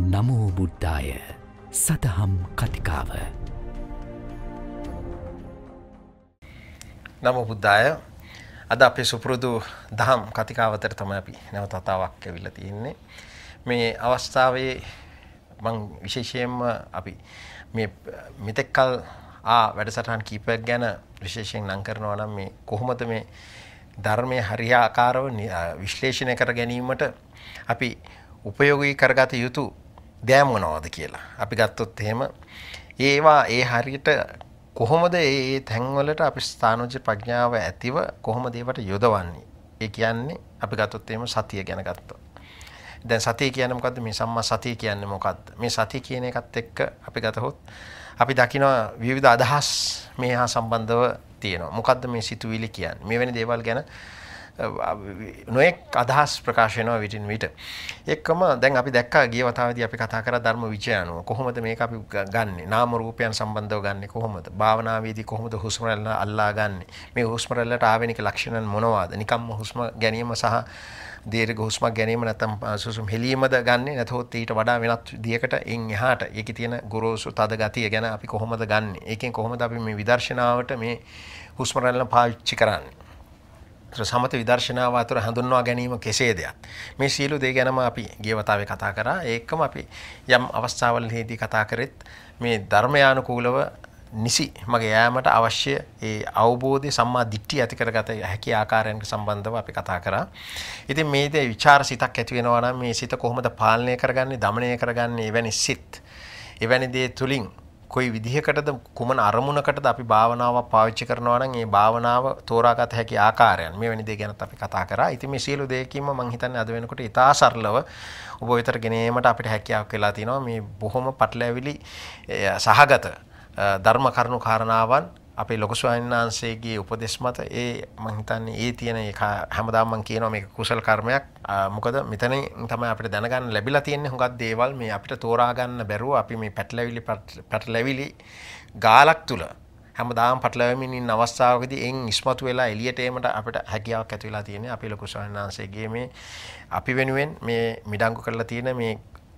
නමෝ බුද්ධාය සතහම් කතිකාව. නමෝ බුද්ධාය. අද අපේ සුපුරුදු දහම් කතිකාවතට තමයි අපි නැවත වතාවක් ඇවිල්ලා තියෙන්නේ. මේ අවස්ථාවේ මම විශේෂයෙන්ම අපි මේ මෙතෙක්කල් වැඩසටහන් කීපයක් ගැන විශේෂයෙන් නම් කරනවා නම් මේ කොහොමද මේ ධර්මයේ හරියාකාරව විශ්ලේෂණය කර ගැනීමට අපි උපයෝගී කරගත යුතු දෑ මොනවද කියලා. අපි ගත්තොත් එහෙම ඒවා ඒ හරියට කොහොමද ඒ තැන්වලට අපි ස්ථානෝචිත ප්‍රඥාව ඇතිව කොහොමද ඒවට යොදවන්නේ? ඒ කියන්නේ අපි ගත්තොත් එහෙම සතිය ගැන ගත්තා. දැන් සතිය කියන්නේ මොකද්ද? මේ සම්මා සතිය කියන්නේ මොකද්ද? මේ සතිය කියන එකත් එක්ක අපි ගතහොත් අපි දකිනවා විවිධ අදහස් මේ හා සම්බන්ධව තියෙනවා. මොකද්ද මේ සිතුවිලි කියන්නේ? මේ වෙන දේවල් ගැන නොඑක් අදහස් ප්‍රකාශ වෙනවා විටින් විට. එක්කම දැන් අපි දැක්කා ගිය වතාවේදී අපි කතා කරා ධර්ම විචය අනුව කොහොමද මේක අපි ගන්නෙ? නාම රූපයන් සම්බන්ධව ගන්නෙ කොහොමද? භාවනාවේදී කොහොමද හුස්ම රැල්ල අල්ලා ගන්නෙ? මේ හුස්ම රැල්ලට ආවෙනික ලක්ෂණ මොනවාද? නිකම්ම හුස්ම ගැනීම සහ දීර්ඝ හුස්මක් ගැනීම නැත්නම් සුසුම් හෙලීමද ගන්නෙ? නැත්නම් ඊට වඩා වෙනත් විදියකට එින් එහාට ඒකේ තියෙන ගොරෝසු තද ගතිය ගැන අපි කොහොමද ගන්නෙ? ඒකෙන් කොහොමද අපි මේ විදර්ශනාවට මේ හුස්ම රැල්ල පාවිච්චි කරන්නේ? සමත විදර්ශනාව අතර හඳුන්වා ගැනීම කෙසේද? මේ සියලු දේ ගැනම අපි ගිය වතාවේ කතා කරා. ඒකම අපි යම් අවස්ථාවලදී කතා කරෙත් මේ ධර්මයානුකූලව නිසි මගේ යාමට අවශ්‍ය ඒ අවබෝධය සම්මා දිට්ඨිය ඇති කරගත හැකි ආකාරයන් සම්බන්ධව අපි කතා කරා. ඉතින් මේ දේ විචාර සිතක් ඇති වෙනවා නම් මේ සිත කොහොමද පාලනය කරගන්නේ, දමනය කරගන්නේ? එවැනි සිත් එවැනි දේ තුලින් කොයි විදිහකටද කුමන අරමුණකටද අපි භාවනාව පාවිච්චි කරනවා නම් ඒ භාවනාව තෝරාගත හැකි ආකාරයන් මේ වෙනි දේ ගැනත් අපි කතා කරා. ඉතින් මේ සියලු දෙයකින්ම මම හිතන්නේ අද වෙනකොට ඉතා සරලව ඔබ වෙතට ගෙනීමට අපිට හැකියාවක් වෙලා තියෙනවා. මේ බොහොම පටලැවිලි සහගත ධර්ම කරුණු කාරණාවන් අපේ ලොකු ස්වාමීන් වහන්සේගේ උපදෙස් මත ඒ මම හිතන්නේ ඒ තියෙන ඒ හැමදාම මම කියනවා මේක කුසල කර්මයක්. මොකද මෙතනින් තමයි අපිට දැනගන්න ලැබිලා තියෙන්නේ හුඟක් දේවල් මේ අපිට තෝරා ගන්න බැරුව අපි මේ පැටලැවිලි ගාලක් තුල හැමදාම පැටලෙමින් ඉන්න අවස්ථාවකදී එන් ඉස්මතු වෙලා එළියට එීමට අපිට හැකියාවක් ඇති වෙලා තියෙන්නේ අපේ ලොකු ස්වාමීන් වහන්සේගේ මේ අපි වෙනුවෙන් මේ මිඩංගු කරලා තියෙන මේ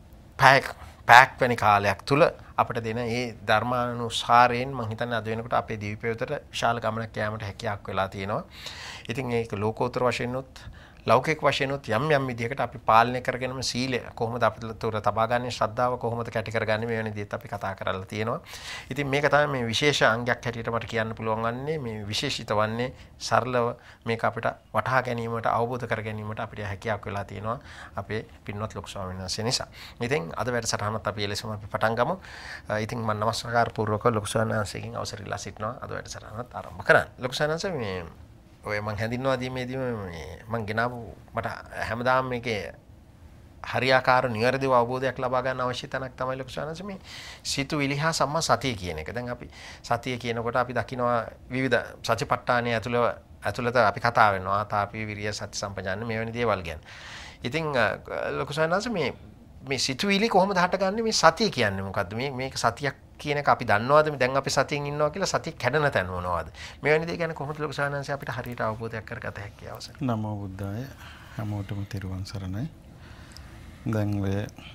පැක් වැනි කාලයක් තුල අපිට දෙන ඒ ධර්මානුසාරයෙන් මම හිතන්නේ අද වෙනකොට අපේ දීපේවතට විශාල ගමනක් යාමට හැකියාවක් වෙලා තියෙනවා. ඉතින් ඒක ලෝකෝත්තර වශයෙන් උත් ලෞකික වශයෙන් උත් යම් යම් විදිහකට අපි පාලනය කරගෙනම සීලය කොහොමද අපිට තොර තබා ගන්න, ශ්‍රද්ධාව කොහොමද කැටි කරගන්නේ, මේ වෙන දේත් අපි කතා කරලා තියෙනවා. ඉතින් මේක තමයි මේ විශේෂ අංගයක් හැටියට මට කියන්න පුළුවන් වන්නේ මේ විශේෂිත වන්නේ සරලව මේක අපිට වටහා ගැනීමට, අවබෝධ කර ගැනීමට අපිට හැකියාවක් වෙලා තියෙනවා අපේ පින්වත් ලොකු ස්වාමීන් වහන්සේ නිසා. ඉතින් අද වැඩසටහනත් අපි එලෙසම අපි පටන් ගමු. ඉතින් මම නමස්කාර පූර්වක ලොකු ස්වාමීන් වහන්සේගෙන් අවසර ඉල්ලා සිටිනවා අද වැඩසටහනත් ආරම්භ කරන්න. ලොකු ස්වාමීන් වහන්සේ මේ ඔය මං හැඳින්වා දීමේදී මං ගෙනාවු මට හැමදාම මේකේ හරියාකාර නිවැරදිව අවබෝධයක් ලබා ගන්න අවශ්‍ය තැනක් තමයි ලොකු ස්වාමීන් මේ සිතුවිලි හා සම්මා සතිය කියන එක. දැන් අපි සතිය කියනකොට අපි දකිනවා විවිධ සතිපට්ඨානයේ ඇතුළත අපි කතා වෙනවා ආතාපි විරිය සති සම්පජාන්න මේ වෙන දේවල් ගැන. ඉතින් ලොකු ස්වාමීන් මේ සිතුවිලි කොහොමද හටගන්නේ? මේ සතිය කියන්නේ මොකද්ද? මේක සතියක් කියන එක අපි දන්නවද? දැන් අපි සතියෙන් ඉන්නවා කියලා සතිය කැඩෙන තැන මොනවද? මේ වෙන දේ ගැන කොහොමද ලොකු ස්වාමීන් වහන්සේ අපිට හරියට අවබෝධයක් කරගත හැකි අවසන්? නමෝ බුද්ධාය. හැමෝටම තෙරුවන් සරණයි. දැන් ඔය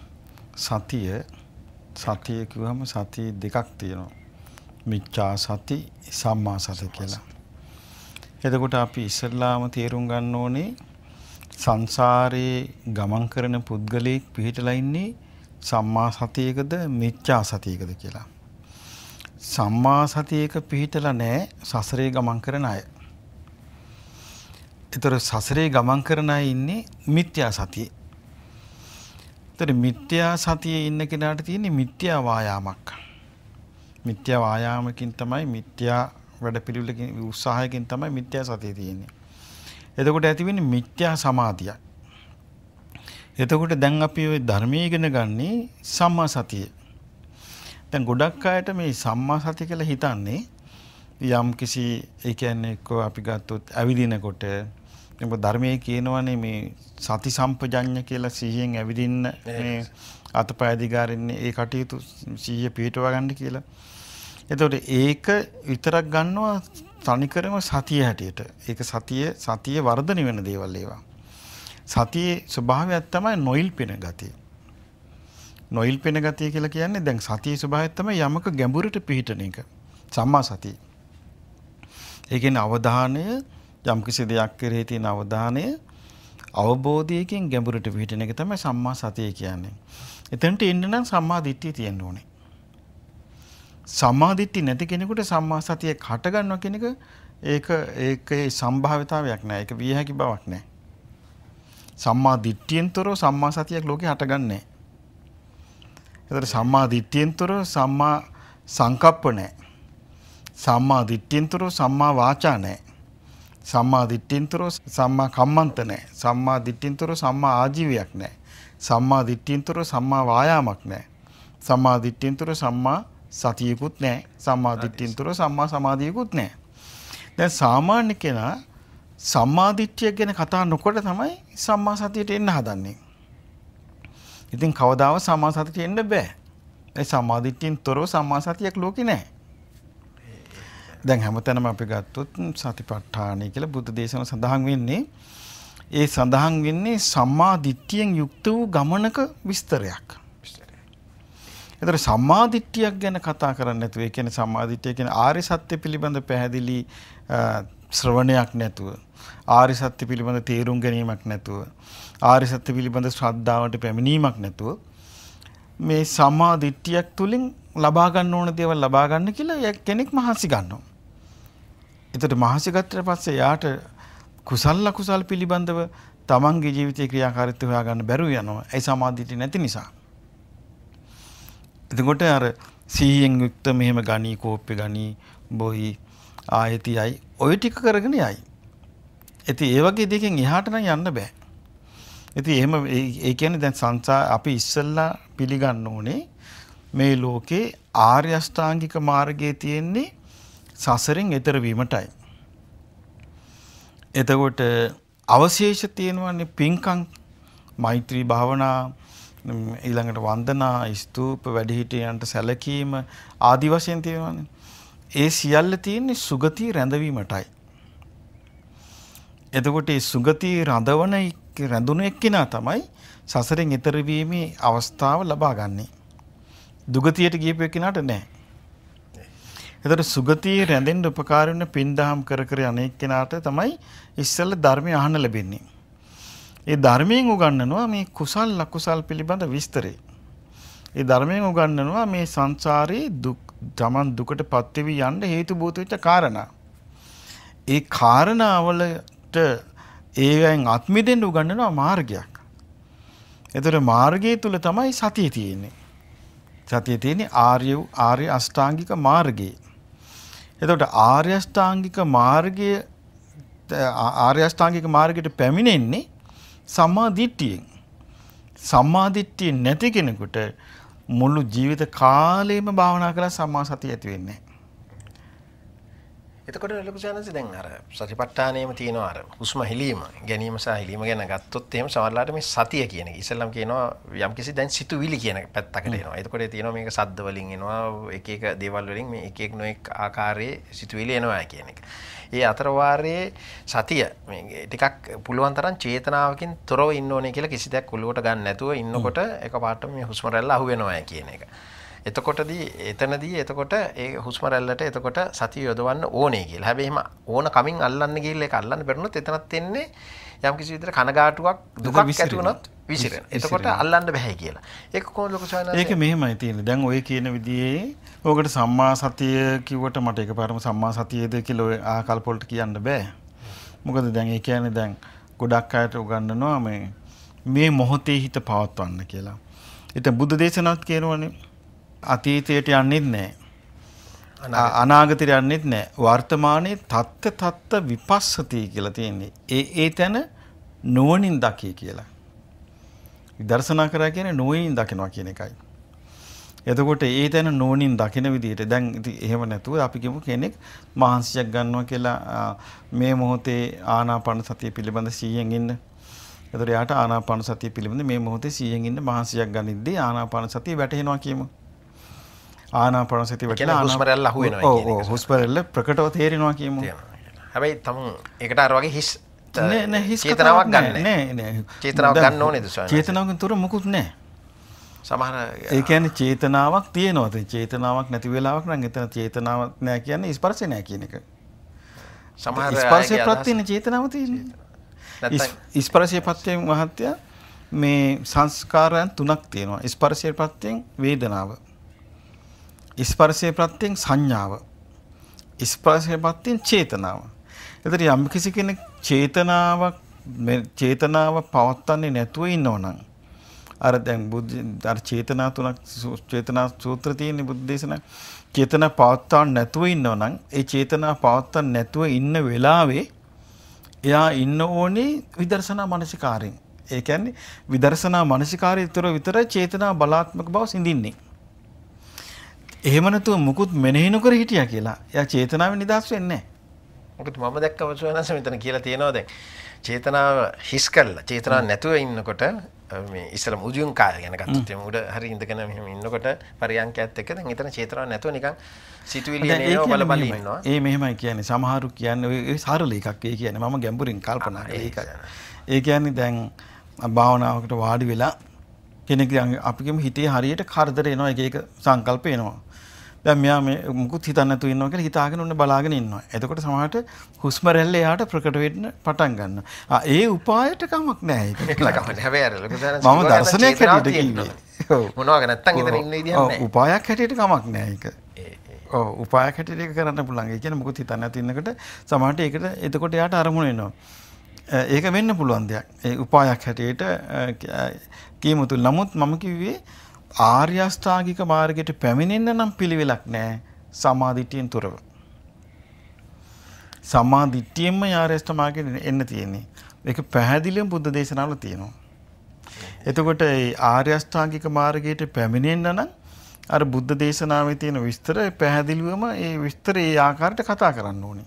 සතිය කිව්වම සතිය දෙකක් තියෙනවා. මිච්ඡා සති, සම්මා සති කියලා. එතකොට අපි ඉස්සල්ලාම තේරුම් ගන්න ඕනේ සංසාරේ ගමන් කරන පුද්ගලයෙක් පිහිටලා ඉන්නේ සම්මා සතියකද මිච්ඡා සතියකද කියලා. සම්මා සතියක පිහිටලා නැහැ සසරේ ගමන් කරන අය. ඒතර සසරේ ගමන් කරන අය ඉන්නේ මිත්‍යා සතියේ. ඒතර මිත්‍යා සතියේ ඉන්න කෙනාට තියෙන්නේ මිත්‍යා වායාමයක්. මිත්‍යා වායාමකින් තමයි මිත්‍යා වැඩපිළිවෙලකින් උත්සාහයකින් තමයි මිත්‍යා සතිය තියෙන්නේ. එතකොට ඇති වෙන්නේ මිත්‍යා සමාධියක්. එතකොට දැන් අපි ওই ධර්මයේ ඉගෙන ගන්නේ සම්මා සතිය. දැන් ගොඩක් අයට මේ සම්මා සතිය කියලා හිතන්නේ යම් කිසි ඒ කියන්නේ කො අපි ගත්තොත් ඇවිදිනකොට මොකද ධර්මයේ කියනවනේ මේ සති සම්පජඤ්ඤ කියලා සිහියෙන් ඇවිදින්න මේ අතපය දිගාරින්නේ ඒ කටයුතු සිහිය පිටව ගන්න කියලා. එතකොට ඒක විතරක් ගන්නවා තනිකරම සතිය හැටියට. ඒක සතිය වර්ධනය වෙන දේවල් ඒවා. සතියේ ස්වභාවයක් තමයි නොයිල්පෙන ගතිය. නොයිල්පෙන ගතිය කියලා කියන්නේ දැන් සතියේ ස්වභාවය තමයි යමක ගැඹුරට පිහිටන එක. සම්මා සතිය. ඒ කියන්නේ අවධානය යම්කිසි දෙයක් කෙරෙහි තියෙන අවධානය අවබෝධයකින් ගැඹුරට පිහිටන එක තමයි සම්මා සතිය කියන්නේ. එතනට එන්න නම් සම්මා දිට්ඨිය තියෙන්න ඕනේ. සම්මා දිට්ඨිය නැති කෙනෙකුට සම්මා සතිය හට ගන්නවා කියන එක ඒකේ සම්භාවිතාවයක් නැහැ. ඒක විය හැකි බවක් නැහැ. සම්මා දිට්ඨියෙන්තරෝ සම්මා සතියක් ලෝකේ හටගන්නේ නැහැ. ඒතර සම්මා දිට්ඨියෙන්තරෝ සම්මා සංකප්ප නැහැ. සම්මා දිට්ඨියෙන්තරෝ සම්මා වාචා නැහැ. සම්මා දිට්ඨියෙන්තරෝ සම්මා කම්මන්ත නැහැ. සම්මා දිට්ඨියෙන්තරෝ සම්මා ආජීවයක් නැහැ. සම්මා දිට්ඨියෙන්තරෝ සම්මා වායාමක් නැහැ. සම්මා දිට්ඨියෙන්තරෝ සම්මා සතියකුත් නැහැ. සම්මා දිට්ඨියෙන්තරෝ සම්මා සමාධියකුත් නැහැ. දැන් සාමාන්‍ය කෙනා සම්මා දිට්ඨිය ගැන කතා නොකොට තමයි සම්මා සතියට එන්න හදන්නේ. ඉතින් කවදාවත් සම්මා සතියට එන්න බෑ. ඒ සම්මා දිට්ඨියෙන් තොරව සම්මා සතියක් ලෝකේ නැහැ. දැන් හැමතැනම අපි ගත්තොත් සතිපට්ඨානයි කියලා බුද්ධ දේශනාව සඳහන් වෙන්නේ ඒ සඳහන් වෙන්නේ සම්මා දිට්ඨියෙන් යුක්ත වූ ගමනක විස්තරයක්. ඒතර සම්මා දිට්ඨියක් ගැන කතා කරන්නේ නැතුව ඒ කියන්නේ සම්මා දිට්ඨිය කියන්නේ ආර්ය සත්‍ය පිළිබඳ පැහැදිලි ශ්‍රවණයක් නැතුව ආර්ය සත්‍ය පිළිබඳ තේරුම් ගැනීමක් නැතුව ආර්ය සත්‍ය පිළිබඳ ශ්‍රද්ධාවට පැමිණීමක් නැතුව මේ සම්මා දිට්ඨියක් තුලින් ලබා ගන්න ඕන දේවල් ලබා ගන්න කියලා කෙනෙක් මහන්සි ගන්නවා. ඒතර මහන්සි ගත්තට පස්සේ යාට කුසල අකුසල් පිළිබඳව තමන්ගේ ජීවිතේ ක්‍රියාකාරීත්වය හොයාගන්න බැරුව යනවා. ඒ සම්මා දිට්ඨිය නැති නිසා. එතකොට අර සීයෙන් යුක්ත මෙහෙම ගණී කෝප්පේ ගණී බොයි ආයතියයි ඔය ටික කරගෙන යයි. ඉතින් ඒ වගේ දෙකෙන් එහාට නම් යන්න බෑ. ඉතින් එහෙම ඒ කියන්නේ දැන් සංසාර අපි ඉස්සෙල්ලා පිළිගන්න ඕනේ මේ ලෝකේ ආර්ය අෂ්ටාංගික මාර්ගයේ තියෙන්නේ සසරෙන් එතර වීමටයි. එතකොට අවශේෂ තියෙනවනේ පින්කම් මෛත්‍රී භාවනා ඊළඟට වන්දනා ස්තූප වැඩිහිටියන්ට සැලකීම ආදි වශයෙන් තියෙනවනේ. ඒ සියල්ල තියෙන්නේ සුගතිය රැඳවීමටයි. එතකොට මේ සුගතිය රැඳුන එක්කිනා තමයි සසරෙන් එතර වීමේ අවස්ථාව ලබා ගන්නෙ. දුගතියට ගියපු එක්කිනාට නෑ. එතකොට සුගතිය රැඳෙන්න උපකාර වෙන පින්දහම් කර කර අනේක කෙනාට තමයි ඉස්සෙල්ලා ධර්මය අහන්න ලැබෙන්නේ. ඒ ධර්මයෙන් උගන්වනවා මේ කුසල් අකුසල් පිළිබඳ විස්තරය. ඒ ධර්මයෙන් උගන්වනවා මේ සංසාරේ තමන් දුකට පත් වෙවි යන්න හේතු බෝධ වෙච්ච කාරණා. ඒ කාරණාවලට ඒවෙන් අත්මිදෙන්න උගන්වනවා මාර්ගයක්. ඒතර මාර්ගය තුල තමයි සතිය තියෙන්නේ. සතිය තියෙන්නේ ආර්ය අෂ්ටාංගික මාර්ගය. එතකොට ආර්ය අෂ්ටාංගික මාර්ගයට පැමිණෙන්නේ සම්මා දිට්ඨියෙන්. සම්මා දිට්ඨිය නැති කෙනෙකුට මුළු ජීවිත කාලෙම භාවනා කළා සම්මා සතිය ඇති වෙන්නේ නැහැ. එතකොට ලොකු සයන්ස් දැන් අර සතිපට්ඨානෙම තියෙනවා අර හුස්ම හිලීම ගැනීම සහ හිලීම ගැන ගත්තොත් එහෙම සමහරවිට මේ සතිය කියන එක ඉස්සෙල්ලාම කියනවා යම්කිසි දැන් සිතුවිලි කියන පැත්තකට එනවා. එතකොට තියෙනවා මේක සද්ද වලින් එනවා එක එක දේවල් වලින් මේ එක එක නොඑක් ආකාරයේ සිතුවිලි එනවා කියන එක. ඒ අතර වාරයේ සතිය මේ ටිකක් පුළුවන් තරම් චේතනාවකින් තොරව ඉන්න ඕනේ කියලා කිසි දෙයක් ඔලුවට ගන්න නැතුව ඉන්නකොට එකපාරට මේ හුස්ම රැල්ල අහු වෙනවා කියන එක. එතකොටදී එතකොට ඒ හුස්ම රැල්ලට එතකොට සතිය යොදවන්න ඕනේ කියලා. හැබැයි එහෙම ඕන කමින් අල්ලන්න ගිහලා ඒක අල්ලන්න බැරුණොත් එතනත් එන්නේ යම් කිසි විදිහට කනගාටුවක් දුකක් ඇති වුණොත් විසිරෙන. එතකොට අල්ලන්න බෑ කියලා. ඒක කොහොමද ලොකු සයන්ස්? ඒක මෙහෙමයි තියෙන්නේ. දැන් ඔය කියන විදිහේ ඕකට සම්මා සතිය කිව්වට මට එකපාරම සම්මා සතියද කියලා ඔය ආකල්ප වලට කියන්න බෑ. මොකද දැන් ඒ කියන්නේ දැන් ගොඩක් අයට උගන්වනවා මේ මොහොතේ හිත පවත්වන්න කියලා. ඉතින් බුද්ධ දේශනාවත් කියනවනේ අතීතයට යන්නෙත් නැහැ. අනාගතයට යන්නෙත් නැහැ. වර්තමානයේ තත්ත විපස්සති කියලා තියෙන්නේ. ඒ තැන නුවණින් දකි කියලා. විදර්ශනා කරා කියන්නේ නුවණින් දකිනවා කියන එකයි. එතකොට ඒ තැන නුවණින් දකින විදිහට දැන් ඉතින් එහෙම නැතුව අපි කියමු කෙනෙක් මහන්සියක් ගන්නවා කියලා මේ මොහොතේ ආනාපාන සතිය පිළිබඳ 100න් ඉන්න. එතකොට යාට ආනාපාන සතිය පිළිබඳ මේ මොහොතේ 100න් ඉන්න මහන්සියක් ගනිද්දී ආනාපාන සතිය වැටහෙනවා කියමු. ආනාපාන සතිය වැටෙලා හුස්ම රැල්ල අහු වෙනවා කියන එක. ඔව් හුස්ම රැල්ල ප්‍රකටව තේරෙනවා කියමු. හැබැයි තමුන් ඒකට අර වගේ හිස් නෑ හිස් චේතනාවක් ගන්න නෑ. චේතනාවක් ගන්න ඕනේද ස්වාමීනි? චේතනාවකින් තොර මොකුත් නෑ. සමහර ඒ කියන්නේ චේතනාවක් තියෙනවා. ඒ චේතනාවක් නැති වෙලාවක් නම් එතන චේතනාවක් නැහැ කියන්නේ ස්පර්ශය නැහැ කියන එක. සමහර ස්පර්ශය ප්‍රත්‍යයෙන් චේතනාව තියෙන්නේ. ස්පර්ශය ප්‍රත්‍යයෙන් මහත්ය මේ සංස්කාරයන් තුනක් තියෙනවා. ස්පර්ශය ප්‍රත්‍යයෙන් වේදනාව. ස්පර්ශය ප්‍රත්‍යයෙන් සංඥාව. ස්පර්ශය ප්‍රත්‍යයෙන් චේතනාව. ඒතර යම් කිසි කෙනෙක් චේතනාව පවත්න්නේ නැතුව ඉන්නවනම් අර දැන් අර චේතනා තුනක් චේතනා සූත්‍ර තියෙන බුද්ධ දේශනා චේතනා පවත්වන්න නැතුව ඉන්නවනම් ඒ චේතනා පවත්වන්න නැතුව ඉන්න වෙලාවේ එයා ඉන්න ඕනේ විදර්ශනා මානසිකාරයෙන්. ඒ කියන්නේ විදර්ශනා මානසිකාරය විතර චේතනා බලාත්මක බව සිඳින්නේ. එහෙම නැතුව මුකුත් මෙනෙහි නොකර හිටියා කියලා එයා චේතනාවෙන් නිදහස් වෙන්නේ නැහැ. මොකද මම දැක්කම සෝනස මෙතන කියලා තියෙනවා දැන් චේතනාව හිස් කළා චේතනාව නැතුව ඉන්නකොට මේ ඉස්සලම උජුන් කාය ගැන ගත්තොත් එමු උඩ හරි ඉඳගෙන මෙහෙම ඉන්නකොට පරියන්කයත් එක්ක දැන් එතන චේතනාව නැතුව නිකන් සිතුවිලි එනවා බල බල ඉන්නවා. ඒ මෙහෙමයි කියන්නේ සමහරු කියන්නේ ඒ සරල එකක් ඒ කියන්නේ මම ගැඹුරින් කල්පනා කරේ ඒකයි. ඒ කියන්නේ දැන් භාවනාවකට වාඩි වෙලා කෙනෙක් අපි කියමු හිතේ හරියට කරදර එනවා එක එක සංකල්ප එනවා. දැන් මෙයා මේ මුකුත් හිතන්න නැතුව ඉන්නවා කියලා හිතාගෙන උන්න බලාගෙන ඉන්නවා. එතකොට සමහරට හුස්ම රැල්ල එයාට ප්‍රකට වෙන්න පටන් ගන්නවා. ඒ උපායට කමක් නැහැ ඒක. කියලා කමක් නැහැ. හැබැයි අර ලොකු දාන මම දර්ශනයක් හැටියට කිව්වේ. ඔව්. මොනවාක නැත්තම් ඉතින් ඉන්න විදියක් නැහැ. ඔව් උපායක් හැටියට කමක් නැහැ ඒක. ඔව් උපායක් හැටියට ඒක කරන්න පුළුවන්. ඒ කියන්නේ මුකුත් හිතන්න නැති ඉන්නකොට සමහරට ඒකට එතකොට එයාට අරමුණ එනවා. ඒක වෙන්න පුළුවන් දෙයක්. ඒ උපායක් හැටියට කියමුතු. නමුත් මම කිව්වේ ආර්ය අෂ්ටාංගික මාර්ගයට පැමිණෙන්න නම් පිළිවෙලක් නැහැ සමාධිත්‍යයෙන් තොරව. සමාධිත්‍යයෙන්ම ආර්ය අෂ්ටාංගික මාර්ගයට එන්න තියෙන්නේ. ඒක පැහැදිලිවම බුද්ධ දේශනාවල තියෙනවා. එතකොට ඒ ආර්ය අෂ්ටාංගික මාර්ගයට පැමිණෙන්න නම් අර බුද්ධ දේශනාවේ තියෙන විස්තර පැහැදිලිවම ඒ විස්තර ඒ ආකාරයට කතා කරන්න ඕනේ.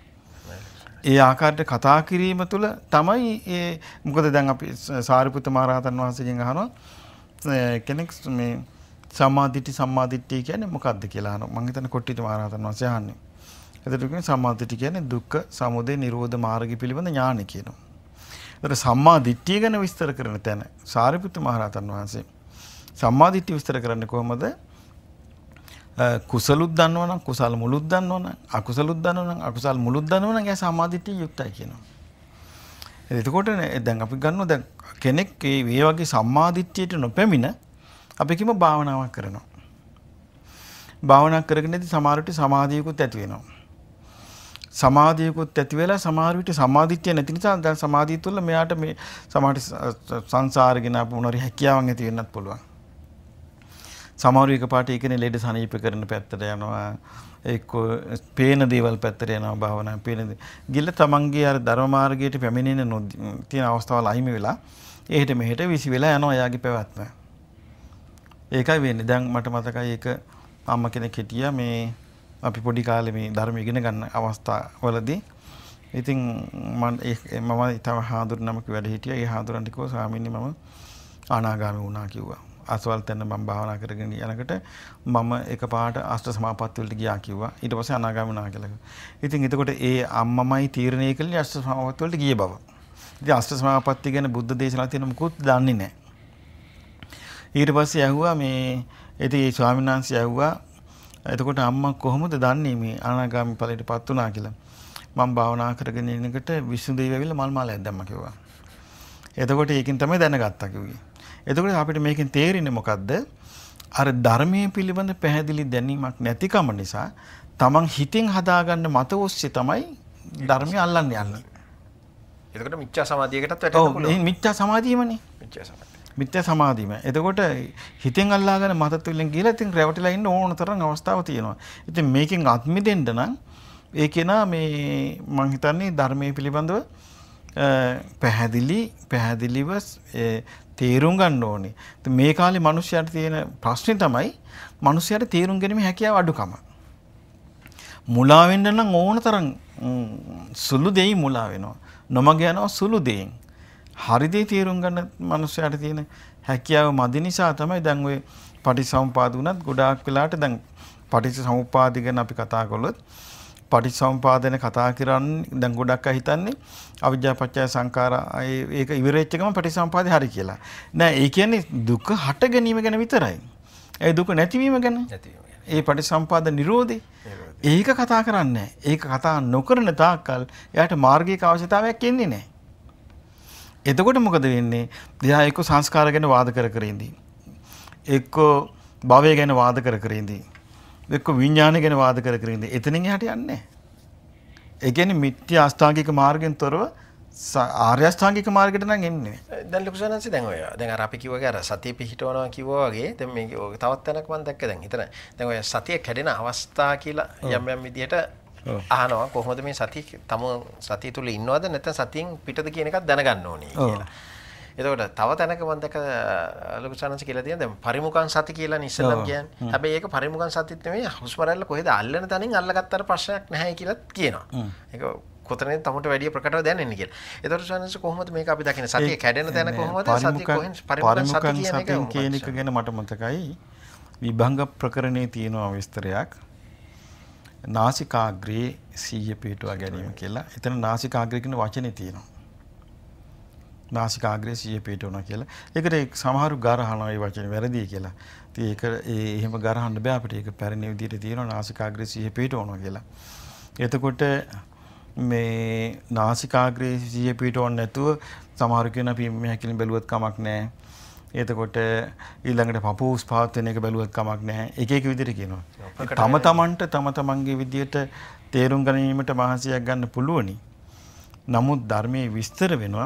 ඒ ආකාරයට කතා කිරීම තුළ තමයි ඒ මොකද දැන් අපි සාරිපුත්ත මහ රහතන් වහන්සේගෙන් අහනවා කෙනෙක් මේ සම්මාදිට්ඨිය කියන්නේ මොකක්ද කියලා අහනවා. මම හිතන්නේ කොට්ටිත මහ රහතන් වහන්සේ අහන්නේ. එතකොට කියන්නේ සම්මාදිට්ඨිය කියන්නේ දුක්ඛ සමුදය නිරෝධ මාර්ගය පිළිබඳ ඥානය කියනවා. ඒතර සම්මාදිට්ඨිය ගැන විස්තර කරන තැන සාරිපුත්ත මහ රහතන් වහන්සේ සම්මාදිට්ඨිය විස්තර කරන්නේ කොහොමද? කුසලුත් දන්නවනම් කුසල මුලුත් දන්නවනම් අකුසලුත් දන්නවනම් අකුසල මුලුත් දන්නවනම් එයා සම්මාදිට්ඨිය යුක්තයි කියනවා. එතකොට දැන් අපි ගන්නවා දැන් කෙනෙක් මේ වගේ සම්මාදිට්ඨියට නොපැමිණ අපි කිම භාවනාවක් කරනවා. භාවනා කරගෙන ඉඳි සමහර විට සමාධියකුත් ඇති වෙනවා. සමාධියකුත් ඇති වෙලා සමහර විට සම්මාදිට්ඨිය නැති නිසා දැන් සමාධිය තුළ මෙයාට මේ සමහර සංසාරගෙන අප මොනරි හැකියාවක් ඇති වෙන්නත් පුළුවන්. සමහර එකපාරට ඒකනේ ලෙඩ සනීප කරන පැත්තට යනවා. එක්ක පේන දේවල් පැත්තට යනවා භාවනා පේන ගිල්ල තමන්ගේ අර ධර්ම මාර්ගයට පැමිණෙන තියෙන අවස්ථාවල් අහිමි වෙලා එහෙට මෙහෙට විසි වෙලා යනවා එයාගේ පැවැත්ම. ඒකයි වෙන්නේ. දැන් මට මතකයි ඒක අම්ම කෙනෙක් හිටියා මේ අපි පොඩි කාලේ මේ ධර්ම ඉගෙන ගන්න අවස්ථාවවලදී ඉතින් මම තව හාමුදුරුවෝ නමක වැඩ හිටියා. ඒ හාමුදුරන්ට කිව්වා ස්වාමීනි මම අනාගාමී වුණා කිව්වා. අසවල් තැන මම භාවනා කරගෙන යනකොට මම එකපාරට අෂ්ට සමාපatti වලට ගියා කිව්වා. ඊට පස්සේ අනාගාමී වුණා කියලා. ඉතින් එතකොට ඒ අම්මමයි තීරණය කළේ අෂ්ට සමාපatti වලට ගිය බව. ඉතින් අෂ්ට සමාපatti ගැන බුද්ධ දේශනාව තියෙන මොකුත් දන්නේ නැහැ. ඊට පස්සේ ඇහුවා මේ ඉතින් ඒ ස්වාමීන් වහන්සේ ඇහුවා එතකොට අම්මා කොහොමද දන්නේ මේ අනාගාමී ඵලයටපත් වුණා කියලා. මම භාවනා කරගෙන ඉන්නකොට විසුණු දෙවියන් ඇවිල්ලා මල් මාලයක් දැම්මා කිව්වා. එතකොට ඒකෙන් තමයි දැනගත්තා කිව්වේ. එතකොට අපිට මේකෙන් තේරෙන්නේ මොකද්ද? අර ධර්මයේ පිළිබඳ පැහැදිලි දැනීමක් නැතිකම නිසා තමන් හිතින් හදාගන්න මත ඔස්සේ තමයි ධර්මය අල්ලන්නේ යන්නේ. එතකොට මිච්ඡා සමාධියකටත් වැටෙන්න පුළුවන්. ඔව් මිච්ඡා සමාධියමනේ. මිත්‍යා සමාධියම. එතකොට හිතෙන් අල්ලාගෙන මත තුලින් ගිහලා ඉතින් රැවටිලා ඉන්න ඕන තරම් අවස්ථාවක් තියෙනවා. ඉතින් මේකෙන් අත්මිදෙන්න නම් ඒ කෙනා මේ මම හිතන්නේ ධර්මයේ පිළිබඳව පැහැදිලිව තේරුම් ගන්න ඕනේ. ඉතින් මේ කාලේ මිනිස්සුන්ට තියෙන ප්‍රශ්නේ තමයි මිනිස්සුන්ට තේරුම් ගැනීම හැකියාව අඩුකම. මුලා වෙන්න නම් ඕන තරම් සුළු දෙයි මුලා වෙනවා. නොමග යනවා සුළු දෙයින්. හරි දේ තේරුම් ගන්න මිනිස්සුන්ට තියෙන හැකියාව මදි නිසා තමයි දැන් ඔය පටිච්චසමුපාද උනත් ගොඩාක් වෙලාට දැන් පටිච්චසමුපාද ගැන අපි කතා කළොත් පටිච්චසමුපාදන කතා කරන්නේ දැන් ගොඩක් අය හිතන්නේ අවිජ්ජා පත්‍ය සංඛාර ඒක ඉවරෙච්ච ගමන් පටිච්චසමුපාදේ හරි කියලා. නෑ ඒ කියන්නේ දුක හට ගැනීම ගැන විතරයි. ඒ දුක නැතිවීම ගැන. ඒ පටිච්චසමුපාද නිරෝධේ. ඒක කතා කරන්නේ නෑ. ඒක කතා නොකරන තාක්කල් එයාට මාර්ගික අවශ්‍යතාවයක් එන්නේ නෑ. එතකොට මොකද වෙන්නේ? එයා එක්ක සංස්කාර ගැන වාද කර කර ඉඳී. එක්ක භවය ගැන වාද කර කර ඉඳී. එක්ක විඥානය ගැන වාද කර කර ඉඳී. එතනින් එහාට යන්නේ නැහැ. ඒ කියන්නේ මිත්‍යා අෂ්ටාංගික මාර්ගෙන් තොරව ආර්ය අෂ්ටාංගික මාර්ගයට නම් එන්නේ නැහැ. දැන් ලොකු සනන්සි දැන් අර අපි කිව්වා අර සතිය පිහිටවනවා කිව්වා වගේ දැන් මේ තවත් තැනක් මම දැක්ක දැන් හිතන දැන් ඔය සතිය කැඩෙන අවස්ථා කියලා යම් යම් විදිහට අහනවා කොහොමද මේ සතිය තුල ඉන්නවද නැත්නම් සතියෙන් පිටද කියන එකක් දැනගන්න ඕනේ කියලා. එතකොට තව තැනක මම දැක්ක ලොකු සනන්සි කියලා තියෙන දැන් පරිමුඛං සති කියලා ඉස්සෙල්ලම කියන්නේ. හැබැයි ඒක පරිමුඛං සතිත් නෙමෙයි හුස්ම රැල්ල කොහෙද අල්ලන තැනින් අල්ලගත්තට ප්‍රශ්නයක් නැහැ කියලා කියනවා. ඒක කොතනද තමට වැඩි ප්‍රකටව දැනෙන්නේ කියලා. ඒතර සනන්ස කොහොමද මේක අපි දකින්නේ? සතිය කැඩෙන තැන කොහොමද? සතිය කොහෙන් පරිමුඛං සති කියන එක ගැන මට මතකයි. විභංග ප්‍රකරණේ තියෙනවා විස්තරයක්. නාසිකාග්‍රේ සීය පිටුවා ගැනීම කියලා. එතන නාසිකාග්‍රේ කියන වචනේ තියෙනවා. නාසිකාග්‍රේ සීය පිටුවනවා කියලා. ඒකට සමහරු ගරහනවා මේ වචනේ වැරදි කියලා. ඉතින් ඒක එහෙම ගරහන්න බෑ අපිට. ඒක පැරණි විදිහට තියෙනවා නාසිකාග්‍රේ සීය පිටුවනවා කියලා. එතකොට මේ නාසිකාග්‍රේ සීය පිටවන්න නැතුව සමහරු කියන අපි මේ හැකිලින් බැලුවත් කමක් නැහැ. එතකොට ඊළඟට පපුස් පාත් වෙන එක බැලුවත් කමක් නැහැ. එක එක විදිහට කියනවා. තම තමන්ගේ විදිහට තේරුම් ගැනීමට මහන්සියක් ගන්න පුළුවනි. නමුත් ධර්මයේ විස්තර වෙනවා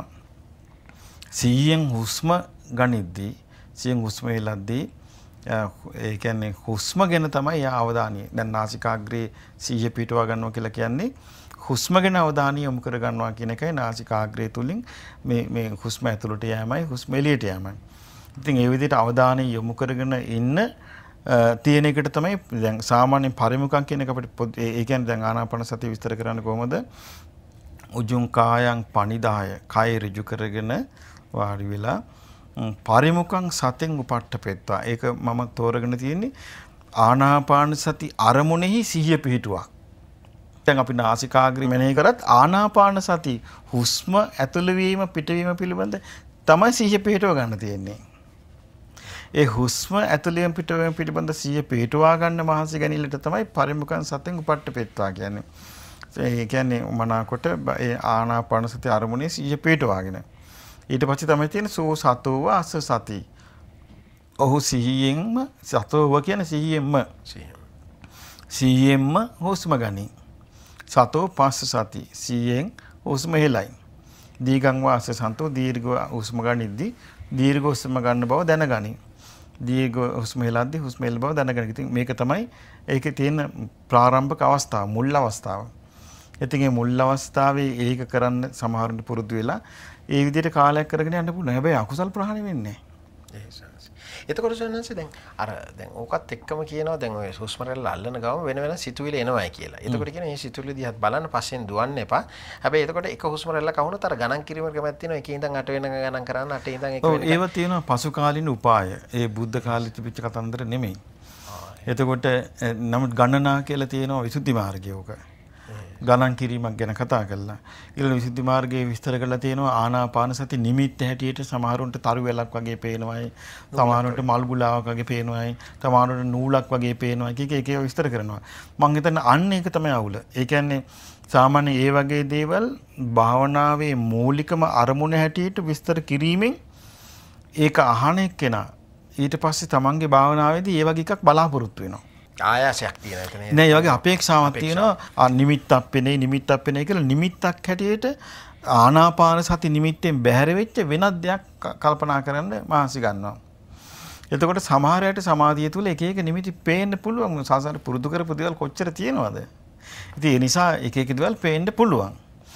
100න් හුස්ම ගනිද්දී 100න් හුස්ම එලද්දී ඒ කියන්නේ හුස්ම ගැන තමයි යා අවධානය. දැන් නාසිකාග්‍රේ 100 පිටවා ගන්නවා කියලා කියන්නේ හුස්ම ගැන අවධානය යොමු කර ගන්නවා කියන එකයි නාසිකාග්‍රේ තුලින් මේ හුස්ම ඇතුළට යෑමයි හුස්ම එළියට යෑමයි. ඉතින් ඒ විදිහට අවධානය යොමු කරගෙන ඉන්න තියෙන එකට තමයි දැන් සාමාන්‍ය පරිමුඛං කියන එක අපිට ඒ කියන්නේ දැන් ආනාපාන සතිය විස්තර කරන්න කොහොමද? උජුං කායං පනිදාය කය ඍජු කරගෙන වාඩි වෙලා පරිමුඛං සතෙන් උපට්ඨපෙත්වා. ඒක මම තෝරගෙන තියෙන්නේ ආනාපාන සති අරමුණෙහි සිහිය පිහිටුවා. දැන් අපි නාසිකාග්‍රේ මෙනෙහි කරත් ආනාපාන සති හුස්ම ඇතුළු වීම පිටවීම පිළිබඳ තමයි සිහිය පිහිටව ගන්න තියෙන්නේ. ඒ හුස්ම ඇතුළු වීම පිටවීම පිළිබඳ සිහිය පිහිටවා ගන්න මහන්සි ගැනීමට තමයි පරිමුඛං සතෙන් උපට්ඨපෙත්වා කියන්නේ. ඒ කියන්නේ මනාකොට ඒ ආනාපාන සති අරමුණේ සිහිය පිහිටවාගෙන ඊට පස්සේ තමයි තියෙන සෝ සතෝව අස්ස සති. ඔහු සිහියෙන්ම සතෝව කියන්නේ සිහියෙන්ම හුස්ම ගනී. සතෝ පස්ස සති සිහියෙන් හුස්ම හෙලයි. දීගං වාස සන්තෝ දීර්ඝ හුස්ම ගනිද්දී දීර්ඝ හුස්ම ගන්න බව දැනගනි. දීර්ඝ හුස්ම හෙලද්දී හුස්ම හෙල බව දැනගනි. ඉතින් මේක තමයි ඒකේ තියෙන ප්‍රාරම්භක අවස්ථාව, මුල් අවස්ථාව. ඉතින් මේ මුල් අවස්ථාවේ ඒක කරන්න සමහරුන්ට පුරුදු වෙලා ඒ විදිහට කාලයක් කරගෙන යන්න පුළුවන්. හැබැයි අකුසල් ප්‍රහාණය වෙන්නේ නැහැ. එතකොට සන්නන්සේ දැන් ඕකත් එක්කම කියනවා දැන් ඔය හුස්ම රැල්ල අල්ලන ගාම වෙන වෙන සිතුවිලි එනවායි කියලා. එතකොට කියන මේ සිතුවිලි දිහා බලන්න පස්සෙන් දුවන්න එපා. හැබැයි එතකොට එක හුස්ම රැල්ලක් අහුනොත් අර ගණන් කිරීමේ ක්‍රමයක් තියෙනවා. 1 ඉඳන් 8 වෙනකන් ගණන් කරන්න 8 ඉඳන් 1 වෙනකන්. ඒව තියෙනවා පසු කාලින උපාය. ඒ බුද්ධ කාලේ තිබිච්ච කතන්දර නෙමෙයි. එතකොට නමුත් ගණනා කියලා තියෙනවා විසුද්ධි මාර්ගය ඕක. ගණන් කිරීමක් ගැන කතා කළා. ඊළඟ විසුද්ධි මාර්ගයේ විස්තර කරලා තියෙනවා ආනාපාන සති නිමිත්ත හැටියට සමහරුන්ට තරු වෙලක් වගේ පේනවායි, සමහරුන්ට මල් ගුලාවක් වගේ පේනවායි, සමහරුන්ට නූලක් වගේ පේනවා. එක විස්තර කරනවා. මම හිතන්නේ අන්න ඒක තමයි අවුල. ඒ කියන්නේ සාමාන්‍ය ඒ වගේ දේවල් භාවනාවේ මූලිකම අරමුණ හැටියට විස්තර කිරීමෙන් ඒක අහන එක්කෙනා ඊට පස්සේ තමන්ගේ භාවනාවේදී ඒ වගේ එකක් බලාපොරොත්තු වෙනවා. ආයාසයක් තියෙනවා ඒක නෑ. ඒ වගේ අපේක්ෂාවක් තියෙනවා. නිමිත්තක් පෙනේ කියලා නිමිත්තක් හැටියට ආනාපාන සති නිමිත්තෙන් බැහැර වෙච්ච වෙනත් දෙයක් කල්පනා කරන්න මහන්සි ගන්නවා. එතකොට සමහර අයට සමාධිය තුල එක එක නිමිති පේන්න පුළුවන්. සාසන පුරුදු කරපු දේවල් කොච්චර තියෙනවද? ඉතින් ඒ නිසා එක එක දේවල් පේන්න පුළුවන්.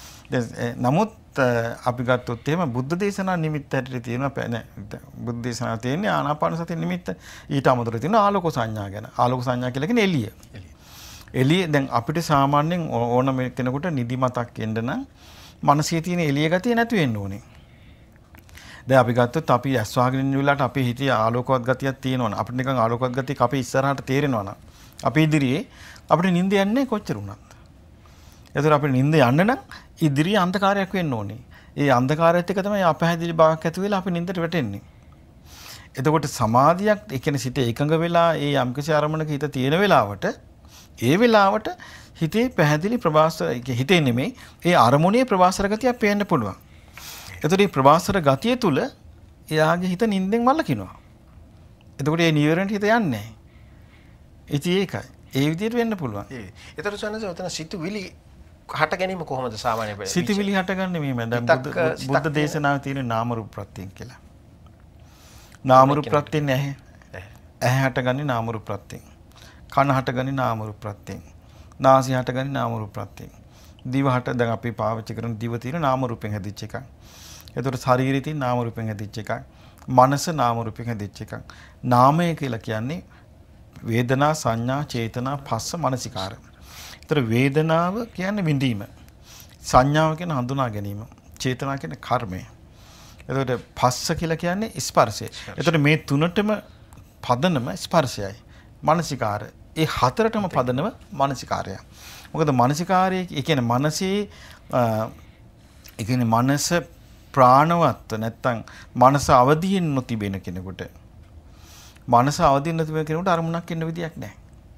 නමුත් අපි ගත්තොත් එහෙම බුද්ධ දේශනා නිමිත්ත හැටියට තියෙනවා නෑ. බුද්ධ දේශනා තියෙන්නේ ආනාපාන සති නිමිත්ත. ඊට අමතරව තියෙන ආලෝක සංඥා ගැන. ආලෝක සංඥා කියලා කියන්නේ එළිය. එළිය දැන් අපිට සාමාන්‍යයෙන් ඕනම කෙනෙකුට නිදිමතක් එන්න නම් මනසේ තියෙන එළිය ගතිය නැති වෙන්න ඕනේ. දැන් අපි ගත්තොත් අපි ඇස් වහගෙන ඉන්න වෙලාවට අපේ හිතේ ආලෝකවත් ගතියක් තියෙනවනේ. අපිට නිකන් ආලෝකවත් ගතියක් අපේ ඉස්සරහට තේරෙනවනම් අපි ඉදිරියේ අපිට නිින්ද යන්නේ කොච්චර වුණත්. ඒතර අපේ නිින්ද යන්න නම් ඉදිරිය අන්ධකාරයක් වෙන්න ඕනේ. ඒ අන්ධකාරයත් එක්ක තමයි අපහැදිලි බවක් ඇති වෙලා අපි නිින්දට වැටෙන්නේ. එතකොට සමාධියක් ඒ කියන්නේ සිත එකඟ වෙලා ඒ යම්කිසි අරමුණක හිත තියෙන වෙලාවට ඒ වෙලාවට හිතේ පැහැදිලි ප්‍රවාසර හිතේ නෙමෙයි ඒ අරමුණේ ප්‍රවාසර ගතියක් පේන්න පුළුවන්. එතකොට මේ ප්‍රවාසර ගතිය තුල එයාගේ හිත නිින්දෙන් වළකිනවා. එතකොට ඒ නිවරණට හිත යන්නේ නැහැ. ඉතින් ඒකයි. ඒ විදිහට වෙන්න පුළුවන්. ඒතර සනස උතන සිතුවිලි හට ගැනීම කොහොමද සාමාන්‍ය වෙන්නේ? සිතුවිලි හටගන්නේ මේ දැන් බුද්ධ දේශනාවේ තියෙන නාම රූප ප්‍රත්‍යයෙන් කියලා. නාම රූප ප්‍රත්‍යයෙන් ඇහැ. ඇහැ හටගන්නේ නාම රූප ප්‍රත්‍යයෙන්. කන හටගන්නේ නාම රූප ප්‍රත්‍යයෙන්. නාසය හටගන්නේ නාම රූප ප්‍රත්‍යයෙන්. දිව හට දැන් අපි පාවිච්චි කරන දිව තියෙන නාම රූපෙන් හැදිච්ච එකක්. ඒතකොට ශරීරයේ තියෙන නාම රූපෙන් හැදිච්ච එකක්. මනස නාම රූපෙන් හැදිච්ච එකක්. නාමය කියලා කියන්නේ වේදනා සංඥා චේතනා පස්ස මනසිකාර. ඒතර වේදනාව කියන්නේ විඳීම. සංඥාව කියන්නේ හඳුනා ගැනීම. චේතනා කියන්නේ කර්මය. එතකොට පස්ස කියලා කියන්නේ ස්පර්ශය. එතකොට මේ තුනටම පදනම ස්පර්ශයයි. මනසිකාර. ඒ හතරටම පදනම මනසිකාරය. මොකද මනසිකාරයේ ඒ කියන්නේ මනසේ ඒ කියන්නේ මනස ප්‍රාණවත් නැත්තම් මනස අවදීන් නොතිබෙන කෙනෙකුට මනස අවදීන් නොතිබෙන කෙනෙකුට අරමුණක් එන්න විදියක් නැහැ.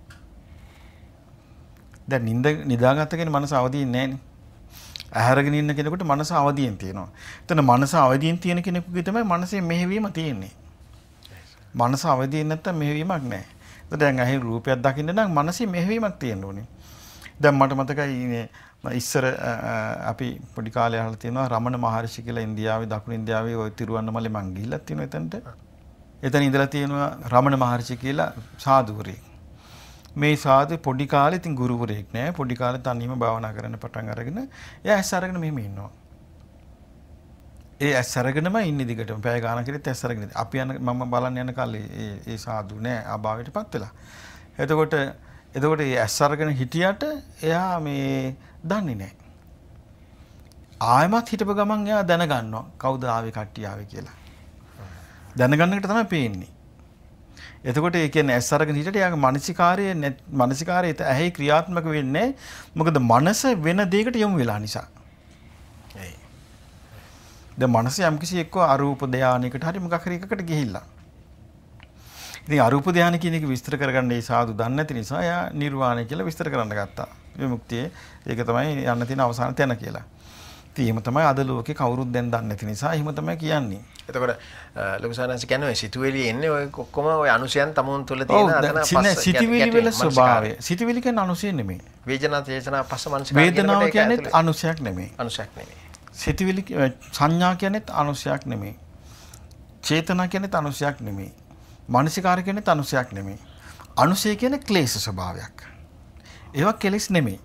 දැන් නිදාගත්ත කෙනෙක් මනස අවදීන් නැහැනේ. ඇහැරගෙන ඉන්න කෙනෙකුට මනස අවදීන් තියෙනවා. එතන මනස අවදීන් තියෙන කෙනෙකුගේ තමයි මනසේ මෙහෙවීම තියෙන්නේ. මනස අවදීන් නැත්තම් මෙහෙවීමක් නැහැ. ඒත් දැන් ඇහි රූපයක් දකින්න නම් මනසේ මෙහෙවීමක් තියෙන්න ඕනේ. දැන් මට මතකයි ඉස්සර අපි පොඩි කාලේ අහලා තියෙනවා රමණ මහර්ෂි කියලා ඉන්දියාවේ දකුණු ඉන්දියාවේ ওই තිරුවන්නමලේ මං ගිහිල්ලා තියෙනවා එතනට. එතන ඉඳලා තියෙනවා රමණ මහර්ෂි කියලා සාදුවරයෙක්. මේ සාදු පොඩි කාලේ ඉතින් ගුරුවරයෙක් නෑ පොඩි කාලේ තනියම භාවනා කරන්න පටන් අරගෙන එයා ඇස් අරගෙන මෙහෙම ඉන්නවා. ඒ ඇස් අරගෙනම ඉන්නේ දිගටම පැය ගානක් ඉඳලා ඇස් අරගෙන. අපි යන මම බලන්න යන කාලේ ඒ සාදු නෑ අභාවයටපත් වෙලා. එතකොට ඒ ඇස් අරගෙන හිටියට එයා මේ දන්නේ නෑ. ආයමත් හිටපු ගමන් එයා දැනගන්නවා කවුද ආවේ කට්ටිය ආවේ කියලා. දැනගන්න එකට තමයි පේන්නේ. එතකොට ඒ කියන්නේ ඇස් අරගෙන හිටියට යාගේ මානසිකාරයේ ඇහි ක්‍රියාත්මක වෙන්නේ මොකද මනස වෙන දෙයකට යොමු වෙලා නිසා. දැන් මනස යම්කිසි එක්ක අරූප ධානයකට හරි මොකක් හරි එකකට ගිහිල්ලා. ඉතින් අරූප ධානය කියන එක විස්තර කරගන්න ඒ සාදු දන්නේ නැති නිසා එයා නිර්වාණය කියලා විස්තර කරන්න ගත්තා. විමුක්තිය ඒක තමයි යන්න තියෙන අවසාන තැන කියලා. ඉතින් එහෙම තමයි අද ලෝකේ කවුරුත් දැන් දන්නේ නැති නිසා එහෙම තමයි කියන්නේ. එතකොට ලොකු සානන්ස් කියන්නේ ඔය සිතුවිලි එන්නේ ඔය ඔක්කොම ඔය අනුසයන් තමුන් තුල තියෙන අතන පස්ස සිතුවිලි වල ස්වභාවය. සිතුවිලි කියන්නේ අනුසය නෙමෙයි. වේදනා චේතනා පස්ස මනසික වේදනාව කියන්නේ අනුසයක් නෙමෙයි. අනුසයක් නෙමෙයි. සිතුවිලි සංඥා කියන්නේ අනුසයක් නෙමෙයි. චේතනා කියන්නේ අනුසයක් නෙමෙයි. මානසිකාර කියන්නේ අනුසයක් නෙමෙයි. අනුසය කියන්නේ ක්ලේශ ස්වභාවයක්. ඒවා කෙලෙස් නෙමෙයි.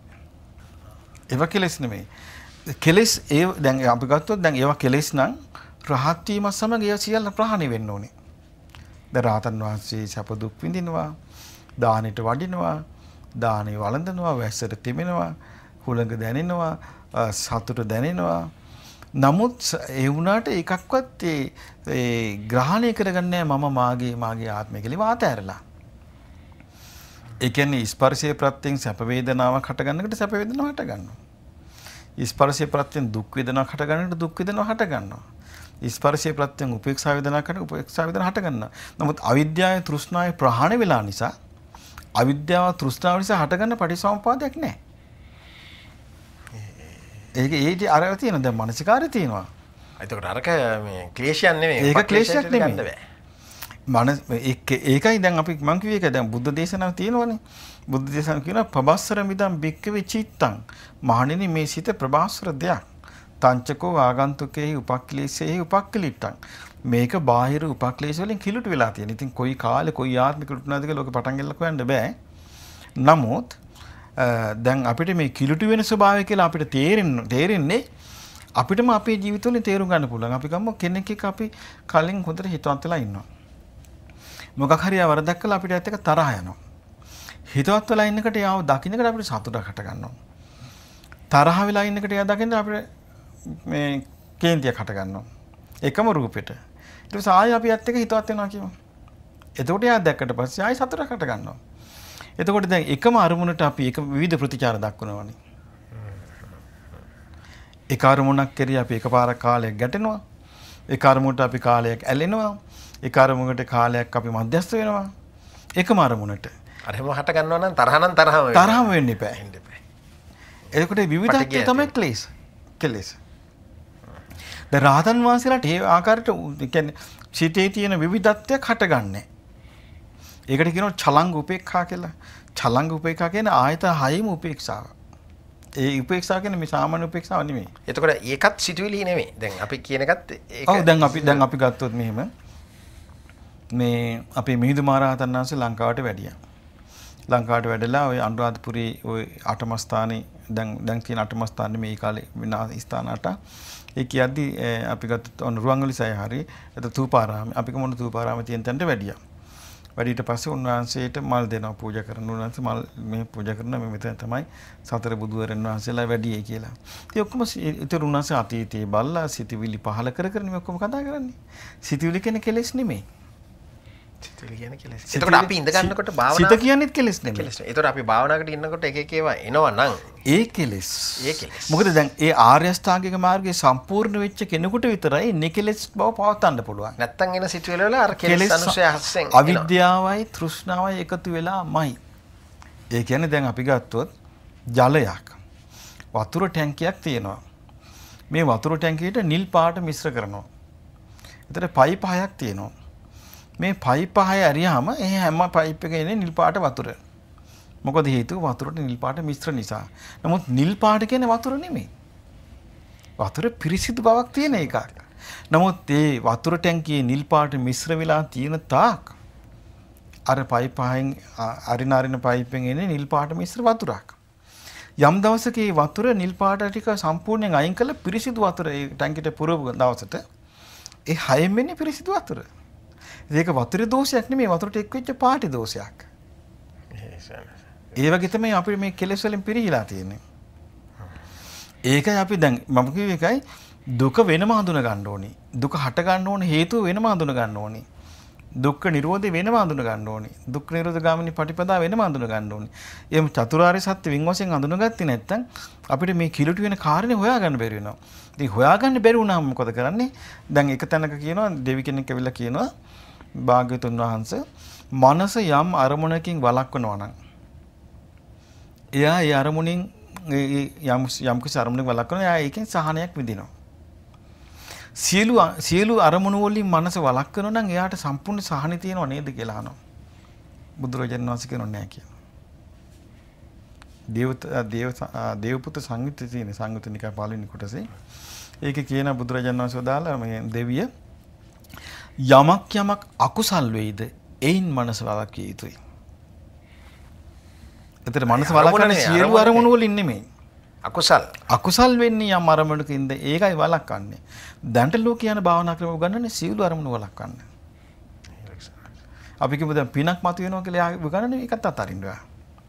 කෙලෙස් ඒ දැන් අපි ගත්තොත් දැන් ඒවා කෙලෙස් නම් රහත් වීම සමග ඒ සියල්ල ප්‍රහාණය වෙන්න ඕනේ. දැන් රහතන් වහන්සේ සැප දුක් විඳිනවා, දානෙට වඩිනවා, දානෙ වළඳනවා, වැස්සට තෙමෙනවා, හුළඟ දැනෙනවා, සතුට දැනෙනවා. නමුත් ඒ වුණාට එකක්වත් ඒ ග්‍රහණය කරගන්නේ මම මාගේ ආත්මය කියලා වාතෑරලා. ඒ කියන්නේ ස්පර්ශයේ ප්‍රත්‍යයෙන් සැප වේදනාවක් හට ගන්නකොට සැප වේදනාවක් හට ගන්නවා. ස්පර්ශයේ ප්‍රත්‍යයෙන් දුක් වේදනාවක් හට ගන්නකොට දුක් වේදනාවක් හට ගන්නවා. ස්පර්ශයේ ප්‍රත්‍යයෙන් උපේක්ෂා වේදනාවක් හට උපේක්ෂා වේදනාවක් හට ගන්නවා. නමුත් අවිද්‍යාවේ තෘෂ්ණාවේ ප්‍රහාණය වෙලා නිසා අවිද්‍යාව තෘෂ්ණාව නිසා හට ගන්න පටිසමුපාදයක් නැහැ. ඒක අර තියෙන දැන් මානසිකාරය තියෙනවා. එතකොට අරක මේ ක්ලේශයක් නෙමෙයි. ඒක ක්ලේශයක් නෙමෙයි. ඒකයි දැන් අපි මං කිව්වේ ඒක දැන් බුද්ධ දේශනාව තියෙනවනේ. බුද්ධ දේශනාව කියනවා ප්‍රබස්සර මිදම් බික්කවේ චිත්තං. මහණෙනි මේ සිත ප්‍රබස්සර දෙයක්. තංචකෝ ආගන්තුකේහි උපක්ලේශේහි උපක්ලිට්ටං. මේක බාහිර උපක්ලේශ වලින් කිලුට වෙලා තියෙන. ඉතින් කොයි කාලේ කොයි ආත්මික කිලුට නැද්ද කියලා ලෝකෙ පටන් ගන්න හොයන්න බෑ. නමුත් දැන් අපිට මේ කිලුට වෙන ස්වභාවය කියලා අපිට තේරෙන්නේ අපිටම අපේ ජීවිතවලින් තේරුම් ගන්න පුළුවන්. අපි ගමු කෙනෙක් එක්ක අපි කලින් හොඳට හිතවත් වෙලා ඉන්නවා. මොකක් හරි වරදක් කළා අපිට ඇත්ත එක තරහ යනවා. හිතවත් වෙලා ඉන්නකොට යාව දකින්නකට අපිට සතුටක් හට ගන්නවා. තරහ වෙලා ඉන්නකොට යා දකින්න අපිට මේ කේන්තියක් හට ගන්නවා. එකම රූපෙට. ඊට පස්සේ ආයෙ අපි ඇත්ත එක හිතවත් වෙනවා කියමු. එතකොට යා දැක්කට පස්සේ ආයෙ සතුටක් හට ගන්නවා. එතකොට දැන් එකම අරමුණට අපි එක විවිධ ප්‍රතිචාර දක්වනවානේ. ඒ අරමුණක් කෙරෙහි අපි එකපාරක් කාලයක් ගැටෙනවා. ඒ අරමුණට අපි කාලයක් ඇලෙනවා. ඒ අරමුණට කාලයක් අපි මධ්‍යස්ථ වෙනවා. එකම අරමුණට. අර හැම හට ගන්නවා නම් තරහම වෙන්න එපා. එතකොට විවිධත්වය තමයි ක්ලේශ. කෙලෙස්. දැන් රහතන් වහන්සේලාට ඒ ආකාරයට කියන්නේ සිතේ තියෙන විවිධත්වයක් හටගන්නේ. ඒකට කියනවා චලංග උපේක්ඛා කියලා. චලංග උපේක්ඛා කියන්නේ ආයත හයම උපේක්ෂාව. ඒ උපේක්ෂාව කියන්නේ මේ සාමාන්‍ය උපේක්ෂාව නෙමෙයි. එතකොට ඒකත් සිතුවිලි නෙමෙයි. දැන් අපි කියන එකත් ඒක. ඔව් දැන් අපි ගත්තොත් මෙහෙම මේ අපේ මිහිඳු මහරහතන් වහන්සේ ලංකාවට වැඩියා. ලංකාවට වැඩලා ওই අනුරාධපුරේ ওই අටම ස්ථානේ දැන් තියෙන අටම ස්ථානේ මේ කාලේ වෙන ස්ථාන අට ඒ කියද්දි අපි ගත්තොත් ඔන්න රුවන්වැලිසෑය හරි එතකොට තූපාරාම අපි කොමුණ තූපාරාම තියෙන තැනට වැඩියා. වැඩිට පස්සේ උන්වහන්සේට මල් දෙනවා පූජා කරන උන්වහන්සේ මල් මේ පූජා කරන මේ මෙතන තමයි සතර බුදුවරයන් වහන්සේලා වැඩියේ කියලා. ඉතින් ඔක්කොම ඉතින් උන්වහන්සේ අතීතයේ බල්ලා සිතවිලි පහල කර මේ ඔක්කොම කතා කරන්නේ. සිතවිලි කියන්නේ කෙලෙස් නෙමෙයි. සිතවිලි කියන්නේ කෙලෙස්. එතකොට අපි ඉඳ ගන්නකොට භාවනාව සිත කියන්නේත් කෙලෙස් නෙමෙයි. කෙලෙස්. එතකොට අපි භාවනාවකට ඉන්නකොට එක එක ඒවා එනවා නම් ඒ කෙලෙස්. මොකද දැන් ඒ ආර්ය අෂ්ටාංගික මාර්ගයේ සම්පූර්ණ වෙච්ච කෙනෙකුට විතරයි නිකෙලෙස් බව පවත්වන්න පුළුවන්. නැත්තම් එන සිතුවිලි වල අර කෙලෙස් අනුසය හස්සෙන් අවිද්‍යාවයි තෘෂ්ණාවයි එකතු වෙලාමයි. ඒ කියන්නේ දැන් අපි ගත්තොත් ජලයක් වතුර ටැංකියක් තියෙනවා. මේ වතුර ටැංකියට නිල් පාට මිශ්‍ර කරනවා. එතකොට පයිප් හයක් තියෙනවා. මේ පයිප් හය ඇරියාම ඒ හැම පයිප් එකේ එන්නේ නිල් පාට වතුර. මොකද හේතුව වතුරට නිල් පාට මිශ්‍ර නිසා. නමුත් නිල් පාට කියන්නේ වතුර නෙමෙයි. වතුර පිරිසිදු බවක් තියෙන එකක්. නමුත් ඒ වතුර ටැංකියේ නිල් පාට මිශ්‍ර වෙලා තියෙන තාක් අර පයිප් හයෙන් අරින පයිප්ෙන් එන්නේ නිල් පාට මිශ්‍ර වතුරක්. යම් දවසක මේ වතුර නිල් පාට ටික සම්පූර්ණයෙන් අයින් කළා පිරිසිදු වතුර ඒ ටැංකියට පුරව දවසට ඒ හයෙන් එන්නේ පිරිසිදු වතුර. ඒක වතුරේ දෝෂයක් නෙමෙයි වතුරට එක් වෙච්ච පාටි දෝෂයක්. ඒ වගේ තමයි අපිට මේ කෙලෙස් වලින් පිරීලා තියෙන්නේ. ඒකයි අපි දැන් මම කිව්ව එකයි දුක වෙනම හඳුන ගන්න ඕනි. දුක හට ගන්න ඕනේ හේතුව වෙනම හඳුන ගන්න ඕනි. දුක්ඛ නිරෝධය වෙනම හඳුන ගන්න ඕනි. දුක්ඛ නිරෝධ ගාමිනී පටිපදා වෙනම හඳුන ගන්න ඕනි. එම් චතුරාර්ය සත්‍ය වින් වශයෙන් හඳුනගත්තේ නැත්නම් අපිට මේ කිලුට වෙන කාරණේ හොයාගන්න බැරි වෙනවා. ඉතින් හොයාගන්න බැරි වුණාම මොකද කරන්නේ? දැන් එක තැනක කියනවා දෙවි කෙනෙක් ඇවිල්ලා කියනවා භාග්‍යවතුන් වහන්සේ මනස යම් අරමුණකින් වළක්වනවා නම් එයා ඒ අරමුණින් යම් කිසි අරමුණකින් වළක්වනවා එයා ඒකෙන් සහනයක් විඳිනවා. සියලු අරමුණු වලින් මනස වළක්වනවා නම් එයාට සම්පූර්ණ සහනෙ තියෙනව නේද කියලා අහනවා. බුදුරජාණන් වහන්සේ කියනවා නෑ කියලා. දේවපුත්‍ර සංයුත්තේ තියෙන සංයුත්ත නිකාය පළවෙනි කොටසේ ඒකේ කියන බුදුරජාණන් වහන්සේ දාලා මේ දෙවිය යමක් අකුසල් වෙයිද එයින් මනස වළක්විය යුතුයි. එතන මනස වළක්වන්නේ සියලු අරමුණු වලින් නෙමෙයි. අකුසල් වෙන්නේ යම් අරමුණකින්ද ඒකයි වළක්වන්නේ. දැන්ට ලෝක යන භාවනා ක්‍රම උගන්වන්නේ සියලු අරමුණු වළක්වන්න. අපි කියමු දැන් පිනක් මතුවෙනවා කියලා උගන්වන්නේ ඒකත් අතාරින්නවා.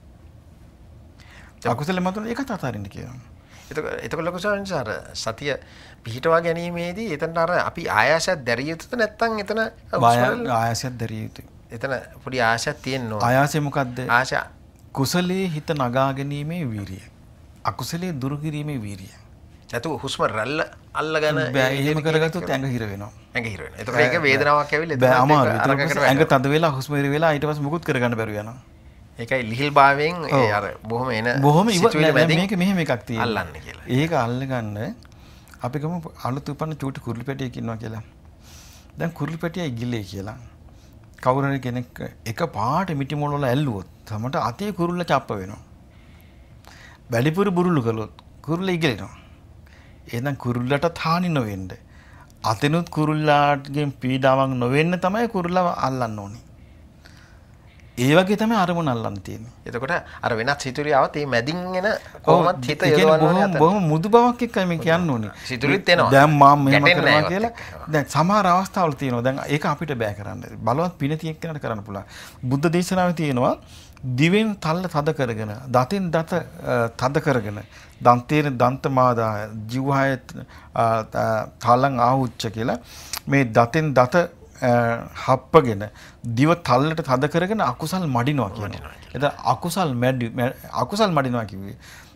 අකුසල මතුවෙන ඒකත් අතාරින්න කියනවා. එතකොට ලොකු සංසාර සතිය පිහිටවා ගැනීමේදී එතන අර අපි ආයාසයක් දැරිය යුතුද නැත්නම් එතන ආයාසයක් දැරිය යුතුයි. එතන පොඩි ආයාසයක් තියෙනවා. ආයාසය මොකද්ද? ආශා කුසලයේ හිත නගා ගැනීමේ වීරිය. අකුසලයේ දුරු කිරීමේ වීරිය. නැතු හුස්ම රැල්ල අල්ලගෙන එහෙම කරගත්තොත් ඇඟ හිර වෙනවා. ඇඟ හිර වෙනවා. එතකොට ඒක වේදනාවක් ඇවිල්ලා එතන අමාරුයි. ඇඟ තද වෙලා හුස්ම හිර වෙලා ඊට පස්සේ මුකුත් කරගන්න බැරුව යනවා. ඒකයි ලිහිල් භාවයෙන් ඒ අර බොහොම මේක මෙහෙම එකක් තියෙනවා. අල්ලන්නේ කියලා. ඒක අල්ලගන්න අපි ගමු අලුත් උපන්න චූටි කුරුළු පැටියෙක් ඉන්නවා කියලා. දැන් කුරුළු පැටියයි ගිලේ කියලා. කවුරු හරි කෙනෙක් එක පාට මිටි මොළ වල ඇල්ලුවොත් තමට අතේ කුරුල්ල චප්ප වෙනවා. වැඩිපුර බුරුළු කළොත් කුරුල්ල ඉගලෙනවා. එහෙනම් කුරුල්ලට හානි නොවෙන්න අතෙනුත් කුරුල්ලාගෙන් පීඩාවක් නොවෙන්න තමයි කුරුල්ලව අල්ලන්න ඕනේ. ඒ වගේ තමයි අරමුණ අල්ලන්න තියෙන්නේ. එතකොට අර වෙනත් සිතුවිලි આવත් මේ මැදින් එන කොහොමද හිත යොදවන්න ඕනේ. බොහොම මුදු බවක් එක්කයි මේ කියන්න ඕනේ. සිතුවිලිත් එනවා. දැන් මම මෙහෙම කරනවා කියලා. දැන් සමහර අවස්ථාවල තියෙනවා. දැන් ඒක අපිට බෑ කරන්න. බලවත් පින තියෙන කෙනාට කරන්න පුළුවන්. බුද්ධ දේශනාවේ තියෙනවා දිවෙන් තල්ල තද කරගෙන, දතෙන් දත තද කරගෙන, දන්තේන දන්තමාදාය, ජීවහය තලං ආහුච්ච කියලා මේ දතෙන් දත හප්පගෙන දිව තල්ලට තද කරගෙන අකුසල් මඩිනවා කියනවා. එතන අකුසල් මඩිනවා කිව්වේ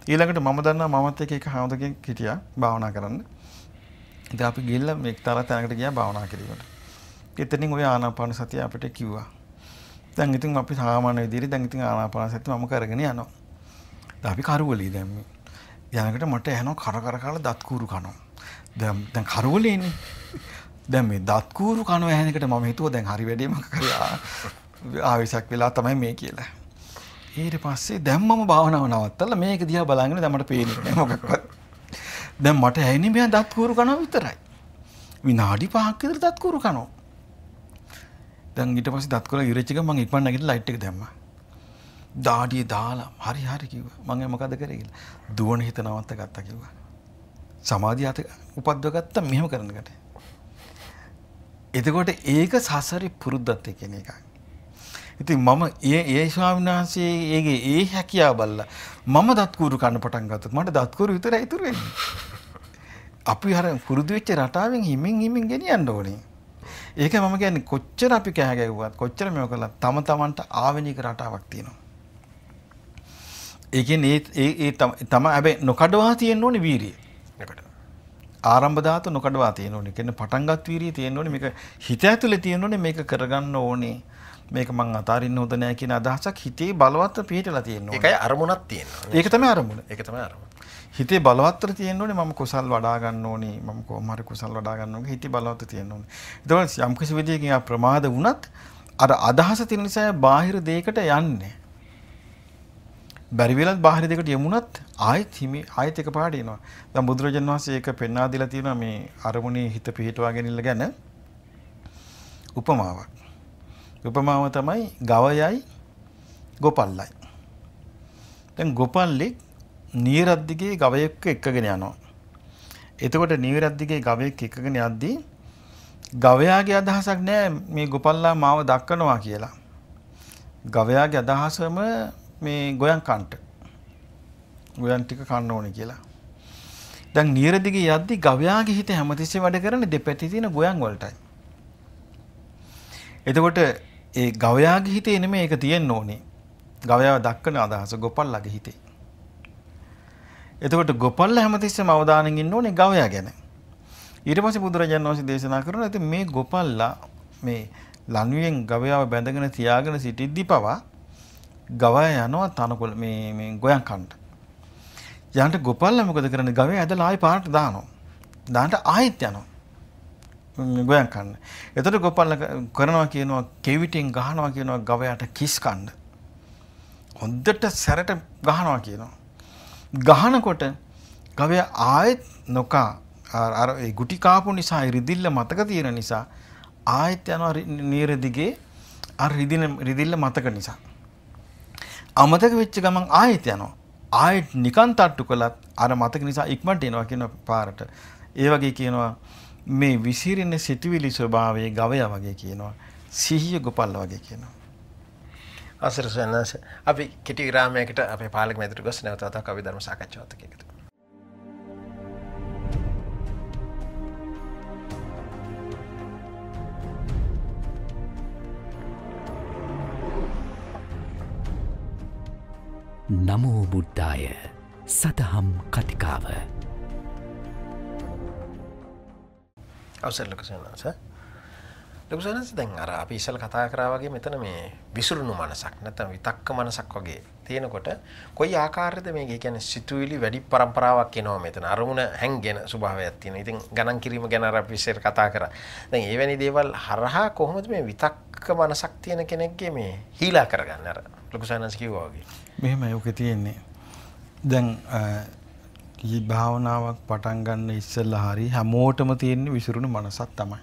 ඊළඟට මම දන්නවා මමත් එක හාමුදුරුවෝ හිටියා භාවනා කරන්න. ඉතින් අපි ගිහිල්ලා මේ එක්තරා තැනකට ගියා භාවනා කිරීමට. එතනින් ඔය ආනාපාන සතිය අපිට කිව්වා. දැන් ඉතින් අපි සාමාන්‍ය විදිහට දැන් ඉතින් ආනාපාන සතිය මම කරගෙන යනවා. දැන් අපි කරුවලී දැම්මේ. යනකට මට ඇහෙනවා කර කාලා දත් කූරු කනවා. දැන් කරුවලීනේ. දැන් මේ දත් කූරු කනවා ඇහෙනකොට මම හිතුවා දැන් හරි වැඩේ මොකක් කරලා ආවිසක් වෙලා තමයි මේ කියලා. ඊට පස්සේ දැන් මම භාවනාව නවත්තලා මේක දිහා බලගෙන දැන් මට පේන්නේ නැහැ මොකක්වත්. දැන් මට ඇහෙන්නේ මෙයා දත් කූරු කනවා විතරයි. විනාඩි 5ක් විතර දත් කූරු කනවා. දැන් ඊට පස්සේ දත් කූරු ඉරෙච්ච එක මම ඉක්මන නැගිටලා ලයිට් එක දැම්මා. දාඩිය දාලා හරි කිව්වා. මම මොකද කරේ කියලා. දුවන හිත නවත්ත ගත්තා කිව්වා. සමාධිය අත උපද්දව ගත්තා මෙහෙම කරනකට. එතකොට ඒක සසරේ පුරුද්දත් කියන එකක්. ඉතින් මම ඒ ස්වාමීන් වහන්සේ ඒ හැකියාව බලලා මම දත් කූරු කන්න පටන් ගත්තොත් මට දත් කූරු විතරයි ඉතුරු වෙන්නේ. අපි අර පුරුදු වෙච්ච රටාවෙන් හිමින් ගෙනියන්න ඕනේ. ඒක මම කියන්නේ කොච්චර අපි කෑ ගැව්වත් කොච්චර මේක කළා තමන්ට ආවෙනික රටාවක් තියෙනවා. ඒ කියන්නේ ඒ තමයි හැබැයි නොකඩවා තියෙන්න ඕනේ වීරිය. ආරම්භ ධාතු නොකඩවා තියෙන්න ඕනේ. කියන්නේ පටන්ගත් වීරිය තියෙන්න ඕනේ. මේක හිත ඇතුලේ තියෙන්න ඕනේ. මේක කරගන්න ඕනේ. මේක මං අතාරින්න හොඳ නැහැ කියන අදහසක් හිතේ බලවත්ව පිහිටලා තියෙන්න ඕනේ. ඒකයි අරමුණක් තියෙනවා. ඒක තමයි අරමුණ. ඒක තමයි අරමුණ. හිතේ බලවත්ව තියෙන්න ඕනේ. මම කුසල් වඩා ගන්න ඕනේ. මම කොහොම හරි කුසල් වඩා ගන්න ඕනේ. හිතේ බලවත්ව තියෙන්න ඕනේ. ඒතකොට යම් කිසි විදියකින් ආ ප්‍රමාද වුණත් අර අදහස තියෙන නිසා බාහිර දෙයකට යන්නේ. බැරි වෙලත් බාහිර දෙයකට යමුණත් ආයෙත් එකපාරට එනවා. දැන් බුදුරජාණන් වහන්සේ ඒක පෙන්වා දීලා තියෙනවා මේ අරමුණේ හිත පිහිටවා ගැනීම ගැන උපමාවක්. උපමාව තමයි ගවයයි ගොපල්ලයි. දැන් ගොපල්ලෙක් නීරද්දිගේ ගවයෙක් එක්කගෙන යනවා. එතකොට නීරද්දිගේ ගවයෙක් එක්කගෙන යද්දී ගවයාගේ අදහසක් නෑ මේ ගොපල්ලා මාව දක්කනවා කියලා. ගවයාගේ අදහසම මේ ගොයන් කන්ට. ගොයන් ටික කන්න ඕනේ කියලා. දැන් නීරද්දිගේ යද්දී ගවයාගේ හිත හැමතිස්සෙම වැඩ කරන්නේ දෙපැත්තේ තියෙන ගොයන් වලටයි. එතකොට ඒ ගවයාගේ හිතේ නෙමෙයි ඒක තියෙන්න ඕනේ. ගවයාව දක්කන අදහස ගොපල්ලාගේ හිතේ. එතකොට ගොපල්ලා හැමතිස්සෙම අවධානයෙන් ඉන්න ඕනේ ගවයා ගැන. ඊට පස්සේ බුදුරජාණන් වහන්සේ දේශනා කරනවා ඉතින් මේ ගොපල්ලා මේ ලණුවෙන් ගවයාව බැඳගෙන තියාගෙන සිටිද්දි පවා ගවයා යනවා තනකොළ මේ ගොයන් කන්න. යන්ට ගොපල්ලා මොකද කරන්නේ? ගවයා ඇදලා ආයෙ පාරට දානවා. දාන්නට ආයෙත් යනවා. ගොයන් කන්න. එතකොට ගොපල්ලා කරනවා කියනවා කෙවිටින් ගහනවා කියනවා ගවයාට කිස් කන්න. හොඳට සැරට ගහනවා කියනවා. ගහනකොට ගවයා ආයෙත් නොකා අර ඒ ගුටි කාපු නිසා රිදිල්ල මතක තියෙන නිසා ආයෙත් යනවා නීරදිගේ අර රිදිල්ල මතක නිසා. අමතක වෙච්ච ගමන් ආයෙත් යනවා. ආයෙත් නිකන් තට්ටු කළත් අර මතක නිසා ඉක්මනට එනවා කියන පාරට. ඒ වගේ කියනවා මේ විසිරෙන සිතුවිලි ස්වභාවයේ ගවයා වගේ කියනවා. සිහිය ගොපල්ල වගේ කියනවා. අසරසනස අපි කෙටි විරාමයකට අපේ පාලක මැදිරියට ගොස් නැවත වතාවක් අපි ධර්ම සාකච්ඡාවත් එක්ක නමෝ බුද්ධාය සතහම් කතිකාව අවසර ලකසනස ලකසනස දැන් අර අපි ඉස්සෙල් කතා කරා වගේ මෙතන මේ විසිරුණු මනසක් නැත්නම් විතක්ක මනසක් වගේ තියෙනකොට කොයි ආකාරයේද මේක කියන්නේ සිතුවිලි වැඩි પરම්පරාවක් එනවා මෙතන අරමුණ හැංගෙන ස්වභාවයක් තියෙනවා. ඉතින් ගණන් කිරීම ගැන අර අපි ඉස්සෙල් කතා කරා. දැන් එවැනි දේවල් හරහා කොහොමද මේ විතක්ක මනසක් තියෙන කෙනෙක්ගේ මේ හීලා කරගන්නේ අර ලකසනස කිව්වා වගේ. මෙහෙමයි ඔක තියෙන්නේ. දැන් ඊ භාවනාවක් පටන් ගන්න ඉස්සෙල්ලා හරි හැමෝටම තියෙන විසිරුණු මනසක් තමයි.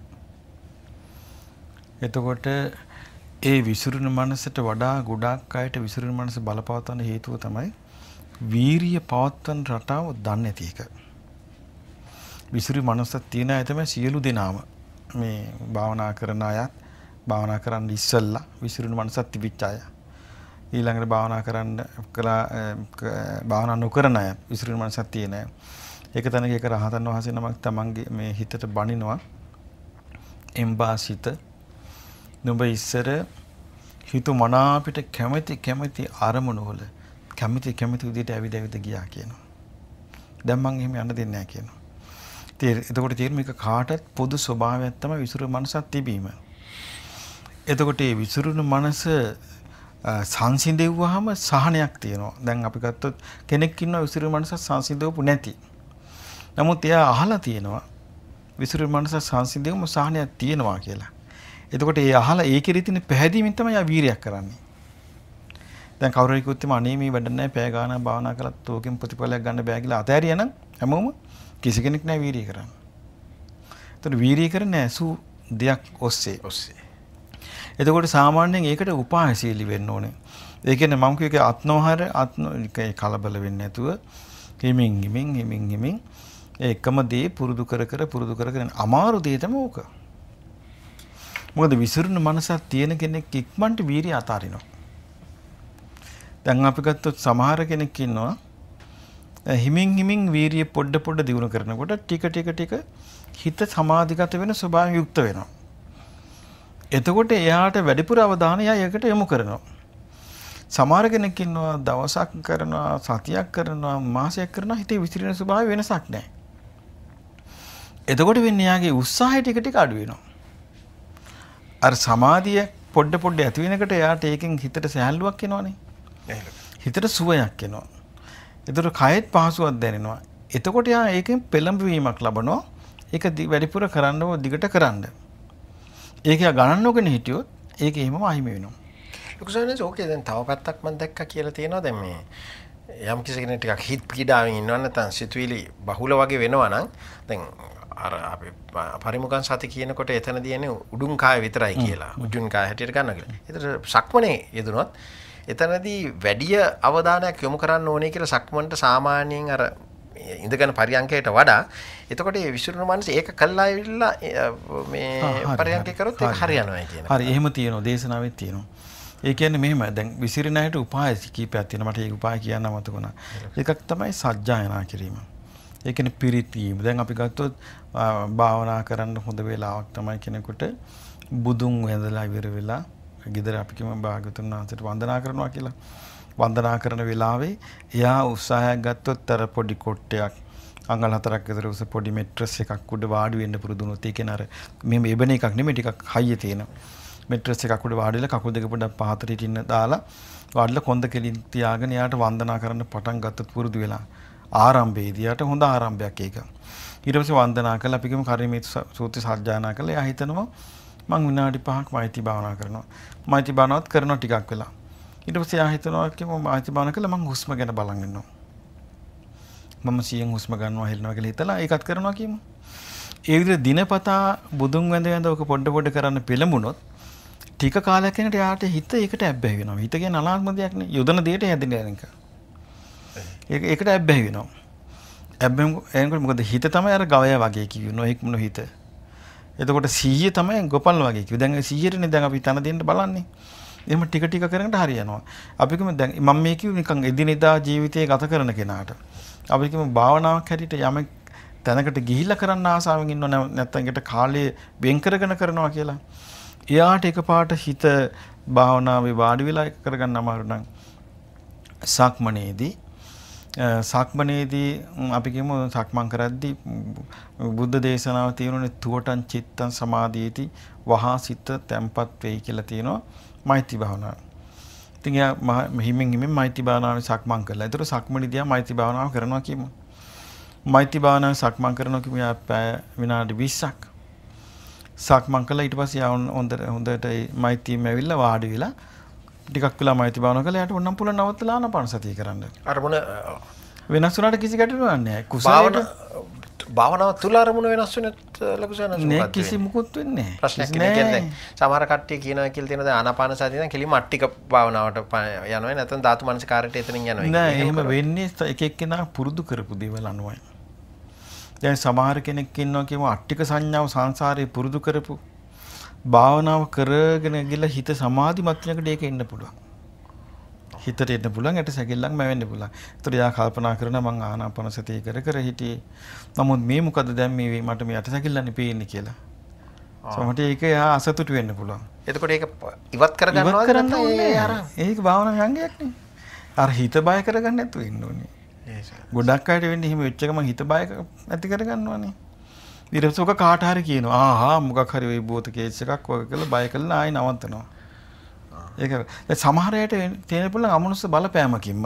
එතකොට ඒ විසිරුණු මනසට වඩා ගොඩාක් අයට විසිරුණු මනස බලපවත්වන හේතුව තමයි වීරිය පවත්වන රටාව දන්නේ නැති එක. විසිරුණු මනසක් තියෙන අය තමයි සියලු දෙනාම මේ භාවනා කරන අයත් භාවනා කරන්න ඉස්සෙල්ලා විසිරුණු මනසක් තිබිච්ච අය. ඊළඟට භාවනා කරන්න භාවනා නොකරන අය විසිරුණු මනසක් තියෙන අය. ඒක තනක එක රහතන් වහන්සේ නමක් තමන්ගේ මේ හිතට බනිනවා එම්බාසිත නුඹ ඉස්සර හිතු මනාපිට කැමැති අරමුණු වල කැමති විදිහට ඇවිද ගියා කියනවා. දැන් මං එහෙම යන්න දෙන්නේ නැහැ කියනවා. එතකොට තේරෙන්නේ මේක කාටත් පොදු ස්වභාවයක් තමයි විසිරුණු මනසක් තිබීම. එතකොට මේ විසිරුණු මනස සංසිඳෙව්වහම සහනයක් තියෙනවා. දැන් අපි ගත්තොත් කෙනෙක් ඉන්නවා විසිරුණු මනස සංසිඳවපු නැති. නමුත් එයා අහලා තියෙනවා විසිරුණු මනස සංසිඳෙවම සහනයක් තියෙනවා කියලා. එතකොට ඒ අහලා ඒකෙරි තියෙන පැහැදීමෙන් තමයි යා වීරියක් කරන්නේ. දැන් කවුරු හරි කිව්වොත් අනේ මේ වැඩ නැහැ පැය ගානක් භාවනා කළත් ඕකෙන් ප්‍රතිඵලයක් ගන්න බෑ කියලා අතෑරියා නම් හැමෝම කිසි කෙනෙක් නැහැ වීරිය කරන්න. එතකොට වීරිය කරන්නේ ඇසු දෙයක් ඔස්සේ. එතකොට සාමාන්‍යයෙන් ඒකට උපායශීලී වෙන්න ඕනේ. ඒ කියන්නේ මම කියුවේ අත්නෝහර කලබල වෙන්නේ නැතුව හිමින් ඒකම දේ පුරුදු කර අමාරු දේ තමයි ඕක. මොකද විසිරුණු මනසක් තියෙන කෙනෙක් ඉක්මනට වීරිය අතාරිනවා. දැන් අපි ගත්තොත් සමහර කෙනෙක් ඉන්නවා හිමින් වීරිය පොඩ දියුණු කරනකොට ටික හිත සමාධිගත වෙන ස්වභාවයෙන් යුක්ත වෙනවා. එතකොට එයාට වැඩිපුර අවධානය ඒකට යොමු කරනවා. සමහර කෙනෙක් ඉන්නවා දවසක් කරනවා සතියක් කරනවා මාසයක් කරනවා හිතේ විසිරෙන ස්වභාවය වෙනසක් නැහැ. එතකොට වෙන්නේ යාගේ උත්සාහය ටික අඩු වෙනවා. අර සමාධිය පොඩ ඇති වෙනකොට එයාට ඒකෙන් හිතට සැහැල්ලුවක් එනවනේ. හිතට සුවයක් එනවා. එතකොට කයෙත් පහසුවක් දැනෙනවා. එතකොට යා ඒකෙන් පෙළඹවීමක් ලබනවා. ඒක වැඩිපුර කරන්න දිගට කරන්න. ඒක ගණන් නොගෙන හිටියොත් ඒක එහෙමම අහිමි වෙනවා. ලොකු සානස් ඕකේ දැන් තව පැත්තක් මම දැක්කා කියලා තියෙනවා. දැන් මේ යම් කිසි කෙනෙක් ටිකක් හිත පීඩාවෙන් ඉන්නවා නැත්නම් සිතුවිලි බහුල වගේ වෙනවා නම් දැන් අර අපි පරිමුඛන් සති කියනකොට එතනදී එන්නේ උඩුන් කාය විතරයි කියලා. උඩුන් කාය හැටියට ගන්නවා කියලා. ඒතර සක්මනේ යෙදුනොත් එතනදී වැඩි අවධානයක් යොමු කරන්න ඕනේ කියලා සක්මන්ට සාමාන්‍යයෙන් අර ඉඳගෙන පරියන්කයට වඩා එතකොට මේ විසිරුණු මනස ඒක කළා ඇවිල්ලා මේ පරියන්කේ කරොත් ඒක හරියනවා කියන. හරි එහෙම තියෙනවා දේශනාවෙත් තියෙනවා. ඒ කියන්නේ මෙහෙම දැන් විසිරෙන අයට උපාය කීපයක් තියෙනවා. මට ඒ උපාය කියන්න මතකුණා. එකක් තමයි සජ්ජායනා කිරීම. ඒ කියන්නේ පිරිතීම. දැන් අපි ගත්තොත් භාවනා කරන්න හොඳ වෙලාවක් තමයි කෙනෙකුට බුදුන් වැඳලා ඉවර වෙලා ගෙදර අපි කියමු භාගතුන් වහන්සේට වන්දනා කරනවා කියලා. වන්දනා කරන වෙලාවේ එයා උත්සාහයක් ගත්තොත් අර පොඩි කොට්ටයක් අඟල් 4ක් විතර උස පොඩි මෙට්‍රස් එකක් උඩ වාඩි වෙන්න පුරුදු වුණොත් ඒ කියන්නේ අර මෙහෙම එබන එකක් නෙමෙයි ටිකක් හයිය තියෙන මෙට්‍රස් එකක් උඩ වාඩි වෙලා කකුල් දෙක පොඩ්ඩක් පහතට හිටින්න දාලා වාඩිලා කොන්ද කෙලින් තියාගෙන එයාට වන්දනා කරන්න පටන් ගත්තොත් පුරුදු වෙලා ආරම්භයේදී යාට හොඳ ආරම්භයක් ඒක. ඊට පස්සේ වන්දනා කළා අපි කියමු කර්මීත සූත්‍රය සජ්ජායනා කළා. එයා හිතනවා මං විනාඩි 5ක් මෛත්‍රී භාවනා කරනවා. මෛත්‍රී භාවනාවත් කරනවා ටිකක් වෙලා. ඊට පස්සේ එයා හිතනවා කියමු මෛත්‍රී භාවනා කළා මං හුස්ම ගැන බලන් ඉන්නවා. මම සියෙන් හුස්ම ගන්නවා හෙලනවා කියලා හිතලා ඒකත් කරනවා කියමු. ඒ විදිහට දිනපතා බුදුන් වැඳ ඔක පොඩ කරන්න පෙළඹුණොත් ටික කාලයක් යනකොට යාට හිත ඒකට ඇබ්බැහි වෙනවා. හිත කියන්නේ අනාත්ම දෙයක් නේ. යොදන දෙයට හැදෙන එක. ඒකට ඇබ්බැහි වෙනවා. ඇබ්බැහි එනකොට මොකද හිත තමයි අර ගවය වගේ කියනවා හික්මුණු හිත. එතකොට 100 තමයි ගොපල් වගේ කිව්ව. දැන් 100ටනේ දැන් අපි තන දෙන්න බලන්නේ. එහෙම ටික කරනකොට හරියනවා. අපි කියමු දැන් මම මේ කිව්ව නිකන් එදිනෙදා ජීවිතේ ගත කරන කෙනාට. අපි කියමු භාවනාවක් හැටියට යමෙක් තැනකට ගිහිල්ලා කරන්න ආසාවෙන් ඉන්නව නැත්නම් ඒකට කාලය වෙන් කරගෙන කරනවා කියලා. එයාට එකපාරට හිත භාවනාවේ වාඩි වෙලා එක කරගන්න අමාරු නම් සක්මනේදී අපි කියමු සක්මන් කරද්දී බුද්ධ දේශනාව තියෙනුනේ තුවටන් චිත්තං සමාධියති වහා සිත තැම්පත් වෙයි කියලා තියෙනවා මෛත්‍රී භාවනාව. ඉතින් එයා හිමින් මෛත්‍රී භාවනාවේ සක්මන් කළා. ඒතර සක්මනේදී මෛත්‍රී භාවනාව කරනවා කියමු. මෛත්‍රී භාවනාවේ සක්මන් කරනවා කියමු විනාඩි 20ක්. සක්මන් කළා ඊට පස්සේ හොඳට මෛත්‍රියම ඇවිල්ලා වාඩි වෙලා ටිකක් වෙලා මෛත්‍රී භාවනාව කළා. යාට ඕනම් පුළුවන් නවත්තලා ආනාපාන සතිය කරන්න. අරමුණ වෙනස් වුණාට කිසි ගැටලුවක් නැහැ. කුසලයට භාවනාව තුල අරමුණ වෙනස් වෙනත් ලකුසනස් නෑ කිසි මුකුත් වෙන්නේ නැහැ. ප්‍රශ්නයක් කියන්නේ සමහර කට්ටිය කියනවා කියලා තියෙනවා දැන් ආනාපාන සතිය දැන් කෙලිම අට්ටික භාවනාවට යනවා නැත්නම් ධාතු මනසිකාරයට එතනින් යනවා. නෑ එහෙම වෙන්නේ එක එක්කෙනා පුරුදු කරපු දේවල් අනුවයි. දැන් සමහර කෙනෙක් ඉන්නවා කියමු අට්ටික සංඥාව සංසාරේ පුරුදු කරපු භාවනාව කරගෙන ගිහලා හිත සමාධිමත් වෙනකොට ඒක එන්න පුළුවන්. හිතට එන්න පුළුවන් ඇට සැකිල්ලක් මැවෙන්න පුළුවන්. ඒතර යා කල්පනා කරනවා මං ආනාපාන සතිය කර හිටියේ. නමුත් මේ මොකද දැන් මේ මට මේ ඇට සැකිල්ලන්නේ පේන්නේ කියලා. සමහරට ඒක යා අසතුටු වෙන්න පුළුවන්. එතකොට ඒක ඉවත් කරගන්නවා කරන්නේ අර ඒක භාවනාවේ අංගයක් නේ. අර හිත බය කරගන්න නැතුව ඉන්න ඕනේ. ගොඩක් අයට වෙන්නේ එහෙම වෙච්ච ගමන් හිත බය නැති කරගන්නවානේ. ඊටසෝක කාට හරි කියනවා ආහා මොකක් හරි ওই බෝත කේස් එකක් වගේ කියලා බය කළා ආයෙ නවත්තනවා. ඒක සමහර අයට තේරෙන්න පුළුවන් අමනුස්ස බලපෑමකින්ම.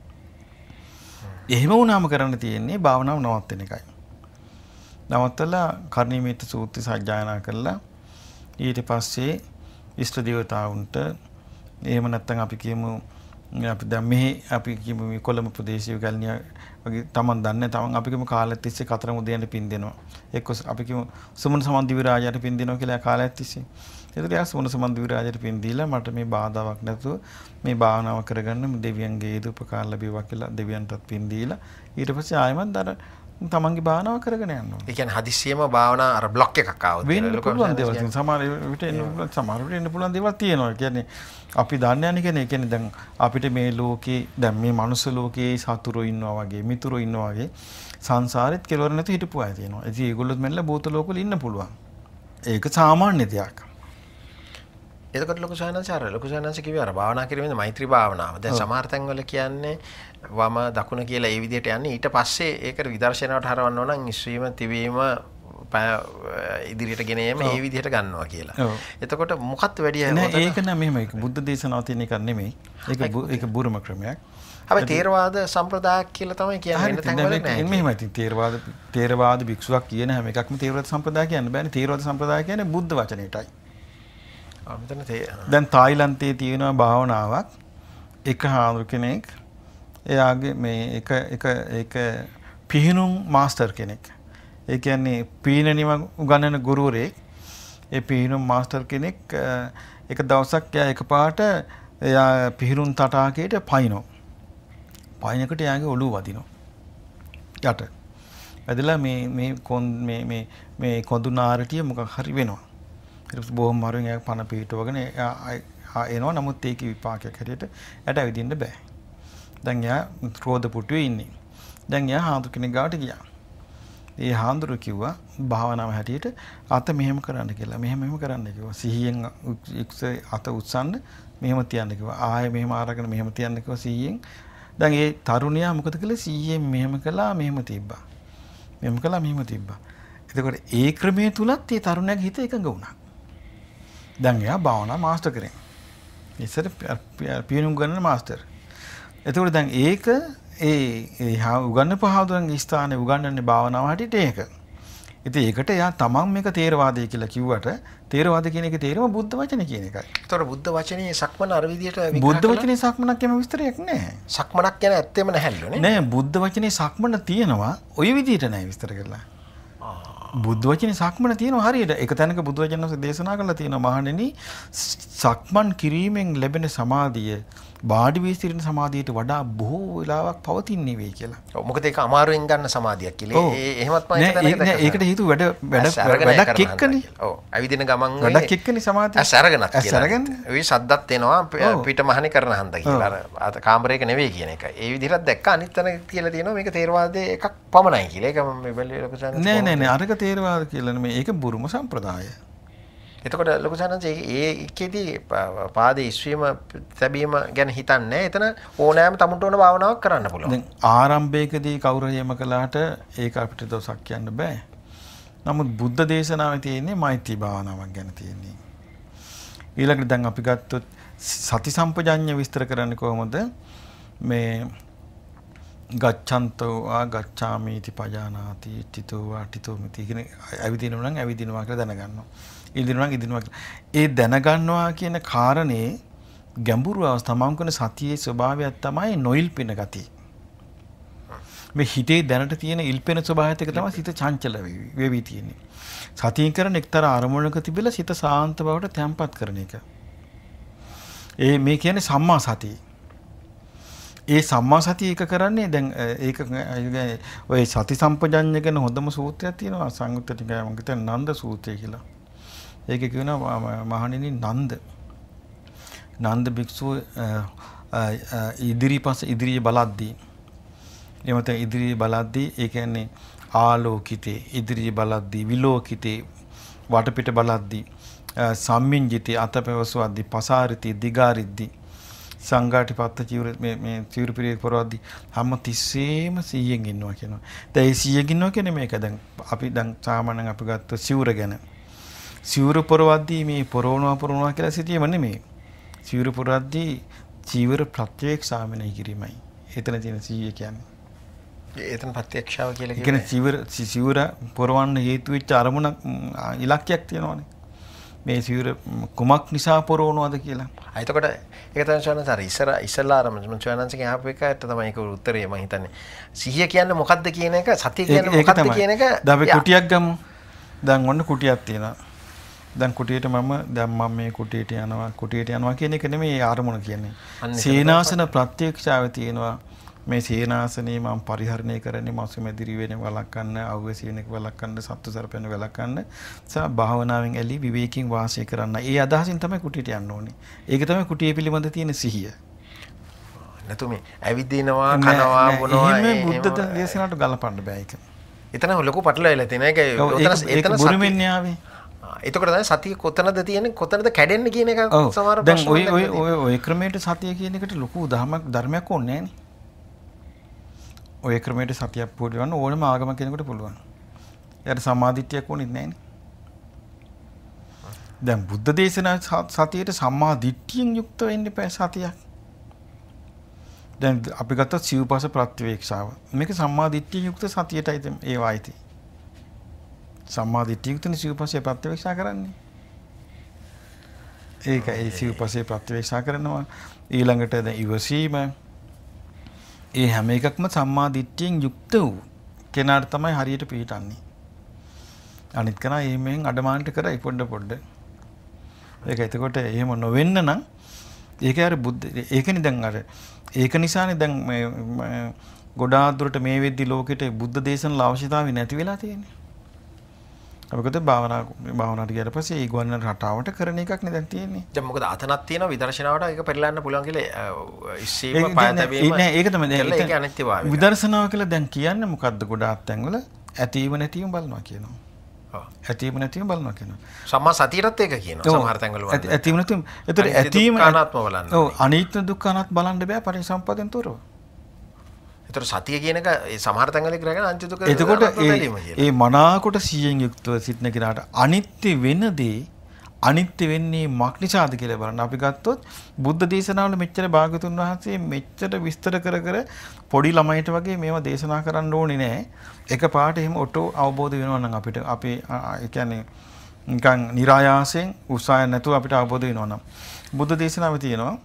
එහෙම වුණාම කරන්න තියෙන්නේ භාවනාව නවත්තන එකයි. නවත්තලා කර්ණීයමෙත්ත සූත්‍රය සජ්ජායනා කරලා ඊට පස්සේ ඉෂ්ට දේවතාවුන්ට එහෙම නැත්නම් අපි කියමු අපි දැන් මෙහි අපි කියමු මේ කොළඹ ප්‍රදේශයේ ගල්නිය වගේ Taman දන්නේ Taman අපි කියමු කාලයක් තිස්සේ කතරගම දෙයන්ට පින් දෙනවා. එක්ක අපි කියමු සුමන සමන් දිවි රාජයාට පින් දෙනවා කියලා කාලයක් තිස්සේ. ඒකට යා සුමන සමන් දිවි රාජයාට පින් දීලා මට මේ බාධාවක් නැතුව මේ භාවනාව කරගන්න දෙවියන්ගේ උපකාර ලැබේවා කියලා දෙවියන්ටත් පින් දීලා ඊට පස්සේ ආයෙමත් අර තමන්ගේ භාවනාව කරගෙන යනවා. ඒ කියන්නේ හදිස්සියම භාවනා අර බ්ලොක් එකක් ආවොත් වෙන්න පුළුවන් දේවල් තියෙනවා. සමහර විට එන්න පුළුවන් දේවල් තියෙනවා. කියන්නේ අපි දන්නේ නැහැ කියන්නේ. කියන්නේ දැන් අපිට මේ ලෝකේ දැන් මේ මනුස්ස ලෝකේ සතුරු ඉන්නවා වගේ, මිතුරු ඉන්නවා වගේ සංසාරෙත් කෙලවර නැති හිටපු අය තියෙනවා. ඉතින් ඒගොල්ලොත් මෙන්න භූත ලෝකවල ඉන්න පුළුවන්. ඒක සාමාන්‍ය දෙයක්. එතකොට ලොකු සානංශ කිව්වේ අර භාවනා කිරීමෙන් මෛත්‍රී භාවනාව. දැන් සමහර තැන්වල කියන්නේ වම දකුණ කියලා ඒ විදිහට යන්නේ. ඊට පස්සේ ඒකට විදර්ශනාවට හරවන්න ඕන නම් ඉස්වීම තිවීම ඉදිරියට ගෙන යෑම මේ විදිහට ගන්නවා කියලා. එතකොට මොකක්ද වැඩි නෑ ඒක නෑ මෙහෙම ඒක බුද්ධ දේශනාව තියෙන එකක් නෙමෙයි. ඒක බුරුම ක්‍රමයක්. හැබැයි තේරවාද සම්ප්‍රදායක් කියලා තමයි කියන්නේ. වෙන තැන්වල නෑ. මෙහෙමයි ඉතින් තේරවාද භික්ෂුවක් කියන හැම එකක්ම තේරවාද සම්ප්‍රදාය කියන්න බෑනේ. තේරවාද සම්ප්‍රදාය කියන්නේ බුද්ධ වචනයටයි. දැන් තායිලන්තයේ තියෙන භාවනාවක් එක හාමුදුර කෙනෙක් එයාගේ මේ එක පිහිනුම් මාස්ටර් කෙනෙක්. ඒ කියන්නේ පීනනිම උගන්වන ගුරුවරයෙක්. ඒ පිහිනුම් මාස්ටර් කෙනෙක් එක දවසක් එයා එකපාරට එයා පිහිනුම් තටාකයට පයින්නවා. පයින්නකට එයාගේ ඔළුව වදිනවා. යට. වැදලා මේ කොඳු නාරටිය මොකක් හරි වෙනවා. ඊට බොහොම මරුවෙන් එයා පන පිටවගෙන එනවා. නමුත් ඒකේ විපාකයක් හැටියට එයාට ඇවිදින්න බෑ. දැන් එයා ක්‍රෝධ පුටුවේ ඉන්නේ. දැන් එයා හාමුදුර කෙනෙක් ගාවට ගියා. ඒ හාමුදුර කිව්වා භාවනාව හැටියට අත මෙහෙම කරන්න කියලා. මෙහෙම කරන්න කිව්වා. සිහියෙන් අත උස්සන්න මෙහෙම තියන්න කිව්වා. ආයෙ මෙහෙම අරගෙන මෙහෙම තියන්න කිව්වා සිහියෙන්. දැන් ඒ තරුණයා මොකද කළේ? සිහියෙන් මෙහෙම කළා මෙහෙම තිබ්බා. මෙහෙම කළා මෙහෙම තිබ්බා. එතකොට ඒ ක්‍රමයේ තුලත් ඒ තරුණයාගේ හිත එකඟ වුණා. දැන් එයා භාවනා මාස්ටර් කෙනෙක්. ඉස්සර පියුණුම් ගන්න මාස්ටර්. එතකොට දැන් ඒක ඒ උගන්නපු හාමුදුරන්ගේ ස්ථානයේ උගන්වන්නේ භාවනාව හැටියට ඒක. ඉතින් ඒකට එයා තමන් මේක තේරවාදය කියලා කිව්වට තේරවාද කියන එකේ තේරුම බුද්ධ වචනේ කියන එකයි. ඒතකොට බුද්ධ වචනේ සක්මන අර විදියට විග්‍රහ බුද්ධ වචනේ සක්මනක් යම විස්තරයක් නැහැ. සක්මනක් කියන ඇත්තෙම නැහැලු නේ. නෑ බුද්ධ වචනේ සක්මන තියෙනවා ඔය විදියට නෑ විස්තර කරලා. බුද්ධ වචනේ සක්මන තියෙනවා හරියට. එක තැනක බුද්ධ වචනanse දේශනා කරලා තියෙනවා මහණෙනි සක්මන් කිරීමෙන් ලැබෙන සමාධිය බාඩි වී සිටින සමාධියට වඩා බොහෝ වෙලාවක් පවතින්නේ වෙයි කියලා. ඔව් මොකද ඒක අමාරුවෙන් ගන්න සමාධියක් කියලා. එහෙමත් මම හිතන්නේ ඒකට හේතුව වැඩක් එක්කනේ. ඔව් ඇවිදින ගමන් වැඩක් එක්කනේ සමාධිය. අසරගෙනත් කියලා. ඔය සද්දත් එනවා පිටමහනේ කරන හන්ද කියලා. අර කාමරයක නෙවෙයි කියන එක. ඒ විදිහට දැක්ක අනිත් තැන කියලා තියෙනවා මේක තේරවාදයේ එකක් පමණයි කියලා. ඒක මම මේ බැලුවේ ලොකු සානංශ. නෑ අරක තේරවාද කියලා නෙමෙයි. ඒක බුරුම සම්ප්‍රදාය. එතකොට ලොකු සානංශ ඒකෙදී පාදයේ ඉස්වීම තැබීම ගැන හිතන්නේ එතන ඕනෑම තමුන්ට ඕන භාවනාවක් කරන්න පුළුවන්. දැන් ආරම්භයේදී කවුරු හරි යම කළාට ඒක අපිට දොසක් කියන්න බෑ. නමුත් බුද්ධ දේශනාවේ තියෙන්නේ මෛත්‍රී භාවනාවක් ගැන තියෙන්නේ. ඊළඟට දැන් අපි ගත්තොත් සති සම්පජඤ්ඤය විස්තර කරන්නේ කොහොමද? මේ ගච්ඡන්තෝ ආගච්ඡාමිති පජානාති ඨිතෝ වාඨිතෝ මිති කියන ඇවිදිනවා නම් ඇවිදිනවා කියලා දැනගන්නවා. ඉදිනවා කියලා. ඒ දැනගන්නවා කියන කාරණේ ගැඹුරු අවස්ථාව මම කියන සතියේ ස්වභාවයක් තමයි නොඉල්පෙන ගතිය. මේ හිතේ දැනට තියෙන ඉල්පෙන ස්වභාවයත් එක තමයි සිත චංචල වෙවි තියෙන්නේ. සතියෙන් කරන එක්තරා අරමුණක තිබිලා සිත සාන්ත බවට තැම්පත් කරන එක. මේ කියන්නේ සම්මා සතිය. ඒ සම්මා සතිය එක කරන්නේ දැන් ඒක ඔය සති සම්පජඤ්ඤ ගැන හොඳම සූත්‍රයක් තියෙනවා සංයුත්ත ටිකයි මම හිතන්නේ නන්ද සූත්‍රය කියලා. ඒකේ කියනවා මහණෙනි නන්ද භික්ෂුව ඉදිරියේ බලද්දී එමෙත ඉදිරියේ බලද්දී ඒ කියන්නේ ආලෝකිතේ ඉදිරියේ බලද්දී විලෝකිතේ වටපිට බලද්දී සම්මින්ජිතේ අතපවසවද්දී පසාරිතී දිගාරිද්දී සංඝාටිපත්ත චීවර මේ චීවර පිරියක පොරවද්දි හැම තිස්සෙම 100න් ඉන්නවා කියනවා. දැන් ඒ 100න් ඉන්නවා කියන්නේ මේක දැන් අපි දැන් සාමාන්‍යයෙන් අපි ගත්ත සිවුර ගැන. සිවුර පොරවද්දි මේ පොරවනවා කියලා සිටියම නෙමෙයි. සිවුර පොරවද්දි චීවර ප්‍රත්‍යක්ෂාමනයි කිරීමයි. එතන තියෙන 100 කියන්නේ. එතන ප්‍රත්‍යක්ෂාව කියලා කියන්නේ සිවුර පොරවන්න හේතු වෙච්ච අරමුණක් ඉලක්කයක් තියෙනවානේ. මේ සිවුර කුමක් නිසා පොරවනවද කියලා. එතකොට ඒක තමයි සවනන්ස අර ඉස්සලා අර මම සවනන්සගේ ආපු එකට තමයි ඒක උත්තරේ මම හිතන්නේ. සිහිය කියන්නේ මොකක්ද කියන එක සතිය කියන්නේ මොකක්ද කියන එක දැන් අපි කුටියක් ගමු. දැන් ඔන්න කුටියක් තියෙනවා. දැන් කුටියට මම මේ කුටියට යනවා කියන එක නෙමෙයි අරමුණ කියන්නේ. සීනාසන ප්‍රත්‍යක්ෂාවේ තියෙනවා. මේ සීනාසනේ මම පරිහරණය කරන්නේ මාසු මෙදිරි වෙන වළක්වන්න, අවුවැසි වෙන එක වළක්වන්න, සත්තු සර්පයන් වළක්වන්න, සා භාවනාවෙන් ඇලී විවේකයෙන් වාසය කරන්න. ඒ අදහසින් තමයි කුටියට යන්න ඕනේ. ඒක තමයි කුටිය පිළිබඳ තියෙන සිහිය. නැතු මේ ඇවිදිනවා, කනවා, බොනවා මේ බුද්ධ දේශනාවට ගලපන්න බෑ ඒක. එතන ලොකු පටලවිලා තියෙන එක. එතන බුරුමෙන් යාවේ. එතකොට තමයි සතිය කොතනද තියෙන්නේ, කොතනද කැඩෙන්නේ කියන එක සමහර ප්‍රශ්න. දැන් ඔය ක්‍රමයට සතිය කියන එකට ලොකු ධර්මයක් ඕනේ නෑනේ. ඔය ක්‍රමයට සතියක් පුරවන්න ඕනම ආගම කෙනෙකුට පුළුවන්. එයාට සම්මාදිට්ඨියක් ඕනෙත් නැහැනේ. දැන් බුද්ධ දේශනා සතියට සම්මාදිට්ඨියෙන් යුක්ත වෙන්න එපා සතියක්. දැන් අපි ගත්ත සිව්පස ප්‍රත්‍යවේක්ෂාව. මේක සම්මාදිට්ඨියෙන් යුක්ත සතියටයි ඒ වායිති. සම්මාදිට්ඨිය යුක්තනේ සිව්පසේ ප්‍රත්‍යවේක්ෂා කරන්නේ. ඒකයි සිව්පසේ ප්‍රත්‍යවේක්ෂා කරනවා. ඊළඟට දැන් ඉවසීම ඒ හැම එකක්ම සම්මා දිට්ඨියෙන් යුක්ත වූ කෙනාට තමයි හරියට පිළිටන්නේ. අනිත් කෙනා එහෙමෙන් අඩමාන්ට කරයි පොඩ. ඒක එතකොට එහෙම නොවෙන්න නම් ඒක අර ඒකනේ දැන් අර ඒක නිසානේ දැන් මේ ගොඩාක් දුරට මේ වෙද්දි ලෝකෙට බුද්ධ දේශන අවශ්‍යතාවය නැති වෙලා තියෙන්නේ. අපිට භාවනාවට ගියාට පස්සේ ඒ ගුවන් රටාවට කරන එකක් නේ දැන් තියෙන්නේ. දැන් මොකද අතනක් තියෙනවා විදර්ශනාවට ඒක පෙරලන්න පුළුවන් කියලා ඉස්සීම පායතවීම. නෑ ඒක තමයි ඒක අනිත්‍යභාවය. විදර්ශනාව කියලා දැන් කියන්නේ මොකද්ද? ගොඩාක් තැන්වල ඇතීම නැතිවම බලනවා කියනවා. ඔව්. ඇතීම නැතිවම බලනවා කියනවා. සම්මා සතියටත් ඒක කියනවා. සමහර තැන්වල වල. ඇතීම නැතිවම. ඒතර ඇතීම අනාත්ම බලන්න. ඔව් අනිත්‍ය දුක්ඛ අනාත්ම බලන්න බෑ පරිසම්පදෙන් තොරව. ඒතර සතිය කියන එක ඒ සමහර තැන්වල කරගෙන අනිත්‍ය දුක එතකොට ඒ මනාකොට 100න් යුක්තව සිටින කෙනාට අනිත්‍ය වෙන දේ අනිත්‍ය වෙන්නේ මක් නිසාද කියලා බලන්න. අපි ගත්තොත් බුද්ධ දේශනාවල මෙච්චර භාගතුන් වහන්සේ මෙච්චර විස්තර කර පොඩි ළමයිට වගේ මේවා දේශනා කරන්න ඕනේ නෑ. එකපාරට එහෙම ඔටෝ අවබෝධ වෙනවා නම් අපිට අපේ ඒ කියන්නේ නිකන් નિરાයාසයෙන් උත්සාහය නැතුව අපිට අවබෝධ වෙනවා නම් බුද්ධ දේශනාවේ තියෙනවා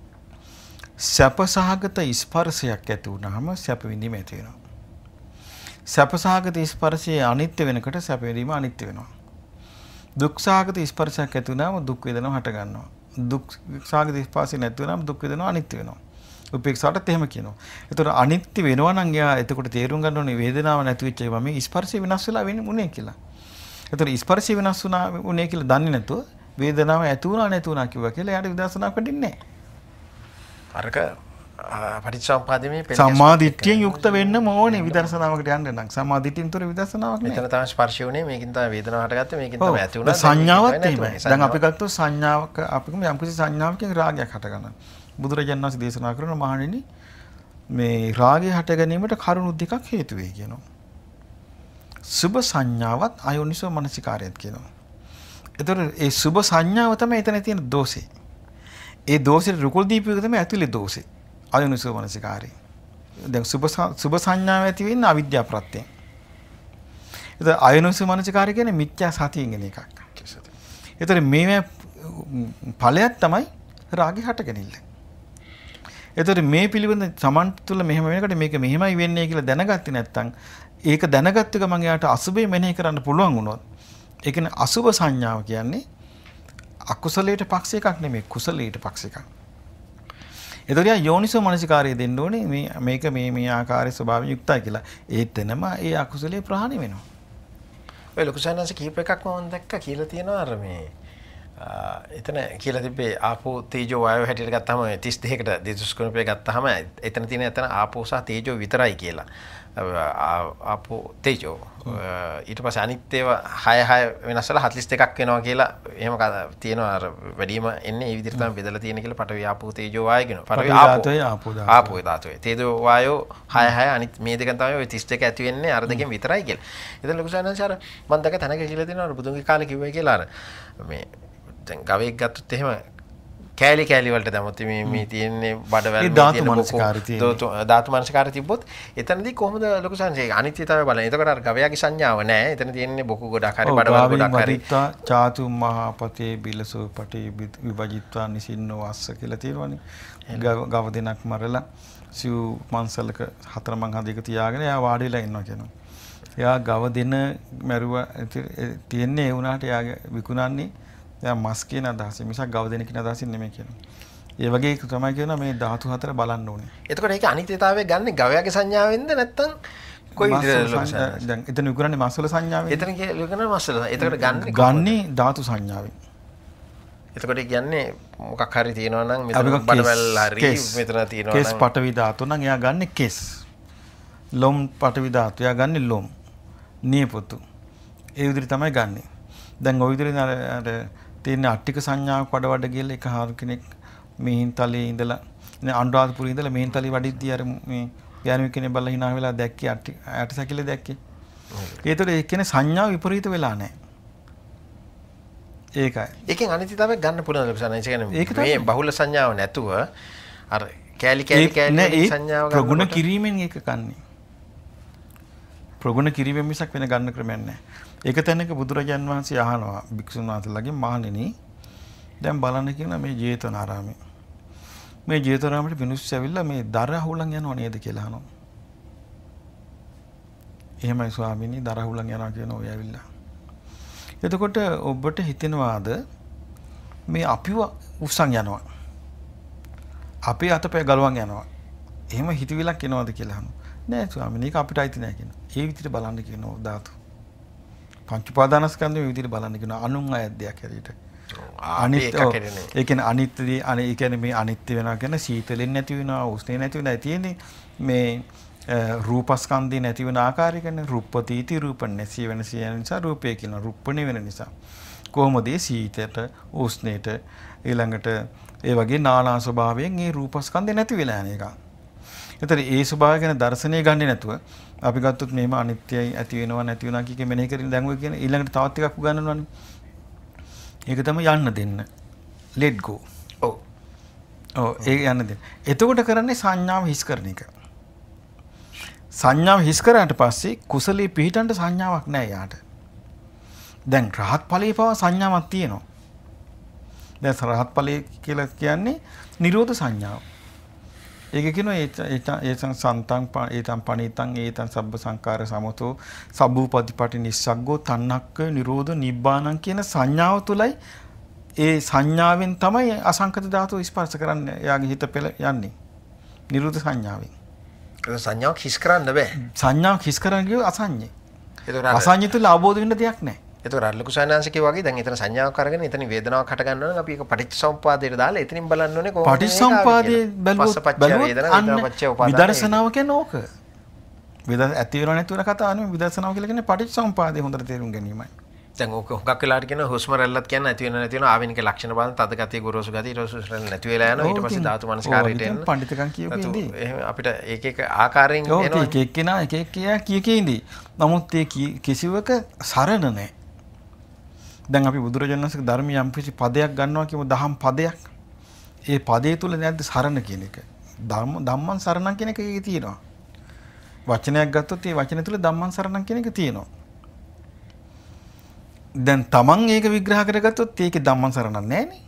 සැපසහගත ස්පර්ශයක් ඇති වුනහම සැප විඳීම ඇති වෙනවා. සැපසහගත ස්පර්ශය අනිත්‍ය වෙනකොට සැප විඳීම අනිත්‍ය වෙනවා. දුක්සහගත ස්පර්ශයක් ඇති වුනහම දුක් වේදනාව හට ගන්නවා. දුක්සහගත ස්පර්ශය නැති වුනහම දුක් වේදනාව අනිත්‍ය වෙනවා. උපේක්ෂාටත් එහෙම කියනවා. ඒතකොට අනිත්‍ය වෙනවා නම් යා එතකොට තේරුම් ගන්න ඕනේ වේදනාව නැති වෙච්ච ඒවා මේ ස්පර්ශය වෙනස් වෙලා වෙන්නේ කියලා. ඒතකොට ස්පර්ශය වෙනස් වුණේ කියලා දන්නේ නැතුව වේදනාව ඇති වුණා නැති වුණා කිව්වා කියලා එයාට විදර්ශනාවක් වෙන්නේ නැහැ. අරක පටිච්චසමුප්පාදයේ සම්මාදිට්ඨියෙන් යුක්ත වෙන්න ඕනේ විදර්ශනාවකට යන්න නම්. සම්මාදිට්ඨියෙන් තොර විදර්ශනාවක් නෑ. මෙතන තමයි ස්පර්ශය උනේ. මේකින් තමයි වේදනාව හටගත්තේ. මේකින් තමයි ඇති වුණා. සංඥාවක් එහෙමයි. දැන් අපි ගත්තොත් සංඥාවක අපිකම යම්කිසි සංඥාවකින් රාගයක් හට ගන්නවා. බුදුරජාණන් වහන්සේ දේශනා කරන මහණෙනි මේ රාගය හට ගැනීමට කරුණු දෙකක් හේතු වෙයි කියනවා. සුභ සංඥාවත් අයෝනිසෝ මනසිකාරයත් කියනවා. ඒතර ඒ සුභ සංඥාව තමයි එතන තියෙන දෝෂේ. ඒ දෝෂේ රුකුල් දීපික තමයි ඇතුලේ දෝෂේ. අයෝනිසෝ මනසිකාරය. දැන් සුභ සංඥාව ඇති වෙන්නේ අවිද්‍යාව ප්‍රත්‍යයෙන්. ඒතර අයෝනිසෝ මනසිකාරය කියන්නේ මිත්‍යා සතියෙන් එන එකක්. ඒතර මේ ඵලයක් තමයි රාගය හටගනින්න. ඒතර මේ පිළිබඳ සමන් තුල මෙහෙම වෙනකොට මේක මෙහෙමයි වෙන්නේ කියලා දැනගත්තේ නැත්නම් ඒක දැනගත්ත ගමන් යාට අසුබේ මෙනෙහි කරන්න පුළුවන් වුණොත් ඒ කියන්නේ අසුබ සංඥාව කියන්නේ අකුසලයට පක්ෂ එකක් නෙමෙයි කුසලයට පක්ෂ එකක්. ඒතර යා යෝනිසෝ මනසිකාරය දෙන්න ඕනේ මේක මේ ආකාරයේ ස්වභාවයෙන් යුක්තයි කියලා. ඒතනම ඒ අකුසලයේ ප්‍රහාණය වෙනවා. ඔය ලොකු සයන්ස් කීප එකක්ම මම දැක්කා කියලා තියෙනවා අර මේ එතන කියලා තිබ්බේ ආපෝ තේජෝ වායෝ හැටියට ගත්තාම 32කට දෙදුස්කුණපේ ගත්තාම එතන තියෙන එතන ආපෝ සහ තේජෝ විතරයි කියලා. ආපෝ තේජෝ ඊට පස්සේ අනිත් ඒවා 6 වෙනස් වෙලා 42ක් වෙනවා කියලා එහෙම තියෙනවා. අර වැඩිම එන්නේ මේ විදිහට තමයි බෙදලා තියෙන කියලා පඨවි ආපෝ තේජෝ වායෝ කියනවා. පඨවි ආපෝ ධාතුවේ තේජෝ වායෝ 6 අනිත් මේ දෙකෙන් තමයි ඔය 32 ඇති වෙන්නේ අර දෙකෙන් විතරයි කියලා. එතන ලොකු සානංශ අර මම දැක තැනක කියලා දෙනවා බුදුන්ගේ කාලේ කිව්වයි කියලා අර මේ දැන් ගවයෙක් ගත්තොත් එහෙම කෑලි වලට දැම්මොත් මේ තියෙන්නේ බඩවැල් ධාතු මනසකාරය තිබ්බොත් එතනදී කොහොමද ලොකු සංසේ අනිත්‍යතාවය බලන්නේ. එතකොට අර ගවයාගේ සංඥාව නැහැ. එතන තියෙන්නේ බොකු ගොඩක් හරි බඩවැල් ගොඩක් හරි. චාතු මහපතේ බිලසෝ පටේ විභජිත්වා නිසින්නෝ අස්ස කියලා තියෙනවනේ. ගව දෙනක් මරලා සිව් මන්සලක 4 මං හදයක තියාගෙන එයා වාඩි වෙලා ඉන්නවා කියනවා. එයා ගව දෙන මැරුවා තියෙන්නේ ඒ වුණාට එයාගේ විකුණන්නේ එයා මස් කියන අදහස මිසක් ගව දෙන කියන අදහසින් නෙමෙයි කියනවා. ඒ වගේ තමයි කියනවා මේ ධාතු හතර බලන්න ඕනේ. එතකොට ඒක අනිත්‍යතාවය ගන්න ගවයාගේ සංඥාවෙන්ද නැත්නම් කොයි විදිහට දැන් එතන විකුණන්නේ මස් වල සංඥාවෙන්. එතන විකුණන්නේ මස් වල. එතකොට ගන්නේ ධාතු සංඥාවෙන්. එතකොට කියන්නේ මොකක් හරි තියෙනවා නම් මෙතන බඩවැල් හරි මෙතන තියෙනවා නම් කෙස් පටවි ධාතු නම් එයා ගන්නේ කෙස්. ලොම් පටවි ධාතු එයා ගන්නේ ලොම්. නියපොතු. ඒ විදිහට තමයි ගන්නෙ. දැන් ওই විදිහට අර තියෙන අට්ටික සංඥාවක් වඩ ගිහලා එක හාරු කෙනෙක් මිහින්තලේ ඉඳලා අනුරාධපුරේ ඉඳලා මිහින්තලේ වඩිද්දී අර මේ ඥාන කෙනෙක් බලලා hina වෙලා දැක්කේ අට්ටි සැකිලේ දැක්කේ. ඒතකොට ඒ කියන්නේ සංඥා විපරීත වෙලා නැහැ. ඒකයි. ඒකෙන් අනිත්‍යතාවය ගන්න පුළුවන් ලක්ෂණ. ඒ කියන්නේ මේ බහුල සංඥාව නැතුව අර කෑලි සංඥාව ගන්න ප්‍රගුණ කිරීමෙන් ඒක ගන්නෙ. ප්‍රගුණ කිරීමෙන් මිසක් වෙන ගන්න ක්‍රමයක් නැහැ. ඒක තැනක බුදුරජාන් වහන්සේ අහනවා භික්ෂුන් වහන්සේලාගෙන් මහණෙනි දැන් බලන්න කියන මේ ජේතවනාරාමේ මේ ජේතවනාරාමේ මිනිස්සු ඇවිල්ලා මේ දර අහුලන් යනව නේද කියලා අහනවා. එහෙමයි ස්වාමීනි දර අහුලන් යනවා කියන ඔය ඇවිල්ලා. එතකොට ඔබට හිතෙනවාද මේ අපිව උස්සන් යනවා. අපේ අතපය ගලවන් යනවා. එහෙම හිතවිලක් එනවද කියලා අහනවා. නෑ ස්වාමීනි ඒක අපිට අයිති නෑ කියනවා. ඒ විදිහට බලන්න කියනවා ධාතු. පංච උපාදානස්කන්ධය මේ විදිහට බලන්න කියනවා අනුන් අය දෙයක් හැටියට. අනිත්‍ය ඒ කියන්නේ අනිත්‍යදී ඒ කියන්නේ මේ අනිත්‍ය වෙනවා කියන සීතලෙන් නැති වෙනවා උෂ්ණේ නැති වෙනවා තියෙන්නේ මේ රූපස්කන්ධේ නැති වෙන ආකාරය කියන්නේ රූපපතිති රූපන්නේ වෙන නිසා රූපය කියන රූපණේ වෙන නිසා කොහොමද සීතයට උෂ්ණේට ඊළඟට ඒ වගේ නානා ස්වභාවයෙන් මේ රූපස්කන්ධේ නැති වෙලා යන එක. ඒතර ඒ ස්වභාවය ගැන දර්ශනය ගන්නේ නැතුව අපි ගත්තොත් මේම අනිත්‍යයි ඇති වෙනවා නැති වෙනවා කිය මෙනෙහි කරගෙන දැන් ඔය කියන ඊළඟට තවත් එකක් උගන්වනවානේ. ඒක තමයි යන්න දෙන්න. let go. ඒ යන්න දෙන්න. එතකොට කරන්නේ සංඥාව හිස් කරන එක. සංඥාව හිස් කරාට පස්සේ කුසලයේ පිහිටන්න සංඥාවක් නැහැ යාට. දැන් රහත් ඵලයේ පව සංඥාවක් තියෙනවා. දැන් රහත් ඵලයේ කියලා කියන්නේ නිරෝධ සංඥාව. ඒක කියනවා ඒතං සන්තං ඒතං පණිතං ඒතං සබ්බ සංකාර සමතෝ සබ්බූපදීපටි නිස්සග්ගෝ තණ්හක්ක නිරෝධ නිබ්බානං කියන සංඥාව තුලයි ඒ සංඥාවෙන් තමයි අසංකත ධාතුව ස්පර්ශ කරන්නේ. එයාගේ හිත පෙළ යන්නේ නිරෝධ සංඥාවෙන්. ඒක සංඥාවක් හිස් කරන්න බෑ. සංඥාවක් හිස් කරන්න කියව අසංඥේ. අසංඥේ තුල අවබෝධ වෙන්න දෙයක් නැහැ. ඒතකොට අර ලොකු සයනාංශකේ වගේ දැන් එතන සංඥාවක් අරගෙන එතන වේදනාවක් හට ගන්නවා නම් අපි ඒක පටිච්චසමුප්පාදයට දාලා එතනින් බලන්න ඕනේ කොහොමද පටිච්චසමුපාදයේ බැලුවොත් විදර්ශනාව කියන්නේ ඕක. ඇති වෙනව නැති වෙන කතාව නෙමෙයි විදර්ශනාව කියලා කියන්නේ පටිච්චසමුපාදයේ හොඳට තේරුම් ගැනීමයි. දැන් ඕක හුඟක් වෙලාවට කියන හුස්ම රැල්ලත් කියන්නේ නැති වෙන නැති වෙන ආවෙනික ලක්ෂණ බලන තද ගතිය ගොරෝසු ගතිය ඊට පස්සේ හුස්ම රැල්ල නැති වෙලා යනවා ඊට පස්සේ ධාතු මනස්කාරයට එන්න පඬිතුකම් කියුකේදී එහෙම අපිට ඒක එක ආකාරයෙන් එනවා එක එක්කෙනා එක එක්කියා කියකේදී නමුත් ඒ කිසිවක සරණ නැහැ. දැන් අපි බුදුරජාණන් වහන්සේගේ ධර්මයේ යම්කිසි පදයක් ගන්නවා කියමු දහම් පදයක්. ඒ පදේ තුල නැද්ද සරණ කියන එක? ධම්මං සරණං කියන එක ඒකේ තියෙනවා. වචනයක් ගත්තොත් ඒ වචන තුල ධම්මං සරණං කියන එක තියෙනවා. දැන් තමන් ඒක විග්‍රහ කරගත්තොත් ඒකේ ධම්මං සරණක් නැහැ නේ.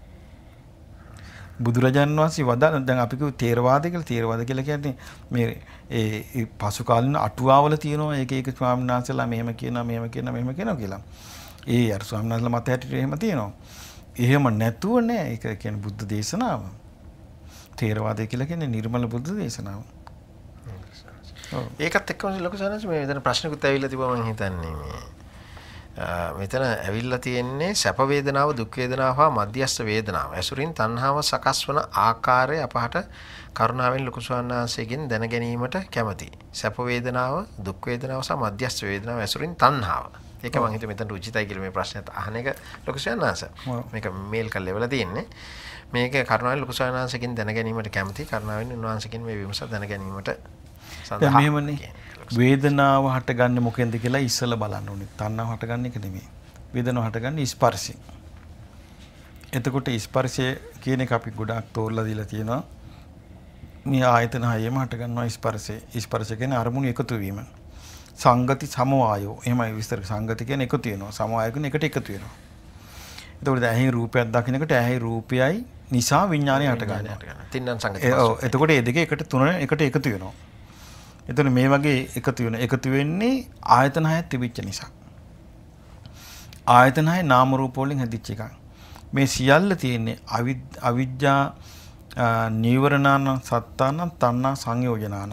බුදුරජාණන් වහන්සේ වදාළ දැන් අපි කියු තේරවාද කියලා කියන්නේ මේ ඒ පසු කාලින අටුවාවල තියෙනවා ඒක ඒක ස්වාමීන් වහන්සේලා මෙහෙම කියනවා කියලා. ඒ අර ස්වාමීන් වහන්සේලා මත හැටියට එහෙම තියෙනවා. එහෙම නැතුව නෑ ඒක කියන්නේ බුද්ධ දේශනාව. තේරවාදය කියලා කියන්නේ නිර්මල බුද්ධ දේශනාව. ඒකත් එක්කම ලොකු සනස් මේ දැන් ප්‍රශ්නකුත් ඇවිල්ලා තිබුණා මම හිතන්නේ මේ මෙතන ඇවිල්ලා තියෙන්නේ සැප වේදනාව, දුක් වේදනාව හා මධ්‍යස්ථ වේදනාව. ඇසුරින් තණ්හාව සකස් වන ආකාරය අපහට කරුණාවෙන් ලොකු ස්වාමීන් වහන්සේගෙන් දැන ගැනීමට කැමැතියි. සැප වේදනාව, දුක් වේදනාව සහ මධ්‍යස්ථ වේදනාව ඇසුරින් තණ්හාව. ඒක මම හිතුවේ මෙතන රුචිතයි කියලා මේ ප්‍රශ්නයත් අහන එක ලොකු ස්වාමීන් වහන්සේ. මේක මේල් කරලා ඉවලා තියෙන්නේ. මේක කරුණාවෙන් ලොකු ස්වාමීන් වහන්සේගෙන් දැන ගැනීමට කැමැතියි. කරුණාවෙන් උන්වහන්සේගෙන් මේ විමස දැන ගැනීමට දැන් මෙහෙමනේ වේදනාව හටගන්නේ මොකෙන්ද කියලා ඉස්සෙල්ලා බලන්න ඕනේ. තණ්හාව හටගන්නේ එක නෙමෙයි. වේදනාව හටගන්නේ ස්පර්ශයෙන්. එතකොට ස්පර්ශය කියන එක අපි ගොඩාක් තෝරලා දීලා තියෙනවා. මේ ආයතන හයෙම හටගන්නවා ස්පර්ශය. ස්පර්ශ කියන්නේ අරමුණු එකතු වීම. සංගති සමவாயෝ. එහෙමයි විස්තර. සංගති කියන්නේ එකතු වෙනවා. සමவாය කියන්නේ එකට එකතු වෙනවා. එතකොට දැන් ඇහි රූපයක් දකින්නකොට ඇහි රූපයයි නිසා විඥානය හටගන්නවා. තින්නම් සංගති. ඔව්. එතකොට මේ දෙකේ එකට එකතු වෙනවා. එතන මේ වගේ එකතු වෙන්නේ ආයතන හයක් තිබිච්ච නිසා. ආයතන හය නාම රූප වලින් හැදිච්ච එකක්. මේ සියල්ල තියෙන්නේ අවිද්‍යා නීවරණාන සත්තාන තණ්හා සංයෝජනාන.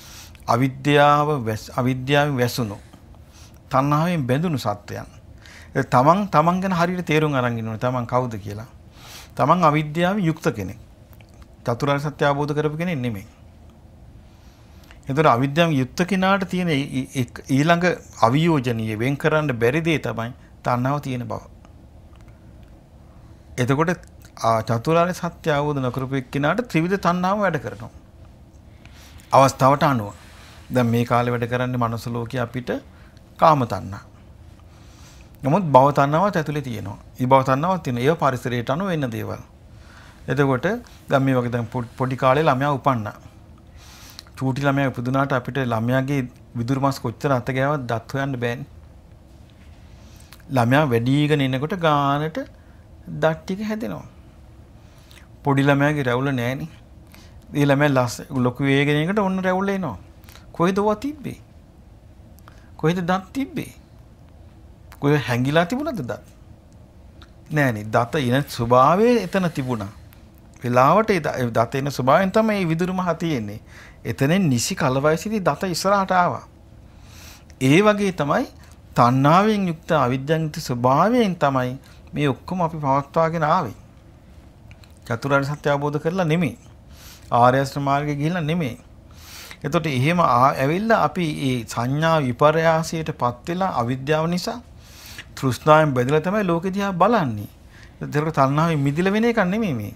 අවිද්‍යාවෙන් වැසුණු තණ්හාවෙන් බැඳුණු සත්‍යයන්. තමන් ගැන හරියට තේරුම් අරන් ඉන්න ඕනේ. තමන් කවුද කියලා. තමන් අවිද්‍යාවෙන් යුක්ත කෙනෙක්. චතුරාර්ය සත්‍ය අවබෝධ කරපු කෙනෙක් නෙමෙයි. එතකොට අවිද්‍යාවෙන් යුක්ත කෙනාට තියෙන ඊළඟ අවියෝජනීය වෙන් කරන්න බැරි දේ තමයි තණ්හාව තියෙන බව. එතකොට චතුරාර්ය සත්‍ය අවබෝධ නොකරපු එක්කෙනාට ත්‍රිවිධ තණ්හාව වැඩ කරනවා. අවස්ථාවට අනුව. දැන් මේ කාලේ වැඩ කරන්නේ මනස ලෝකයේ අපිට කාම තණ්හා. නමුත් භව තණ්හාවත් ඇතුලේ තියෙනවා. ඒ භව තණ්හාවත් තියෙන ඒව පරිසරයට අනුව වෙන දේවල්. එතකොට දැන් මේ වගේ දැන් පොඩි කාලේ ළමයා උපන්නා. චූටි ළමයා උපදුනාට අපිට ළමයාගේ විදුරු මාස් කොච්චර අත ගෑවත් දත් හොයන්න බෑනේ. ළමයා වැඩිගෙන එනකොට ගානට දත් ටික හැදෙනවා. පොඩි ළමයාගේ රැවුල නෑනේ. ඒ ළමයා ලොකු වේගෙන එනකොට ඔන්න රැවුල එනවා. කොහෙද ඔවා තිබ්බේ? කොහෙද දත් තිබ්බේ? කොහෙ හැංගිලා තිබුණද දත්? නෑනේ. දත එන ස්වභාවය එතන තිබුණා. වෙලාවට ඒ දත එන ස්වභාවයෙන් තමයි මේ විදුරු මහ තියෙන්නේ. එතනෙන් නිසි කල වයසේදී දත ඉස්සරහට ආවා. ඒ වගේ තමයි තණ්හාවෙන් යුක්ත අවිද්‍යාවෙන් යුක්ත ස්වභාවයෙන් තමයි මේ ඔක්කොම අපි පවත්වාගෙන ආවේ. චතුරාර්ය සත්‍ය අවබෝධ කරලා නෙමෙයි. ආර්ය අෂ්ටාංග මාර්ගයේ ගිහිල්ලා නෙමෙයි. එතකොට එහෙම ඇවිල්ලා අපි මේ සංඥා විපර්යාසයටපත් වෙලා අවිද්‍යාව නිසා තෘෂ්ණාවෙන් බැඳලා තමයි ලෝකෙ දිහා බලන්නේ. ඒතර තණ්හාවෙන් මිදිලා වෙන එකක් නෙමෙයි මේ.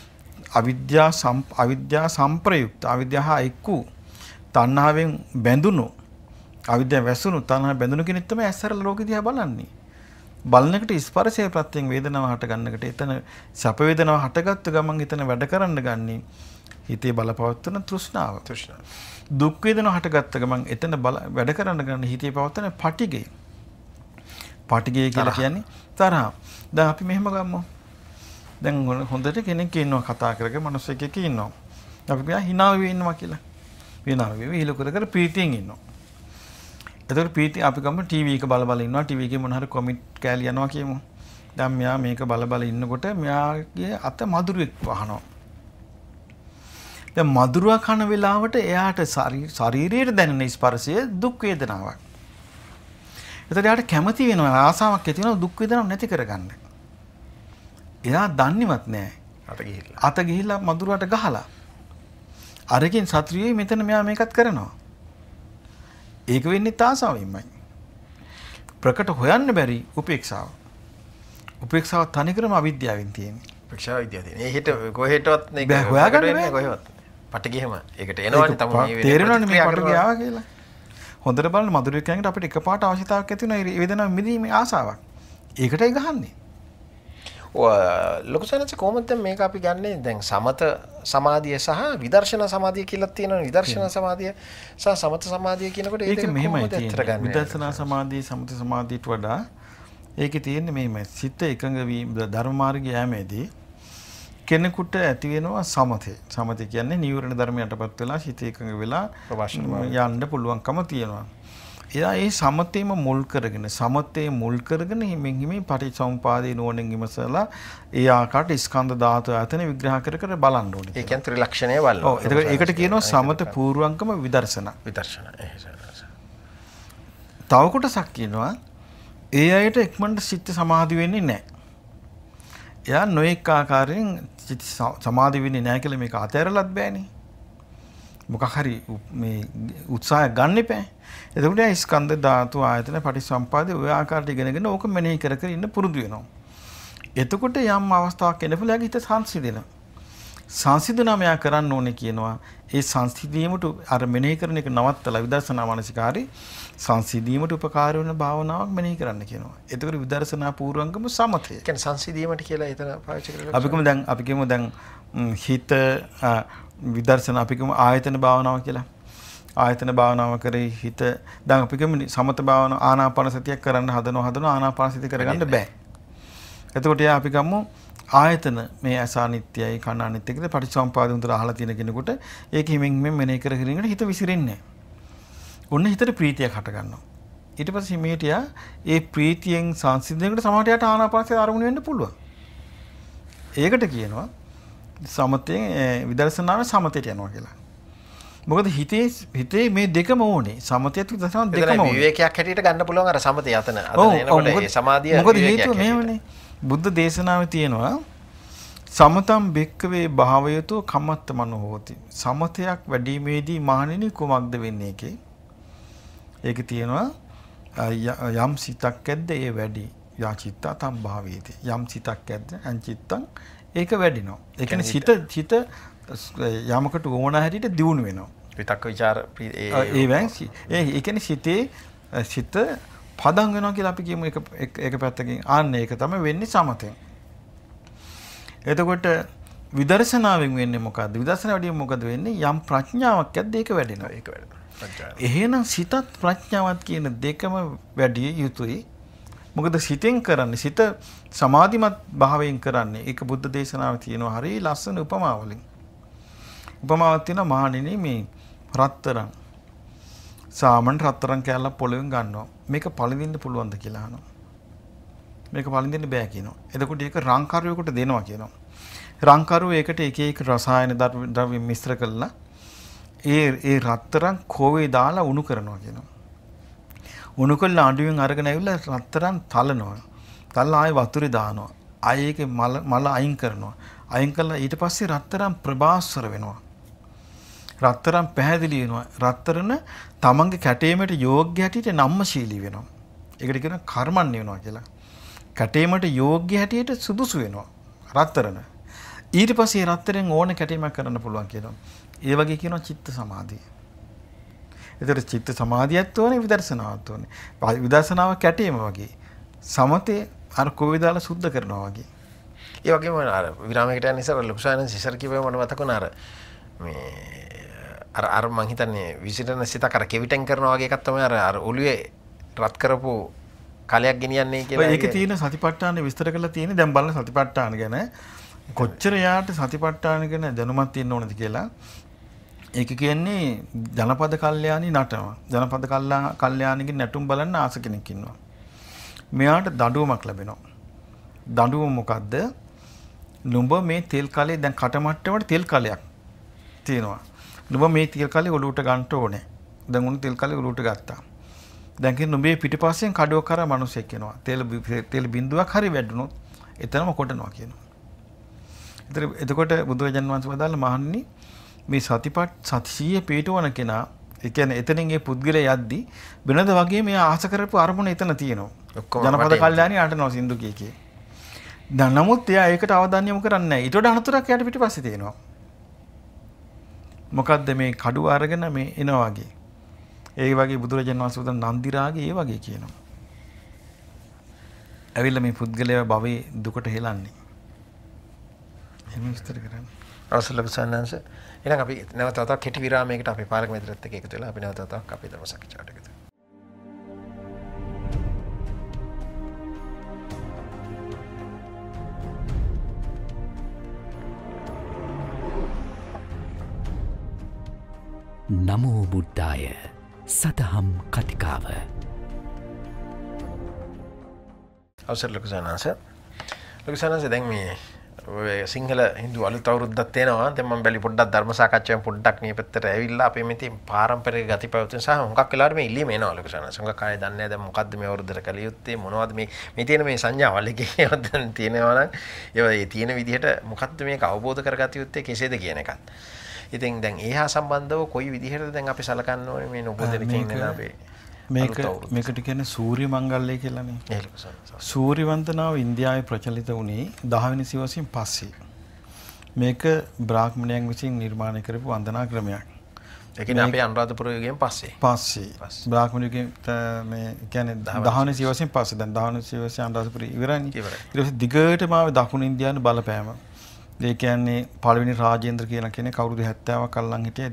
අවිද්‍යා සම්ප්‍රයුක්ත අවිද්‍යාව එක්කු තණ්හාවෙන් බැඳුණු අවිද්‍යාව වැසුණු තණ්හාව බැඳුණු කෙනෙක් තමයි ඇස්සරල ලෝකෙ දිහා බලන්නේ. බලනකොට ස්පර්ශය ප්‍රත්‍යයෙන් වේදනාව හට ගන්නකට එතන සැප වේදනාව හටගත්තු ගමන් එතන වැඩ කරන්න ගන්නේ හිතේ බලපවත්වන තෘෂ්ණාව. දුක් වේදනාව හටගත්ත ගමන් එතන වැඩ කරන්න ගන්න හිතේ පවත්වන පටිගය. පටිගය කියලා කියන්නේ තරහ. දැන් අපි මෙහෙම ගමු. දැන් හොඳට කෙනෙක් ඉන්නවා කතා කරගෙන මිනිස්සෙක් එක්ක ඉන්නවා. අපි කියනවා hina වෙවි ඉන්නවා කියලා. hina වෙවි හිල කර ප්‍රීතියෙන් ඉන්නවා. එතකොට ප්‍රීති අපි ගමු ටීවී එක බල ඉන්නවා. ටීවී එකේ මොන හරි කොමිට් කෑලි යනවා කියමු. දැන් මෙයා මේක බල ඉන්නකොට මෙයාගේ අත මధుරෙක් වහනවා. දැන් මధుරව කන වෙලාවට එයාට ශරීරයට දැනෙන ස්පර්ශය දුක් වේදනාවක්. එතකොට එයාට කැමති වෙනවා ආසාවක් ඇති වෙනවා දුක් වේදනාවක් නැති කරගන්න. එයා දන්නේවත් නෑ. අත ගිහිල්ලා මధుරවට ගහලා. අරකින් සත්‍රියේ මෙතන මෙයා මේකත් කරනවා. ඒක වෙන්නේ තාසාවෙන්මයි. ප්‍රකට හොයන්න බැරි උපේක්ෂාව. උපේක්ෂාව තනිකරම අවිද්‍යාවෙන් තියෙන්නේ. උපේක්ෂාව විද්‍යාව තියෙන්නේ. ඒ හිත කොහෙටවත් නේ බෑ හොයාගන්න බෑ කොහෙවත්. පටගියම ඒකට එනවනේ තමයි තේරෙනවනේ මේ පටගිය ආවා කියලා. හොඳට බලන්න මధుරය කියනකොට අපිට එකපාරට අවශ්‍යතාවයක් ඇති වෙනවා වේදනාව මිදීමේ ආසාවක්. ඒකටයි ගහන්නේ. ලොකු සනස කොහොමද මේක අපි ගන්නෙ දැන් සමත සමාධිය සහ විදර්ශනා සමාධිය කියලා තියෙනවා. විදර්ශනා සමාධිය සහ සමත සමාධිය කියනකොට ඒක මෙහෙමයි තියෙන්නේ. විදර්ශනා සමාධිය සමත සමාධියට වඩා ඒකේ තියෙන්නේ මෙහෙමයි. සිත එකඟ වීම ධර්ම මාර්ගය යෑමේදී කෙනෙකුට ඇති වෙනවා සමතේ. සමතේ කියන්නේ නිවරණ ධර්මයටපත් වෙලා සිත එකඟ වෙලා යන්න පුළුවන්කම තියෙනවා. එයා ඒ සමතේම මුල් කරගෙන හිමින් පටිච්චසමුපාදේ නෝනෙන් විමසලා ඒ ආකාරයට ස්කන්ධ ධාතු ආයතන විග්‍රහ කර බලන්න ඕනේ. ඒ කියන්නේ ත්‍රිලක්ෂණය බලනවා. ඔව් ඒකට කියනවා සමත පූර්වංගම විදර්ශනා. විදර්ශනා. තව කොටසක් කියනවා ඒ අයට ඉක්මනට සිත සමාධි වෙන්නේ නැහැ. එයා නොඑක ආකාරයෙන් සිත සමාධි වෙන්නේ නැහැ කියලා මේක අතහැරලත් බෑනේ. මොකක් හරි මේ උත්සාහය ගන්න එපා. එතකොට ස්කන්ධ ධාතු ආයතන පටිච්චසමුප්පාදේ ඔය ආකාරයට ඉගෙනගෙන ඕක මෙනෙහි කර කර ඉන්න පුරුදු වෙනවා. එතකොට යම් අවස්ථාවක් එනකොට යාගේ හිත සංසිඳෙනවා. සංසිඳනම යා කරන්න ඕනේ කියනවා. ඒ සංසිඳීමට අර මෙනෙහි කරන එක නවත්තලා විදර්ශනා මානසිකාරී සංසිඳීමට උපකාර වෙන භාවනාවක් මෙනෙහි කරන්න කියනවා. එතකොට විදර්ශනා පූර්වංගම සමතය. කියන්නේ සංසිඳීමට කියලා එතන පාවිච්චි කරලා අපි කියමු දැන් හිත විදර්ශනා අපි කියමු ආයතන භාවනාව කියලා. ආයතන භාවනාව කරේ හිත දැන් අපි කියමු සමත භාවනාව ආනාපාන සතියක් කරන්න හදනවා ආනාපාන සතිය කරගන්න බෑ. එතකොට අපි ගමු ආයතන මේ ඇස අනිත්‍යයි කන අනිත්‍ය කියලා පටිච්චසමුපාද උන්ට අහලා තියෙන කෙනෙකුට ඒක හිමින් මෙනෙහි කර කර ඉන්නකොට හිත විසිරෙන්නේ නැහැ. ඔන්න හිතට ප්‍රීතියක් හට ගන්නවා. ඊට පස්සේ මේටියා ඒ ප්‍රීතියෙන් සංසිඳනකට සමහරට ආනාපානසතිය ආරමුණු වෙන්න පුළුවන්. ඒකට කියනවා සමතේ විදර්ශනාවේ සමතේට යනවා කියලා. මොකද හිතේ මේ දෙකම ඕනේ. සමතයත් විදර්ශනාව දෙකම ඕනේ. විවේකයක් හැටියට ගන්න පුළුවන් අර සමතේ යතන. එනකොට ඒ සමාධිය මොකද හේතුව මේවනේ. බුද්ධ දේශනාවේ තියෙනවා සමතම් බික්කවේ භාවයතු කම්මත්ත මනෝ හෝති. සමතයක් වැඩිමේදී මහණෙනි කුමක්ද වෙන්නේ එකේ? ඒක තියෙනවා යම් සිතක් ඇද්ද ඒ වැඩි. යා චිත්තා තම් භාවේති. යම් සිතක් ඇද්ද අංචිත්තං ඒක වැඩිනවා. ඒ කියන්නේ සිත යමකට ඕන හැටියට දියුණු වෙනවා. විතක්ක ਵਿਚාර ඒ කියන්නේ සිත පදම් වෙනවා කියලා අපි කියමු එක පැත්තකින්. ආන්න ඒක තමයි වෙන්නේ සමතෙන්. එතකොට විදර්ශනාවෙන් වෙන්නේ මොකද්ද? විදර්ශනාවේදී මොකද වෙන්නේ? යම් ප්‍රඥාවක් ඇද්ද ඒක වැඩෙනවා. ඒක වැඩෙනවා. එහෙනම් සිතත් ප්‍රඥාවත් කියන දෙකම වැඩි යුතුයි. මොකද සිතෙන් කරන්නේ සිත සමාධිමත් භාවයෙන් කරන්නේ. ඒක බුද්ධ දේශනාවේ තියෙනවා හරිය ලස්සන උපමාවලින්. උපමාවක් තියෙනවා මහණෙනි මේ රත්තරන් සාමන් රත්තරන් කෑල්ල පොළවෙන් ගන්නවා. මේක පළඳින්න පුළුවන්ද කියලා අහනවා. මේක පළඳින්න බෑ කියනවා. එතකොට ඒක රංකරුවෙකුට දෙනවා කියනවා. රංකරුව ඒකට එක එක රසායන ද්‍රව්‍ය මිශ්‍ර කරලා ඒ රත්තරන් කෝවේ දාලා උණු කරනවා කියනවා. උණු කරලා අඬුවෙන් අරගෙන ඇවිල්ලා රත්තරන් තලනවා. තලලා ආයෙ වතුරේ දානවා. ආයෙ ඒකේ මල අයින් කරනවා. අයින් කළා ඊට පස්සේ රත්තරන් ප්‍රභාස්වර වෙනවා. රත්තරන් පැහැදිලි වෙනවා. රත්තරන තමන්ගේ කැටේමට යෝග්‍ය හැටියට නම්මශීලී වෙනවා. ඒකට කියනවා කර්මන්නේ වෙනවා කියලා. කැටේමට යෝග්‍ය හැටියට සුදුසු වෙනවා රත්තරන. ඊට පස්සේ රත්තරෙන් ඕන කැටේමක් කරන්න පුළුවන් කියනවා. ඒ වගේ කියනවා චිත්ත සමාධිය. ඒතර චිත්ත සමාධියත් ඕනේ විදර්ශනාවත් ඕනේ. විදර්ශනාව කැටේම වගේ. සමතේ අර කොවේ දාලා සුද්ධ කරනවා වගේ. ඒ වගේම අර විරාමයකට යන ඉස්සර ලොකුසානන් සිසර කිව්වම මට මතකුණා අර මේ අර මං හිතන්නේ විසිරෙන සිතක් අර කෙවිතෙන් කරනවා වගේ එකක් තමයි අර ඔළුවේ රත් කරපු කලයක් ගෙනියන්නේ කියලා. ඒකේ තියෙන සතිපට්ඨාන විස්තර කරලා තියෙන්නේ දැන් බලන්න සතිපට්ඨාන ගැන කොච්චර යාට සතිපට්ඨාන ගැන දැනුමක් තියෙන්න ඕනද කියලා. ඒක කියන්නේ ජනපද කල්යාණි නටනවා. ජනපද කල්යාණිගේ නැටුම් බලන්න ආස කෙනෙක් ඉන්නවා. මෙයාට දඬුවමක් ලැබෙනවා. දඬුවම මොකද්ද? නුඹ මේ තෙල් කලේ දැන් කටමට්ටමට තෙල් කලයක් තියෙනවා. නුඹ මේ තෙල් කලේ ඔලුවට ගන්න ඕනේ. දැන් උන් තෙල් කලේ ඔලුවට ගත්තා. දැන් කියන නුඹේ පිටිපස්සෙන් කඩුව කරා මිනිසෙක් එනවා. තෙල් බින්දුවක් හරි වැදුනොත් එතනම කොටනවා කියනවා. එතකොට බුදුරජාණන් වහන්සේ වදාළ මහණනි මේ සතිය පිටවන කෙනා ඒ කියන්නේ එතනින් ඒ පුද්ගලයා යද්දි වෙනද වගේ මෙයා ආස කරපු අරමුණ එතන තියෙනවා. ජනපද කල්යාණි අටනවා සින්දු කීකේ. දැන් නමුත් එයා ඒකට අවධානය යොමු කරන්නේ නැහැ. ඊට වඩා අනතුරක් යට පිටිපස්සේ තියෙනවා. මොකද්ද මේ කඩුව අරගෙන මේ එනවා වගේ. ඒ වගේ බුදුරජාණන් වහන්සේ උදන් නන්දි රාගේ ඒ වගේ කියනවා. ඇවිල්ලා මේ පුද්ගලයා භවයේ දුකට හෙලන්නේ. එහෙම විස්තර කරන්නේ. අවසල සන්නංශ එහෙනම් අපි නැවත තවත් කෙටි විරාමයකට අපේ පාරක මෙතනත් එක්ක එකතු වෙලා අපි නැවත තවත් අපේ ධර්ම සාකච්ඡාවට එකතු වෙමු. නමෝ බුද්ධාය සතහම් කතිකාව අවසර ලොකු සන්නංශ දැන් මේ සිංහල හින්දු අලුත් අවුරුද්දක් එනවා. දැන් මම බැලි පොඩ්ඩක් ධර්ම සාකච්ඡාවෙන් පොඩ්ඩක් මේ පැත්තට ඇවිල්ලා අපේ මේ පාරම්පරික ගති පැවතුම් සහ හුඟක් වෙලාවට මේ ඉල්ලීම එනවා ලොකු සනස. හුඟක් අය දන්නේ නැහැ දැන් මොකද්ද මේ අවුරුද්දට කළ යුත්තේ මොනවද මේ තියෙන මේ සංඥාවල් එකේ දැන් තියෙනවා නම් ඒ තියෙන විදිහට මොකද්ද මේක අවබෝධ කරගatiya යුත්තේ කෙසේද කියන එකත්. ඉතින් දැන් ඒහා සම්බන්ධව කොයි විදිහටද දැන් අපි සලකන්න ඕනේ මේ නබෝධන කියන අපේ මේකට කියන්නේ සූර්ය මංගල්‍යය කියලානේ. සූර්ය වන්දනාව ඉන්දියාවේ ප්‍රචලිත වුණේ 10 වෙනි සියවසෙන් පස්සේ. මේක බ්‍රාහ්මණයන් විසින් නිර්මාණය කරපු වන්දනා ක්‍රමයක්. ඒ කියන්නේ අපේ අනුරාධපුර යුගයෙන් පස්සේ. බ්‍රාහ්මණයන්ගේ මේ කියන්නේ 10 වෙනි සියවසෙන් පස්සේ දැන් 10 වෙනි සියවසේ අනුරාධපුර ඉවරයි. ඊට පස්සේ දිගටම ආවේ දකුණු ඉන්දියානු බලපෑම. ඒ කියන්නේ පළවෙනි රාජේන්ද්‍ර කියන කෙනෙක් කවුරුදු 70ක් අල්ලන් හිටියේ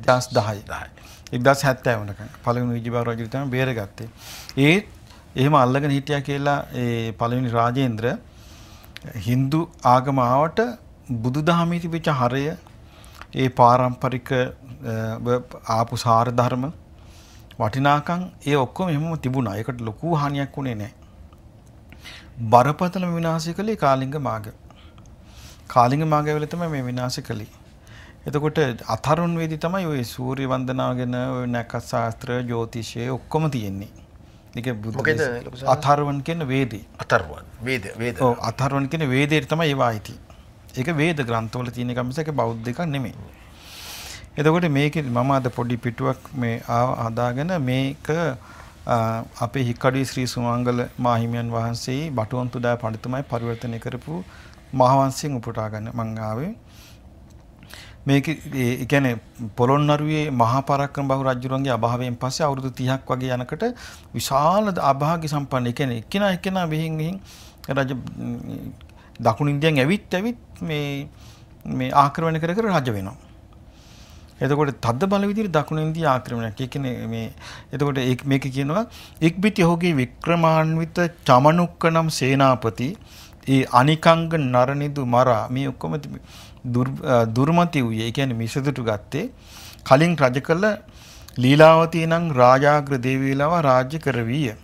1970 වෙනකන්. පළවෙනි විජයබාහු රජු තමයි බේරගත්තේ. එහෙම අල්ලගෙන හිටියා කියලා ඒ පළවෙනි රාජේන්ද්‍ර Hindu ආගම ආවට බුදුදහමේ තිබිච්ච හරය ඒ පාරම්පරික ආපු සාර ධර්ම වටිනාකම් ඒ ඔක්කොම එහෙමම තිබුණා. ඒකට ලොකු හානියක් වුණේ නැහැ. බරපතල විනාශය කළේ කාලිංග මාර්ග. කාලිංග මාර්ගවල තමයි මේ විනාශය කළේ. එතකොට අතරුණ වේදී තමයි ওই සූර්ය වන්දනාව ගැන ওই නැකත් ශාස්ත්‍ර ජ්‍යොතිෂය ඔක්කොම තියෙන්නේ. ඒක මොකද අතරුණ කියන වේදේ. වේද. ඔව් අතරුණ කියන වේදේට තමයි ඒවා අයිති. ඒක වේද ග්‍රන්ථවල තියෙන එක මිසක බෞද්ධ එකක් නෙමෙයි. එතකොට මේකේ මම අද පොඩි පිටුවක් මේ හදාගෙන මේක අපේ හික්කඩුවේ ශ්‍රී සුමංගල මාහිමියන් වහන්සේ බටුවන්තුදා පඬිතුමයි පරිවර්තනය කරපු මහවංශයෙන් උපුටා ගන්න මං ආවේ. මේක ඒ කියන්නේ පොළොන්නරුවේ මහා පරාක්‍රම බහු රජුරන්ගේ අභාවයෙන් පස්සේ අවුරුදු 30ක් වගේ යනකොට විශාල අභාග්‍ය සම්පන්න ඒ කියන්නේ එකිනා මෙහින් රජ දකුණු ඉන්දියාවෙන් ඇවිත් මේ ආක්‍රමණය කර රජ වෙනවා. එතකොට තද්ද බල විදිහට දකුණු ඉන්දියා ආක්‍රමණයක්. ඒ කියන්නේ මේ එතකොට මේක කියනවා ඉක්බිති ඔහුගේ වික්‍රමාන්විත චමනුක්ක නම් සේනාපති ඒ අනිකංග නරනිදු මරා මේ ඔක්කොම දුර්මති වූයේ. ඒ කියන්නේ මිසදුටු ගත්තේ කලින් රජ කළ ලීලාවතී නම් රාජාග්‍ර දේවීලාව රාජ්‍ය කරවීය.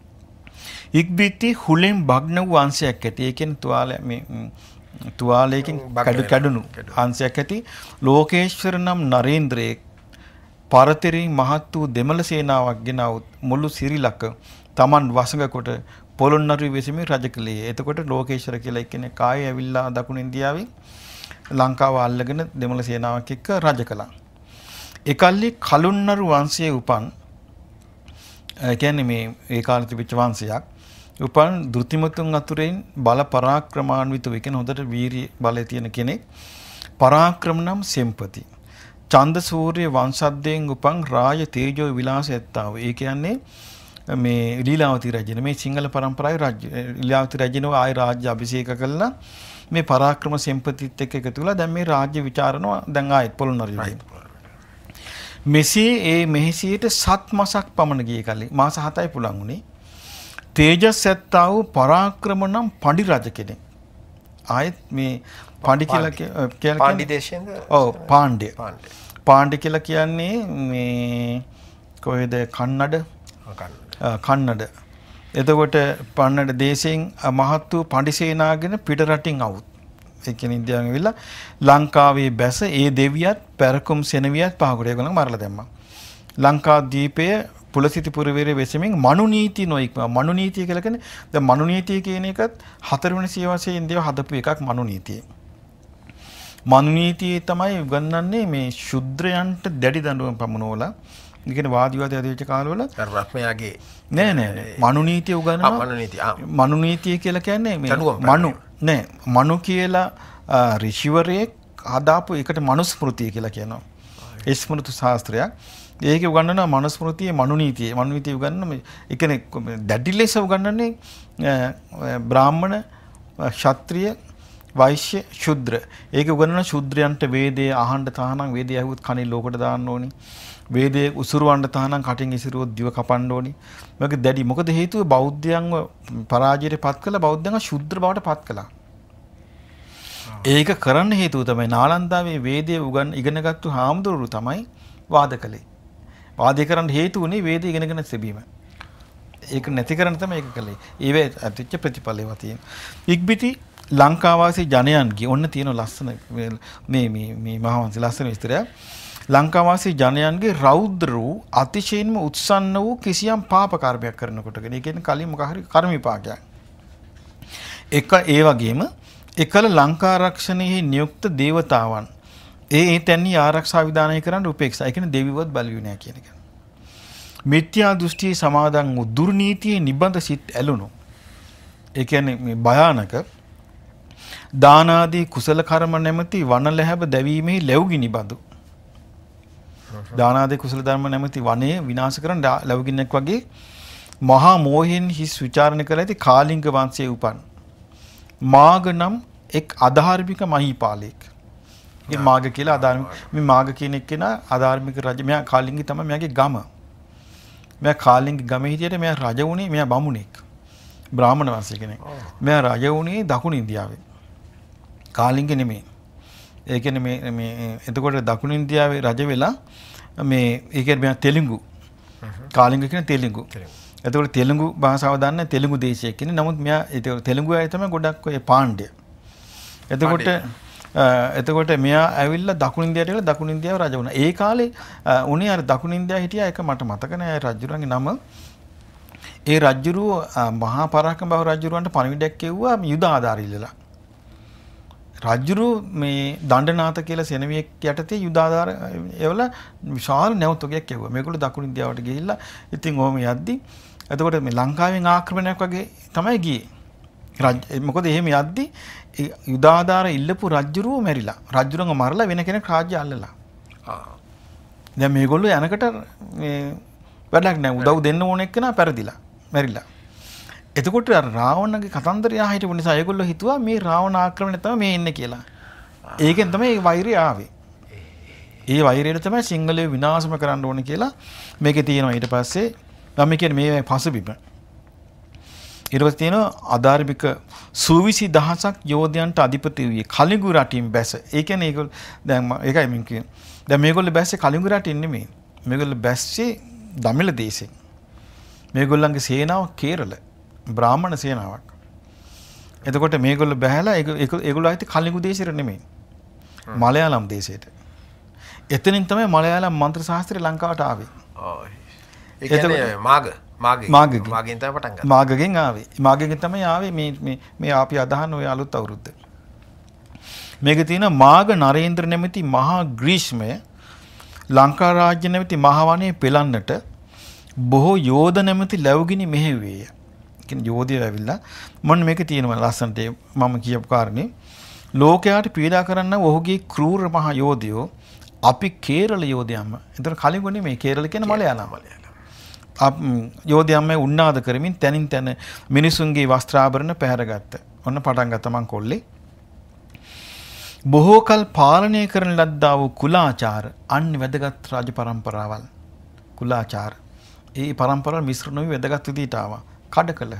ඉක්බිති හුලෙන් භග්න වූ අංශයක් ඇති. ඒ කියන්නේ තුවාලයකින් කැඩුණු අංශයක් ඇති ලෝකේශ්වර නම් නරේන්ද්‍රයේ පරතරී මහත් වූ දෙමළ සේනාවක් ගෙනවුත් මුළු සිරිලක Taman වසඟ කොට පොළොන්නරුවේ වෙසෙමින් රජ කළේ. එතකොට ලෝකේශ්වර කියලා එක්කෙනෙක් ආයේ ඇවිල්ලා දකුණු ඉන්දියාවේ ලංකාව අල්ලගෙන දෙමළ සේනාවක් එක්ක රජ කළා. ඒකල්ලි කළුන්නරු වංශයේ උපන් කියන්නේ මේ ඒ කාලේ තිබිච්ච වංශයක් උපන් ධෘතිමතුන් අතුරෙන් බල පරාක්‍රමාන්විත වෙ කියන හොඳට වීරිය බලය තියෙන කෙනෙක් පරාක්‍රම නම් සෙම්පති චන්ද සූර්ය වංශද්දයෙන් උපන් රාජ තේජෝ විලාස ඇත්තාව. ඒ කියන්නේ මේ ලීලාවති රජින මේ සිංහල පරම්පරාවේ රාජ්‍ය ලීලාවති රජිනව ආය රාජ්‍ය අභිෂේක කළා. මේ පරාක්‍රම සෙම්පතිත් එක්ක එකතු වෙලා දැන් මේ රාජ්‍ය විචාරනවා දැන් ආයෙත් පොළොන්නරුවේ. මෙසේ ඒ මෙහිසියට 7 මාසක් පමණ ගිය කලේ මාස 7යි පුලන් උනේ. තේජස් ඇත්තා වූ පරාක්‍රම නම් පඬි රජ කෙනෙක්. ආයෙත් මේ පඬි කියලා පාණ්ඩි දේශයෙන්ද? ඔව් පාණ්ඩ්‍ය. පාණ්ඩ්‍ය කියලා කියන්නේ මේ කොහෙද කන්නඩ. එතකොට පන්නඩ දේශයෙන් මහත් වූ පඬි සේනාගෙන පිට රටින් આવුත්. ඒ කියන්නේ ඉන්දියාවෙන් ඇවිල්ලා ලංකාවේ බැස ඒ දෙවියත් පැරකුම් සෙනවියත් පහකට ඒගොල්ලන් මරලා දැම්මා. ලංකා දීපයේ පුලසිති පුරවැරේ වෙසෙමින් මනුනීති නොයික්ම මනුනීතිය කියලා කියන්නේ දැන් මනුනීතිය කියන එකත් 4 වෙනි සියවසේ ඉන්දියාව හදපු එකක් මනුනීතිය. මනුනීතිය තමයි උගන්වන්නේ මේ ශුද්‍රයන්ට දැඩි දඬුවම් පමුණවලා ඒ කියන්නේ වාද විවාද ඇතිවෙච්ච කාලවල රත්මයාගේ නෑ මනුනීතිය උගන්වනවා. මනුනීතිය කියලා කියන්නේ මේ මනු කියලා ඍෂිවරයෙක් හදාපු එකට මනුස්මෘතිය කියලා කියනවා. ඒ ස්මෘති ශාස්ත්‍රයක්. ඒකේ උගන්වනවා මනුස්මෘතියේ මනුනීතිය. මනුනීතිය උගන්වන ඒ කියන්නේ දැඩි ලෙස උගන්වන්නේ බ්‍රාහ්මණ, ක්ෂත්‍රිය, වෛශ්‍ය, ශුද්‍ර. ඒකේ උගන්වන ශුද්‍රයන්ට වේදේ අහන්න තහනම් වේදේ ඇහුවොත් කනේ ලෝකට දාන්න ඕනි. වේදේ උසුරවන්න තහනම් කටින් ඉසිරුවොත් දිව කපන්න ඕනි. මේක දැඩි. මොකද හේතුව බෞද්ධයන්ව පරාජයට පත් කළා බෞද්ධයන්ව ශුද්‍ර බවට පත් කළා. ඒක කරන්න හේතුව තමයි නාලන්දාවේ වේදේ ඉගෙනගත්තු හාමුදුරුවෝ තමයි වාද කළේ. වාදේ කරන්න හේතු වුණේ වේදේ ඉගෙනගෙන තිබීම. ඒක නැති කරන්න තමයි ඒක කළේ. ඒවේ ඇතිච්ච ප්‍රතිඵලේවා තියෙන. ඉක්බිති ලංකාවාසී ජනයන්ගේ ඔන්න තියෙන ලස්සන මේ මහාවංශ ලස්සන විස්තරයක්. ලංකාවාසී ජනයන්ගේ රෞද්‍ර වූ අතිශයින්ම උත්සන්න වූ කිසියම් පාප කර්මයක් කරනකොටගෙන. ඒ කියන්නේ කලින් මොකක් හරි කර්ම විපාකයක්. ඒ වගේම එකල ලංකා ආරක්ෂණයේ නියුක්ත දේවතාවන් ඒ තැන්හි ආරක්ෂා විධානය කරන්න උපේක්ෂා. ඒ කියන්නේ දෙවිවොත් බලුවේ නැහැ කියන එක. මිත්‍යා දෘෂ්ටි සමාදන් වූ දුර්නීතියේ නිබඳ සිත් ඇලුණු. ඒ කියන්නේ මේ භයානක දාන ආදී කුසල කර්ම නැමැති වනලැහැබ දැවීමේ ලැබුගිනි බඳු. දාන ආදී කුසල ධර්ම නැමැති වනයේ විනාශ කරන ලැබුගින්නෙක් වගේ මහා මෝහයෙන් හිස් විචාරණ කළ ඇති කාලිංග වංශයේ උපන් මාග නම් එක් අධාර්මික මහීපාලෙක්. ඒ මාග කියලා අධාර්මික මේ මාග කියන එක්කෙනා අධාර්මික රජ මෙයා කාලිංගි තමයි මෙයාගේ ගම. මෙයා කාලිංගි ගමේ හිටියට මෙයා රජ වුණේ මෙයා බමුණෙක්. බ්‍රාහ්මණ වංශය කෙනෙක්. මෙයා රජ වුණේ දකුණු ඉන්දියාවේ. කාලිංග නෙමෙයි. ඒ කියන්නේ මේ එතකොට දකුණු ඉන්දියාවේ රජ වෙලා මේ ඒ කියන්නේ මෙයා තෙලුගු. කාලිංග කියන තෙලුගු. එතකොට තෙලුගු භාෂාව දන්න තෙලුගු දේශයක් කියන්නේ. නමුත් මෙයා ඒක තෙලුගු අය තමයි ගොඩක් ඔය පාණ්ඩය. එතකොට මෙයා ඇවිල්ලා දකුණු ඉන්දියාවට ගිහලා දකුණු ඉන්දියාව රජ වුණා. ඒ කාලේ උනේ අර දකුණු ඉන්දියාවේ හිටියා එක මට මතක නෑ රජුරන්ගේ නම. ඒ රජුරුව මහා පරාක්‍රම බහු රජුරවන්ට පණිවිඩයක් කෙව්වා යුද ආධාර ඉල්ලලා. රජුරුව මේ දණ්ඩනාත කියලා සෙනවියෙක් යටතේ යුද ආධාර එවලා විශාල නැවතොගයක් කෙව්වා. මේගොල්ලෝ දකුණු ඉන්දියාවට ගිහිල්ලා ඉතින් ඔහොම යද්දි එතකොට මේ ලංකාවෙන් ආක්‍රමණයක් වගේ තමයි ගියේ. මොකද එහෙම යද්දි යුද ආධාර ඉල්ලපු රජුරුව මැරිලා. රජුරංග මරලා වෙන කෙනෙක් රාජ්‍ය අල්ලලා. දැන් මේගොල්ලෝ යනකට මේ වැඩක් නැහැ. උදව් දෙන්න ඕන එක්කනා පෙරදිලා. මැරිලා. එතකොට රාවණගේ කතන්දරය හිටපු නිසා ඒගොල්ලෝ හිතුවා මේ රාවණ ආක්‍රමණය තමයි මේ ඉන්නේ කියලා. ඒකෙන් තමයි මේ වෛරය ආවේ. ඒ වෛරයට තමයි සිංහලයේ විනාශම කරන්න ඕනේ කියලා මේකේ තියෙනවා. ඊට පස්සේ මම කියන්නේ මේ පසුබිම. ඊට පස්සේ තියෙනවා අධාර්මික සූවිසි දහසක් යෝධයන්ට අධිපති වූයේ කලිඟු රටින් බැස. ඒ කියන්නේ ඒගොල්ලෝ දැන් ඒකයි මම කියන්නේ. දැන් මේගොල්ලෝ බැස්සේ කලිඟු රටින් නෙමෙයි. මේගොල්ලෝ බැස්සේ දමිළ දේශෙන්. මේගොල්ලන්ගේ සේනාව කේරළ බ්‍රාහ්මණ සේනාවක්. එතකොට මේගොල්ලෝ බැහැලා ඒගොල්ලෝ ආයිත් කලිඟු දේශෙට නෙමෙයි. මලයාලම් දේශයට. එතනින් තමයි මලයාලම් මන්ත්‍ර ශාස්ත්‍රය ලංකාවට ආවේ. ඒ කියන්නේ මාගෙන් තමයි පටන් ගත්තේ. මාගෙන් ආවේ. මාගෙන් තමයි ආවේ මේ ආපි අදහන ඔය අලුත් අවුරුද්ද. මේකේ තියෙන මාග නරේන්ද්‍ර නැමැති මහා ග්‍රීෂ්මය ලංකා රාජ්‍ය නැමැති මහවණේ පෙළන්නට බොහෝ යෝධ නැමැති ලැබුගිනි මෙහෙව්වේය. කියන්නේ යෝධයෝ ඇවිල්ලා මොන්න මේකේ තියෙනවා ලස්සනට මම කියපු කාරණේ ලෝකයාට පීඩා කරන්න ඔහුගේ ක්‍රූර මහ යෝධයෝ අපි කේරළ යෝධයන්ම. එතන කලින් ගොනේ මේ කේරළ කියන මලයාලම්. යෝධයන්ම උන්නාද කරමින් තනින් තන මිනිසුන්ගේ වස්ත්‍රාභරණ පැහැරගත්ත. ඔන්න පටන් ගත්ත මං කොල්ලේ. බොහෝ කල පාලනය කරන ලද්දා වූ කුලාචාර අන් වැදගත් රාජ පරම්පරාවල්. කුලාචාර. ඒ පරම්පරාව මිශ්‍ර නොවි වැදගත් විදිහට ආවා. කඩකල.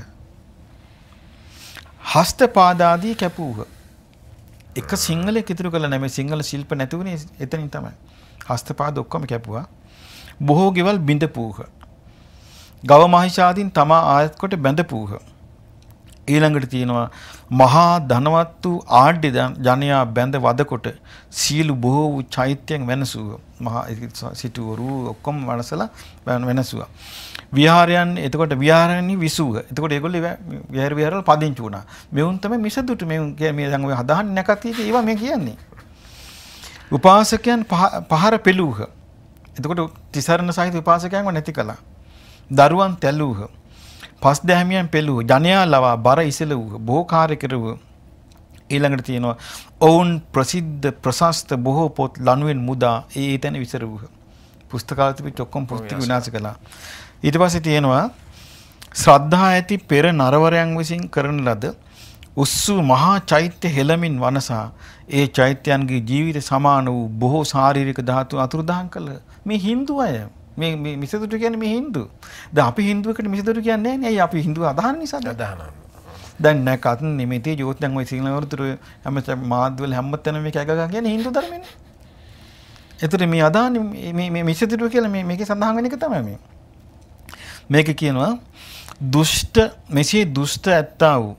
හස්තපාදාදී කැපූහ. එක සිංහලෙක් ඉතුරු කළ නැමේ සිංහල ශිල්ප නැති වුණේ එතනින් තමයි. හස්තපාද ඔක්කොම කැපුවා. බොහෝ ගෙවල් බිඳපූහ. ගව මහිෂාදීන් තමා ආයත් කොට බැඳපූහ. ඊළඟට තියෙනවා මහා ධනවත් වූ ආඩ්‍ය ජනයා බැඳ වදකොට සීලු බොහෝ වූ චෛත්‍යයන් වෙනසුව. මහා සිටුවරු ඔක්කොම වනසලා වෙනසුවා. විහාරයන් එතකොට විහාරයන්හි විසුව. එතකොට ඒගොල්ලෝ විහාරවල පදිංචි වුණා. මෙවුන් තමයි මිසදුට මේ දැන් ඔය හදාහන්නේ නැකත් ඒවා මේ කියන්නේ. උපාසකයන් පහර පෙළුහ. එතකොට තිසරණ සහිත උපාසකයන්ව නැති කළා. දරුවන් තැළුහ. පස් දැහැමියන් පෙළුහ. ජනයා ලවා බර ඉසලුහ. බොහෝ කාර්ය කෙරුව. ඊළඟට තියෙනවා ඔවුන් ප්‍රසිද්ධ ප්‍රශස්ත බොහෝ පොත් ලනුවෙන් මුදා ඒ තැන විසරුහ. පුස්තකාල තිබිච්ච ඔක්කොම පුස්තක විනාශ කළා. ඊට පස්සේ තියෙනවා ශ්‍රද්ධා ඇති පෙර නරවරයන් විසින් කරන ලද උස්සු මහා චෛත්‍ය හෙළමින් වනසා ඒ චෛත්‍යයන්ගේ ජීවිත සමාන වූ බොහෝ ශාරීරික ධාතු අතුරුදහන් කළ මේ හින්දු අය මේ මිසදුට කියන්නේ මේ හින්දු. දැන් අපි හින්දුවකට මිසදුට කියන්නේ නැහැ නේ. අයි අපි හින්දුව අදහන නිසාද? අදහනවා. දැන් නැකත් නිමිති ජෝත් දැන් ඔය සිංහල වරුතුර හැම මාධ්‍යවල හැමතැනම මේක ඇගගා කියන්නේ හින්දු ධර්මෙනේ. ඒතර මේ අදහන මේ මිසදුට කියලා මේකේ සඳහන් වෙන එක තමයි මේ. මේක කියනවා දුෂ්ට මෙසේ දුෂ්ට ඇත්තා වූ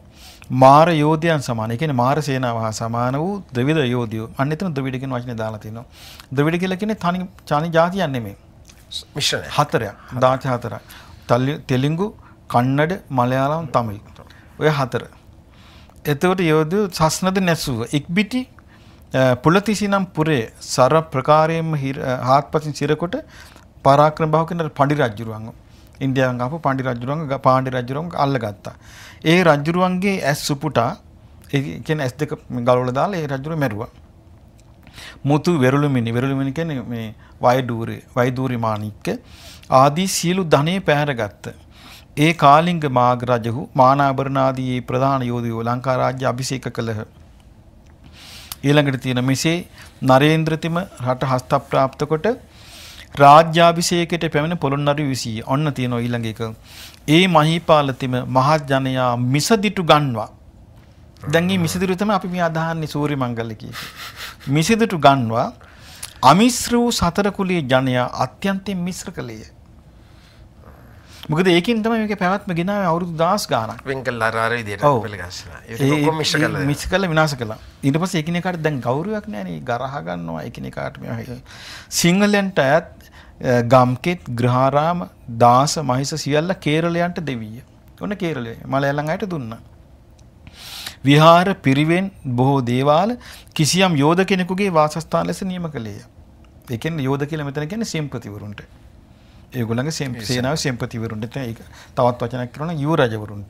මාර යෝධයන් සමාන. ඒ කියන්නේ මාර සේනාව හා සමාන වූ ද්‍රවිඩ යෝධයෝ. අන්න එතන ද්‍රවිඩ කියන වචනේ දාලා තිනවා. ද්‍රවිඩ කියලා කියන්නේ තනි ජාතියක් නෙමෙයි. මිශ්‍රණය. හතරක්. දාති හතරක්. තෙලිඟු, කන්නඩ, මලයාලම්, තමිල්. ඔය හතර. එතකොට යෝධයෝ සස්නද නැසුව. ඉක්බිටි පුලතිසිනම් පුරේ සර ප්‍රකාරයෙන්ම හාත්පසින් සිරකොට පරාක්‍රම බහුව කියන පඬි රජුරුවන් ඉන්දියාවෙන් ආපු පාණ්ඩි රජුරුවන් අල්ලගත්තා. ඒ රජුරුවන්ගේ ඇස් සුපුටා ඒ කියන්නේ ඇස් දෙක ගලවලා දාලා ඒ රජුරුව මැරුවා. මුතු වෙරුළුමිනි කියන්නේ මේ වෛදූරි මාණික්ක ආදී සියලු ධනෙ පැහැරගත්ත. ඒ කාලිංග මාග රජහු මානාභරණ ආදී ප්‍රධාන යෝධයෝ ලංකා රාජ්‍ය අභිෂේක කළහ. ඊළඟට තියෙන මෙසේ නරේන්ද්‍රතිම රට හස්තප්‍රාප්ත කොට රාජ්‍යාභිෂේකයට පැමිණ පොළොන්නරු විසී. ඔන්න තියෙනවා ඊළඟ එක. ඒ මහීපාලතිම මහත් ජනයා මිසදිටු ගන්වා. දැන් මේ මිසදිටු තමයි අපි මේ අදහන්නේ සූර්ය මංගල කියපේ. මිසදිටු ගන්වා අමිශ්‍ර වූ සතර කුලයේ ජනයා අත්‍යන්තයෙන් මිශ්‍ර කළේය. මොකද ඒකෙන් තමයි මේකේ පැවැත්ම ගෙනාවේ අවුරුදු 10 ගාණක්. වෙන්කල්ලා අර විදියට පිළිගස්සලා. ඒක ඔක්කොම මිශ්‍ර කළා. විනාශ කළා. ඊට පස්සේ එකිනෙකාට දැන් ගෞරවයක් නැහැනේ. ගරහ ගන්නවා එකිනෙකාට මේ සිංහලයන්ට අයත් ගම්කෙත් ග්‍රහාරාම දාස මහිස සියල්ල කේරළයන්ට දෙවිය. ඔන්න කේරළය මලයාලම් අයට දුන්නා. විහාර පිරිවෙන් බොහෝ දේවාල කිසියම් යෝධ කෙනෙකුගේ වාසස්ථාන ලෙස නියම කළේය. ඒ කියන්නේ යෝධ කියලා මෙතන කියන්නේ සෙම්පතිවරුන්ට. ඒගොල්ලන්ගේ සේනාවේ සෙම්පතිවරුන්ට ඒක තවත් වචනයක් කරනවා යුව රජවරුන්ට.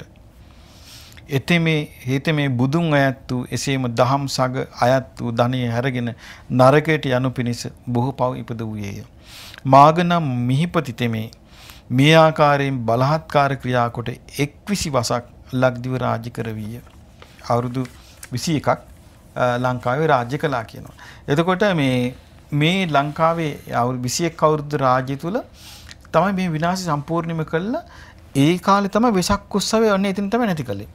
එතෙමේ බුදුන් අයත් වූ එසේම දහම් සග අයත් වූ ධනෙ හැරගෙන නරකයට යනු පිණිස බොහෝ පව ඉපද වූයේය. මාගනම් මිහිපති තෙමේ මේ ආකාරයෙන් බලහත්කාර ක්‍රියා කොට 21 වසක් ලක්දිව රාජ්‍ය කරවීය. අවුරුදු 21ක් ලංකාවේ රාජ්‍ය කළා කියනවා. එතකොට මේ ලංකාවේ 21 අවුරුදු රාජ්‍ය තුල තමයි මේ විනාශය සම්පූර්ණයෙන්ම කළා. ඒ කාලේ තමයි වෙසක් උත්සවය ඔන්න එතන තමයි නැති කළේ.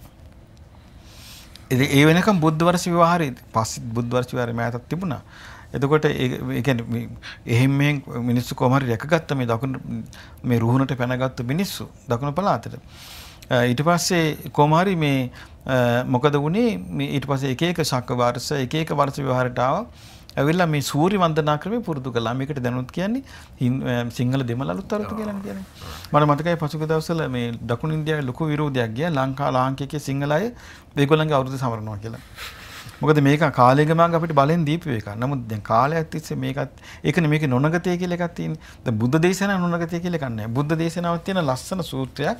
ඒ වෙනකම් බුද්ධ වර්ෂ විවාහරේ පස්සේ බුද්ධ වර්ෂ විවාහරේ මෑතක් තිබුණා. එතකොට ඒ කියන්නේ එහෙම මිනිස්සු කොහොම හරි රැකගත්ත මේ දකුණු මේ රුහුණට පැනගත්තු මිනිස්සු දකුණු පළාතට. ඊට පස්සේ කොහොම හරි මේ මොකද වුණේ මේ ඊට පස්සේ එක ශක වර්ෂ එක වර්ෂ විවාහරට ආවා. ඇවිල්ලා මේ සූර්ය වන්දනා ක්‍රමය පුරුදු කළා. මේකට දැනුත් කියන්නේ සිංහල දෙමළ අලුත් අරුත කියලා කියන්නේ. මට මතකයි පසුගිය දවස්වල මේ දකුණු ඉන්දියාවේ ලොකු විරෝධයක් ගියා ලාංකිකයේ සිංහල අය මේගොල්ලන්ගේ අවුරුදු සමරනවා කියලා. මොකද මේක කාලය ගමන් අපිට බලෙන් දීපු එකක්. නමුත් දැන් කාලයක් තිස්සේ ඒකනේ මේකේ නොනගතය කියලා එකක් තියෙන්නේ. දැන් බුද්ධ දේශනාව නොනගතය කියලා එකක් නැහැ. බුද්ධ දේශනාවක් තියෙන ලස්සන සූත්‍රයක්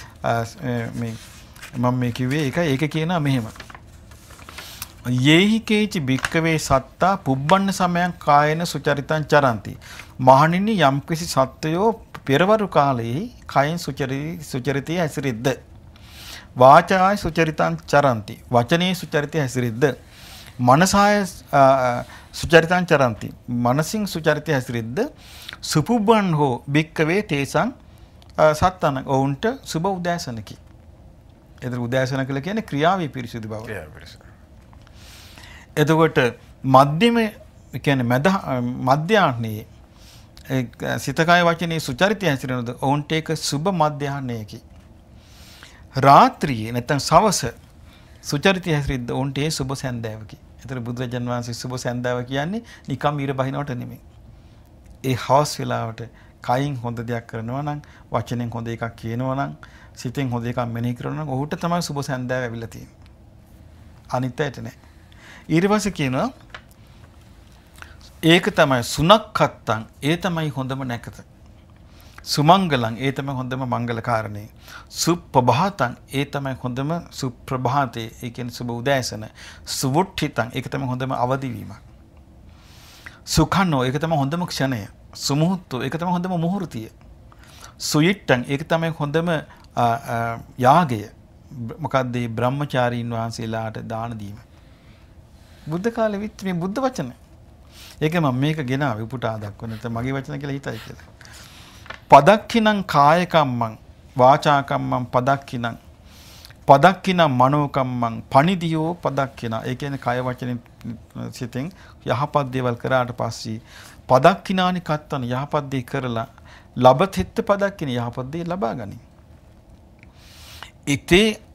මම මේ කිව්වේ ඒක කියනවා මෙහෙම. යේහි කේචි භික්කවේ සත්තා පුබ්බන්න සමයන් කායන සුචරිතං චරಂತಿ. මහණෙනි යම්කිසි සත්වයෝ පෙරවරු කාලයේ කයෙන් සුචරිතය හැසිරෙද්ද. වාචාය සුචරිතං චරಂತಿ. වචනේ සුචරිතය හැසිරෙද්ද. මනසාය සුචරිතං චරಂತಿ. මනසින් සුචරිතය හැසිරෙද්ද. සුපුබ්බන් හෝ භික්කවේ තේසං සත්තන. ඔවුන්ට සුබ උදෑසනකි. එතන උදෑසන කියලා කියන්නේ ක්‍රියාවේ පිරිසිදු බව. එතකොට මධ්‍යම කියන්නේ මධ්‍යාහ්නයේ සිතකය වචනේ සුචරිතය හැසිරෙනද ඔවුන්ට ඒක සුබ මධ්‍යාහ්නයකි. රාත්‍රියේ නැත්නම් සවස සුචරිතය හැසිරෙද්ද ඔවුන්ට ඒ සුබ සන්ධාවකි. ඒතර බුදුරජාන් වහන්සේ සුබ සන්ධාව කියන්නේ නිකම් ඊර බහිනවට නෙමෙයි. ඒ හවස් වෙලාවට කයින් හොඳ දෙයක් කරනවා නම් වචනෙන් හොඳ එකක් කියනවා නම් සිතෙන් හොඳ එකක් මෙනෙහි කරනවා නම් ඔහුට තමයි සුබ සන්ධාව ඇවිල්ලා තියෙන්නේ. අනිත් අයට නෑ. ඊට පස්සේ කියනවා ඒක තමයි සුනක්ඛත්තං ඒ තමයි හොඳම නැකත. සුමංගලං ඒ තමයි හොඳම මංගල කාරණේ. සුප්‍රභාතං ඒ තමයි හොඳම සුප්‍රභාතේ ඒ කියන්නේ සුබ උදෑසන. සුවුට්ඨිතං ඒක තමයි හොඳම අවදිවීම. සුඛනෝ ඒක තමයි හොඳම ක්ෂණය. සුමුහුත්තෝ ඒක තමයි හොඳම මුහුර්තිය. සුයිට්ටං ඒක තමයි හොඳම යාගය. මොකද්ද මේ බ්‍රහ්මචාරීන් වහන්සේලාට දාන දීම. බුද්ධ කාලෙ විත් මේ බුද්ධ වචන. ඒක මම මේක ගෙනාවේ උපුටා දක්වන නැත්නම් මගේ වචන කියලා හිතයි කියලා. පදක්ඛිනං කායකම්මං වාචාකම්මං පදක්ඛිනං මනෝකම්මං පනිදියෝ පදක්ඛින. ඒ කියන්නේ කය වචනෙන් සිතෙන් යහපත් දේවල් කරාට පස්සේ පදක්ඛිනානි කත්තන යහපත් දේ කරලා ලබතෙත්ත පදක්ඛින යහපත් දේ ලබා ගනි. ඉතේ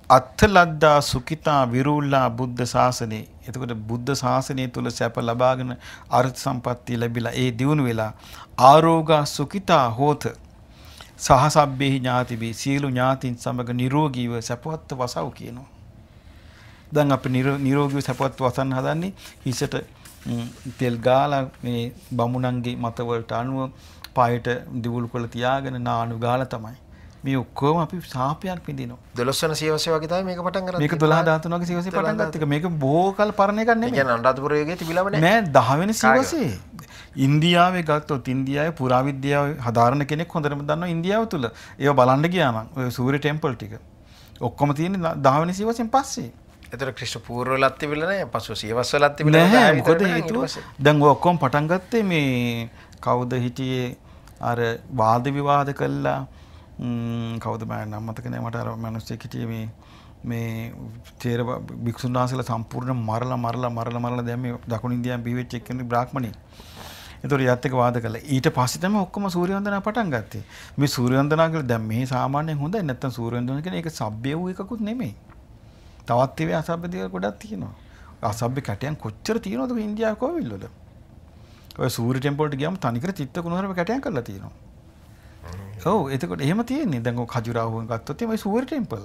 අත්ථලද්දා සුඛිතා විරූල්ලා බුද්ධ ශාසනේ. එතකොට බුද්ධ ශාසනය තුල සැප ලබාගෙන අර්ථ සම්පත්තිය ලැබිලා ඒ දියුණු වෙලා ආරෝගා සුඛිතා හෝත සහසබ්බේ ඥාතිබී සියලු ඥාතින් සමග නිරෝගීව සැපවත් වසව් කියනවා. දැන් අපි නිරෝගීව සැපවත් වසන්න හදන්නේ හිසට තෙල් ගාලා මේ බමුණන්ගේ මතවලට අනුව පායට දිවුල් කොළ තියාගෙන නානු ගාලා තමයි. මේ ඔක්කොම අපි සාපයක් විඳිනවා. 12 වෙනි සියවසේ වගේ තමයි මේක පටන් ගන්නේ. මේක 12 13 වගේ සියවසේ පටන් ගත්ත එක. මේක බොහෝ කල පරණ එකක් නෙමෙයි. ඒ කියන්නේ අනුරාධපුර යුගයේ තිබිලම නෑ. නෑ 10 වෙනි සියවසේ. ඉන්දියාවේ ගත්තොත් ඉන්දියාවේ පුරාවිද්‍යාව හදාරන කෙනෙක් හොඳටම දන්නවා ඉන්දියාව තුල. ඒව බලන්න ගියාම ඔය සූර්ය ටෙම්පල් ටික. ඔක්කොම තියෙන්නේ 10 වෙනි සියවසෙන් පස්සේ. ඒතර ක්‍රිස්තු පූර්වවලත් තිබිලා නෑ. පස්ව සියවස් වලත් තිබිලා නෑ. මොකද හේතුව දැන් ඔය ඔක්කොම පටන් ගත්තේ මේ කවුද හිටියේ අර වාද විවාද කළා කවුද මම නම් මතක නෑ මට අර මිනිස්සෙක් හිටියේ මේ තේර භික්ෂුන් වහන්සේලා සම්පූර්ණ මරලා දැන් මේ දකුණු ඉන්දියාවේ බිහි වෙච්ච එක්කෙනෙක් බ්‍රාහ්මණෙක්. ඒතර යත් එක වාද කළා. ඊට පස්සේ තමයි ඔක්කොම සූර්ය වන්දනා පටන් ගත්තේ. මේ සූර්ය වන්දනා කියලා දැන් මේ සාමාන්‍යයෙන් හොඳයි නැත්තම් සූර්ය වන්දනා කියන්නේ ඒක සබ්බේ වූ එකකුත් නෙමෙයි. තවත් ඒවා අසබ්බ දේවල් ගොඩක් තියෙනවා. අසබ්බේ කැටයන් කොච්චර තියෙනවද ඉන්දියාවේ කෝවිල් වල? ඔය සූර්ය ටෙම්පල් වලට ගියාම තනිකර චිත්ත කුණුහරුප කැටයන් කරලා තියෙනවා. ඔව් එතකොට එහෙම තියෙන්නේ. දැන් ඔය කජුරාහුවෙන් ගත්තොත් මේ සූර්ය ටෙම්පල්.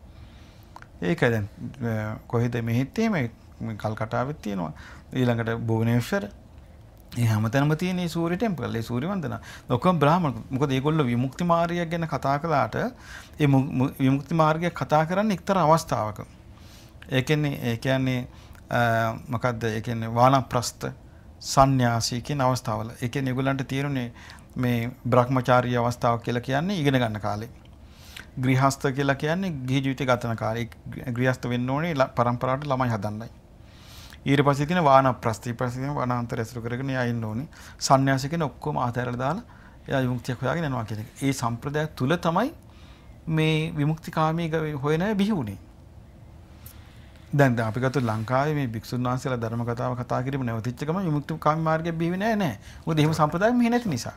ඒක දැන් කොහෙද මෙහෙත් එහෙම කල්කටාවෙත් තියෙනවා. ඊළඟට භුවනේශ්වර. ඒ හැමතැනම තියෙන මේ සූර්ය ටෙම්පල්, ඒ සූර්ය වන්දනා. ඔක්කොම බ්‍රාහ්මණ. මොකද ඒගොල්ලෝ විමුක්ති මාර්ගයක් ගැන කතා කළාට ඒ විමුක්ති මාර්ගය කතා කරන්නේ එක්තරා අවස්ථාවක. ඒ කියන්නේ මොකද්ද? ඒ කියන්නේ වානප්‍රස්ත සන්‍යාසී කියන අවස්ථාවල. ඒ කියන්නේ ඒගොල්ලන්ට තියෙන්නේ මේ බ්‍රහ්මචාරී අවස්ථාව කියලා කියන්නේ ඉගෙන ගන්න කාලේ. ගෘහස්ත කියලා කියන්නේ ගිහි ජීවිතය ගතන කාලේ. ගෘහස්ත වෙන්න ඕනේ පරම්පරාවට ළමයි හදන්නයි. ඊට පස්සේ තියෙන වානප්‍රස්ත. ඊට පස්සේ තියෙන වනාන්තර ඇසුරු කරගෙන එයා ඉන්න ඕනේ. සන්‍යාසී කියන ඔක්කොම ආතැරලා දාලා එයා විමුක්තියක් හොයාගෙන යනවා කියන එක. ඒ සම්ප්‍රදාය තුල තමයි මේ විමුක්තිකාමී හොයන බිහි වුණේ. දැන් අපි ගත්තොත් ලංකාවේ මේ භික්ෂුන් වහන්සේලා ධර්ම කතාව කතා කිරීම නැවතිච්ච ගමන් විමුක්තිකාමී මාර්ගය බිහි වෙන්නේ නැහැ. මොකද එහෙම සම්ප්‍රදායක් මෙහෙ නැති නිසා.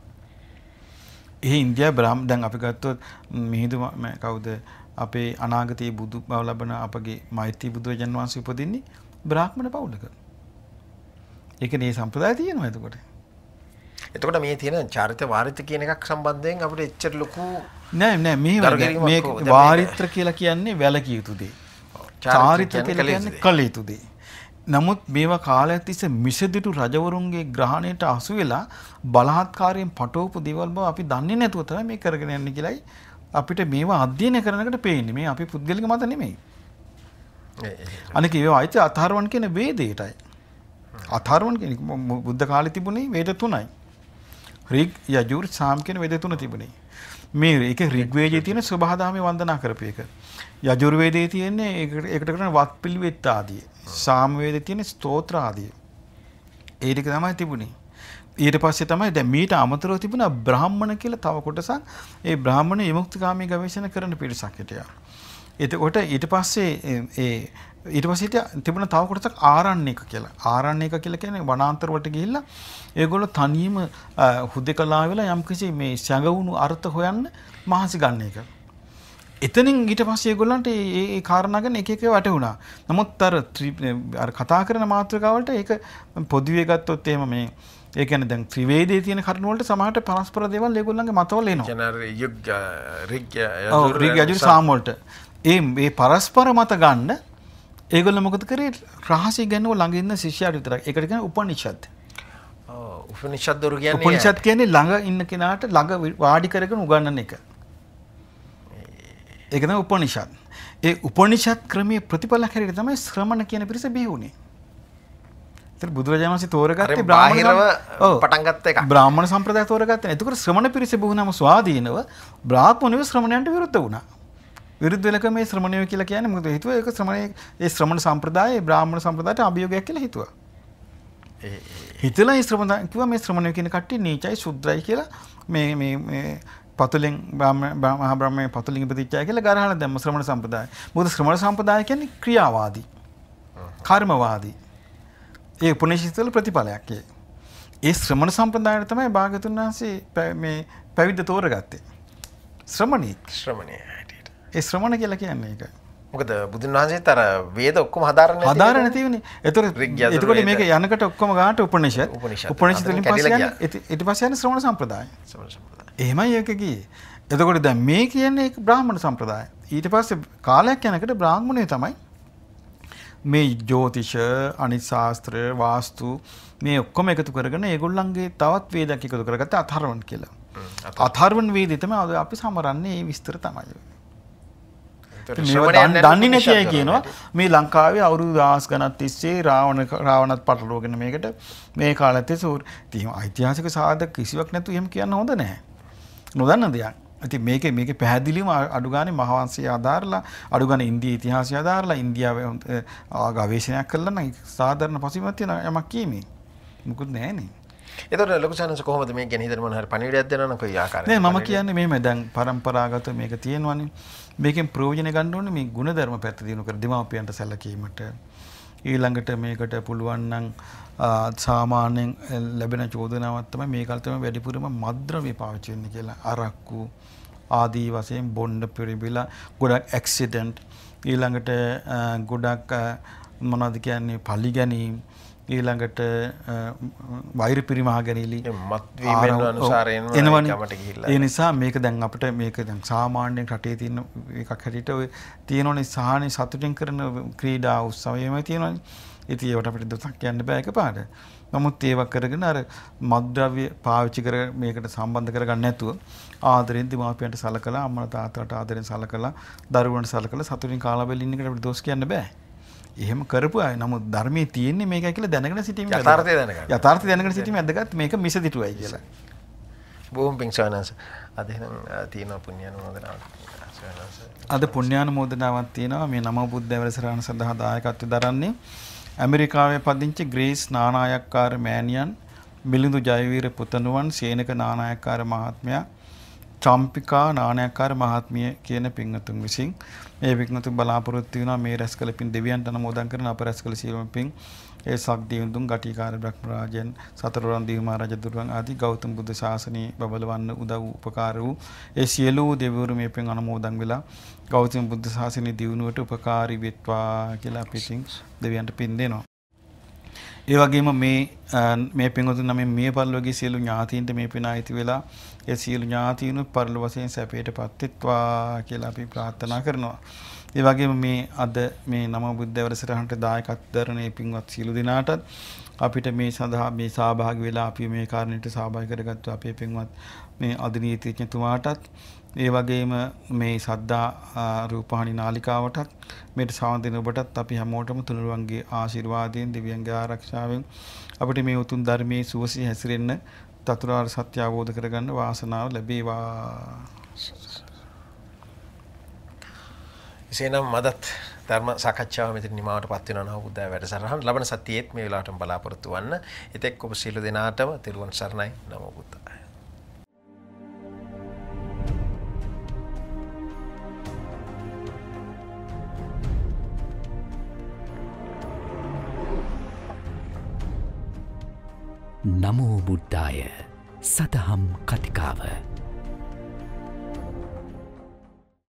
ඉන්දියා බ්‍රාහ්ම දැන් අපි ගත්තොත් මිහිඳු කවුද අපේ අනාගතයේ බුදු බව ලබන අපගේ මෛත්‍රී බුදුරජාණන් වහන්සේ උපදින්නේ බ්‍රාහ්මණ පවුලක. ඒක නේ සම්ප්‍රදාය තියෙනවා එතකොට. එතකොට මේ තියෙන චාරිත්‍ර වාරිත්‍ර කියන එකක් සම්බන්ධයෙන් අපිට එච්චර ලොකු නෑ මේ වාරිත්‍ර කියලා කියන්නේ වැලකිය යුතු දේ. චාරිත්‍ර කියලා කියන්නේ කළ යුතු දේ. නමුත් මේවා කාලයක් තිස්සේ මිසදිටු රජවරුන්ගේ ග්‍රහණයට අසු වෙලා බලහත්කාරයෙන් පටවපු දේවල් බව අපි දන්නේ නැතුව තමයි මේ කරගෙන යන්නේ කියලායි අපිට මේවා අධ්‍යයනය කරනකොට පේන්නේ. මේ අපි පුද්ගලික මත නෙමෙයි. අනික ඒවා අයිති අථර්වණ කියන වේදයටයි. අථර්වණ කියන්නේ බුද්ධ කාලේ තිබුණේ වේද තුනයි. ඍග් යජුර් සාම කියන වේද තුන තිබුණේ. මේ ඒක ඍග් වේදයේ තියෙන සබහාදාමේ වන්දනා කරපු එක. යජුර් වේදයේ තියෙන්නේ ඒකට කරන වත්පිළිවෙත් ආදී. සාම වේදයේ තියෙන ස්තෝත්‍ර ආදී. ඒ ටික තමයි තිබුණේ. ඊට පස්සේ තමයි දැන් මීට අමතරව තිබුණා බ්‍රාහ්මණ කියලා තව කොටසක්. ඒ බ්‍රාහ්මණ විමුක්තිකාමී ගවේෂණ කරන පිරිසක් හිටියා. එතකොට ඊට පස්සේ තිබුණ තව කොටසක් ආරණ්‍යක කියලා. ආරණ්‍යක කියලා කියන්නේ වනාන්තර වලට ගිහිල්ලා ඒගොල්ලෝ තනියම හුදෙකලා වෙලා යම්කිසි මේ සැඟවුණු අර්ථ හොයන්න මහන්සි ගන්න එක. එතනින් ඊට පස්සේ ඒගොල්ලන්ට ඒ කාරණා ගැන එක එක වැටුණා. නමුත් අර කතා කරන මාතෘකාවලට ඒක පොදුවේ ගත්තොත් එහෙම මේ ඒ කියන්නේ දැන් ත්‍රිවේදයේ තියෙන කරුණු වලට සමහරට පරස්පර දේවල් ඒගොල්ලන්ගේ මතවල එනවා. ඍග් යජුර් සාම වලට මේ පරස්පර මත ගන්න ඒගොල්ලෝ මොකද කරේ රහසී ගන්නව ළඟ ඉන්න ශිෂ්‍යයාට විතරක්. ඒකට කියන්නේ උපනිෂද්. උපනිෂද් දොර කියන්නේ උපනිෂද් කියන්නේ ළඟ ඉන්න කෙනාට ළඟ වාඩි කරගෙන උගන්වන එක. ඒක තමයි උපනිෂද්. ඒ උපනිෂද් ක්‍රමයේ ප්‍රතිඵල හැටියට තමයි ශ්‍රමණ කියන පිරිස බිහි වුණේ. ඒතර බුදුරජාණන් වහන්සේ තෝරගත්තේ බ්‍රාහ්මණව පටන් ගත්ත එක. බ්‍රාහ්මණ සම්ප්‍රදාය තෝරගත්තා. එතකොට ශ්‍රමණ පිරිස බිහුනම ස්වාධීනව බ්‍රාහ්මණව ශ්‍රමණයන්ට විරුද්ධ වුණා. විරුද්ධ වෙලක මේ ශ්‍රමණය කියලා කියන්නේ මොකද හිතුවා ඒක ශ්‍රමණ සම්ප්‍රදායේ බ්‍රාහ්මණ සම්ප්‍රදායට අභියෝගයක් කියලා හිතුවා. හිතලා මේ ශ්‍රමණ කිව්වා මේ ශ්‍රමණය කියන කට්ටිය නීචයි සුද්‍රයි කියලා මේ පතුලෙන් මහා බ්‍රාහ්මණය පතුලින් ඉපදිච්චා කියලා ගරහලා දැම්ම ශ්‍රමණ සම්ප්‍රදාය. මොකද ශ්‍රමණ සම්ප්‍රදාය කියන්නේ ක්‍රියාවාදී. කර්මවාදී. ඒ උපනිෂද් වල ප්‍රතිඵලයක් ඒ. ඒ ශ්‍රමණ සම්ප්‍රදායට තමයි භාගතුන් වහන්සේ මේ පැවිද්ද තෝරගත්තේ. ශ්‍රමණී. ඒ ශ්‍රමණ කියලා කියන්නේ ඒක. මොකද බුදුන් වහන්සේත් අර වේද ඔක්කොම හදාරන්නේ තියෙන්නේ. එතකොට මේක යනකට ඔක්කොම ගානට උපනිෂද් වලින් පස්සේ යන්නේ ඊට පස්සේ යන්නේ ශ්‍රවණ සම්ප්‍රදාය. එහෙමයි ඒක ගියේ. එතකොට දැන් මේ කියන්නේ ඒක බ්‍රාහ්මණ සම්ප්‍රදාය. ඊට පස්සේ කාලයක් යනකොට බ්‍රාහ්මණය තමයි මේ ජ්‍යොතිෂ, අනිත් ශාස්ත්‍ර, වාස්තු මේ ඔක්කොම එකතු කරගෙන ඒගොල්ලන්ගේ තවත් වේදයක් එකතු කරගත්ත අථර්වණ කියලා. අථර්වණ වේදේ තමයි අපි සමරන්නේ මේ විස්තර තමයි. දන්නේ නැති අය කියනවා මේ ලංකාවේ අවුරුදු 1000 ගණන් තිස්සේ රාවණත් පටලවගෙන මේකට මේ කාලෙත් ඉතින් ඓතිහාසික සාධක කිසිවක් නැතු එහෙම කියන්න හොඳ නැහැ. නොදන්න දෙයක්. ඉතින් මේකේ පැහැදිලිවම අඩු ගානේ මහාවංශය ආධාරලා අඩු ගානේ ඉන්දියා ඉතිහාසය ආධාරලා ඉන්දියාවේ ගවේෂණයක් කළා නම් සාධාරණ පසුබිමක් තියෙන යමක් කීමේ මුකුත් නැහැනේ. එතකොට ලොකු සානස කොහොමද මේ ගැන හිතන මොන හරි පණිවිඩයක් දෙනවා නම් කොයි ආකාරයකට? නෑ මම කියන්නේ මෙහෙම දැන් පරම්පරාගත මේක තියෙනවනේ. මේකෙන් ප්‍රයෝජන ගන්න ඕනේ මේ ಗುಣධර්ම පැත්ත දිනු කර දෙමාපියන්ට සැලකීමට. ඊළඟට මේකට පුළුවන් නම් සාමාන්‍යයෙන් ලැබෙන චෝදනාවක් තමයි මේ කාලේ තමයි වැඩිපුරම මත්ද්‍රව්‍ය පාවිච්චි වෙන්නේ කියලා. අරක්කු ආදී වශයෙන් බොණ්ඩ පිරිබිලා ගොඩක් ඇක්සිඩන්ට් ඊළඟට ගොඩක් මොනවද කියන්නේ පලි ගැනීම ඊළඟට වෛර පිරිමහා ගැනීම මත්වීමෙන් අනුසාරයෙන්ම කමට ගිහිල්ලා ඒ නිසා මේක දැන් අපිට මේක දැන් සාමාන්‍යයෙන් රටේ තියෙන එකක් හැටියට ඔය තියෙනෝනේ සාහනේ සතුටින් කරන ක්‍රීඩා උත්සව එහෙමයි තියෙනවනේ. ඉතින් ඒවට අපිට දුක් කියන්න බෑ එකපාරට. නමුත් ඒවා කරගෙන අර මත්ද්‍රව්‍ය පාවිච්චි කර මේකට සම්බන්ධ කරගන්න නැතුව ආදරෙන් දෙමාපියන්ට සලකලා අම්මලා තාත්තලාට ආදරෙන් සලකලා දරුවන්ට සලකලා සතුටින් කාලා බෙල්ල ඉන්න එකට අපිට දොස් කියන්න බෑ. එහෙම කරපු අය නමුත් ධර්මයේ තියෙන්නේ මේකයි කියලා දැනගෙන සිටීම යථාර්ථය දැනගන්න. යථාර්ථය දැනගෙන සිටීම වැදගත් මේක මිසදිටුවයි කියලා. බොහොම පිං සවනස. අද එහෙනම් තියෙන පුණ්‍යානුමෝදනාවක්. අද පුණ්‍යානුමෝදනාවක් තියෙනවා මේ නමෝ බුද්ධය වැඩසටහන සඳහා දායකත්වය දරන්නේ ඇමරිකාවේ පදිංචි ග්‍රේස් නානායක්කාර මෑණියන්, මිලිඳු ජයවීර පුතණුවන්, සේනක නානායක්කාර මහත්මයා, චම්පිකා නානායක්කාර මහත්මිය කියන පින්වතුන් විසින් මේ පින්වතුන් බලාපොරොත්තු වෙනවා මේ රැස්කල පින් දෙවියන්ට අනුමෝදන් කරන අප රැස්කල සියලුම පින් ඒ සක්දියුතුන් ගටිකාර බ්‍රහ්ම රාජයන් සතරවරන් දිව්‍ය මහරජ දුර්වන් ආදී ගෞතම බුදු ශාසනයේ බබලවන්න උදව් උපකාර වූ ඒ සියලු දෙවිවරු මේ පින් අනුමෝදන් වෙලා ගෞතම බුදු ශාසනයේ දියුණුවට උපකාරී වෙත්වා කියලා අපි පින් දෙවියන්ට පින් දෙනවා. ඒ වගේම මේ පින්වතුන් නම් මේ පරිලෝකයේ සියලු ඥාතීන්ට මේ පින අයිති වෙලා ඒ සියලු ඥාතීන් පරිලෝක වශයෙන් සැපයටපත් වෙත්වා කියලා අපි ප්‍රාර්ථනා කරනවා. ඒ වගේම මේ අද මේ නමෝ බුද්ධ වැඩසටහනට දායකත්ව දරන මේ පින්වත් සියලු දෙනාටත් අපිට මේ සඳහා මේ සහභාගී වෙලා අපි මේ කාරණේට සහභාගී කරගත්තු අපේ පින්වත් මේ අධිනීතිඥතුමාටත් ඒ වගේම මේ සද්දා රූපහානි නාලිකාවටත් මේට සවන් දෙන ඔබටත් අපි හැමෝටම තුනුරුවන්ගේ ආශිර්වාදයෙන් දෙවියන්ගේ ආරක්ෂාවෙන් අපිට මේ උතුම් ධර්මයේ සුවසේ හැසිරෙන්න චතුරාර්ය සත්‍ය අවබෝධ කරගන්න වාසනාව ලැබේවා. එසේනම් මදත් ධර්ම සාකච්ඡාව මෙතන නිමාවටපත් වෙනවා නෝ බුද්ධ වැඩසටහන ලබන සතියේත් මේ වෙලාවටම බලාපොරොත්තු වන්න. එතෙක් ඔබ සියලු දෙනාටම තෙරුවන් සරණයි. නමෝ බුද්ධාය. නමෝ බුද්ධාය සතහම් කතිකාව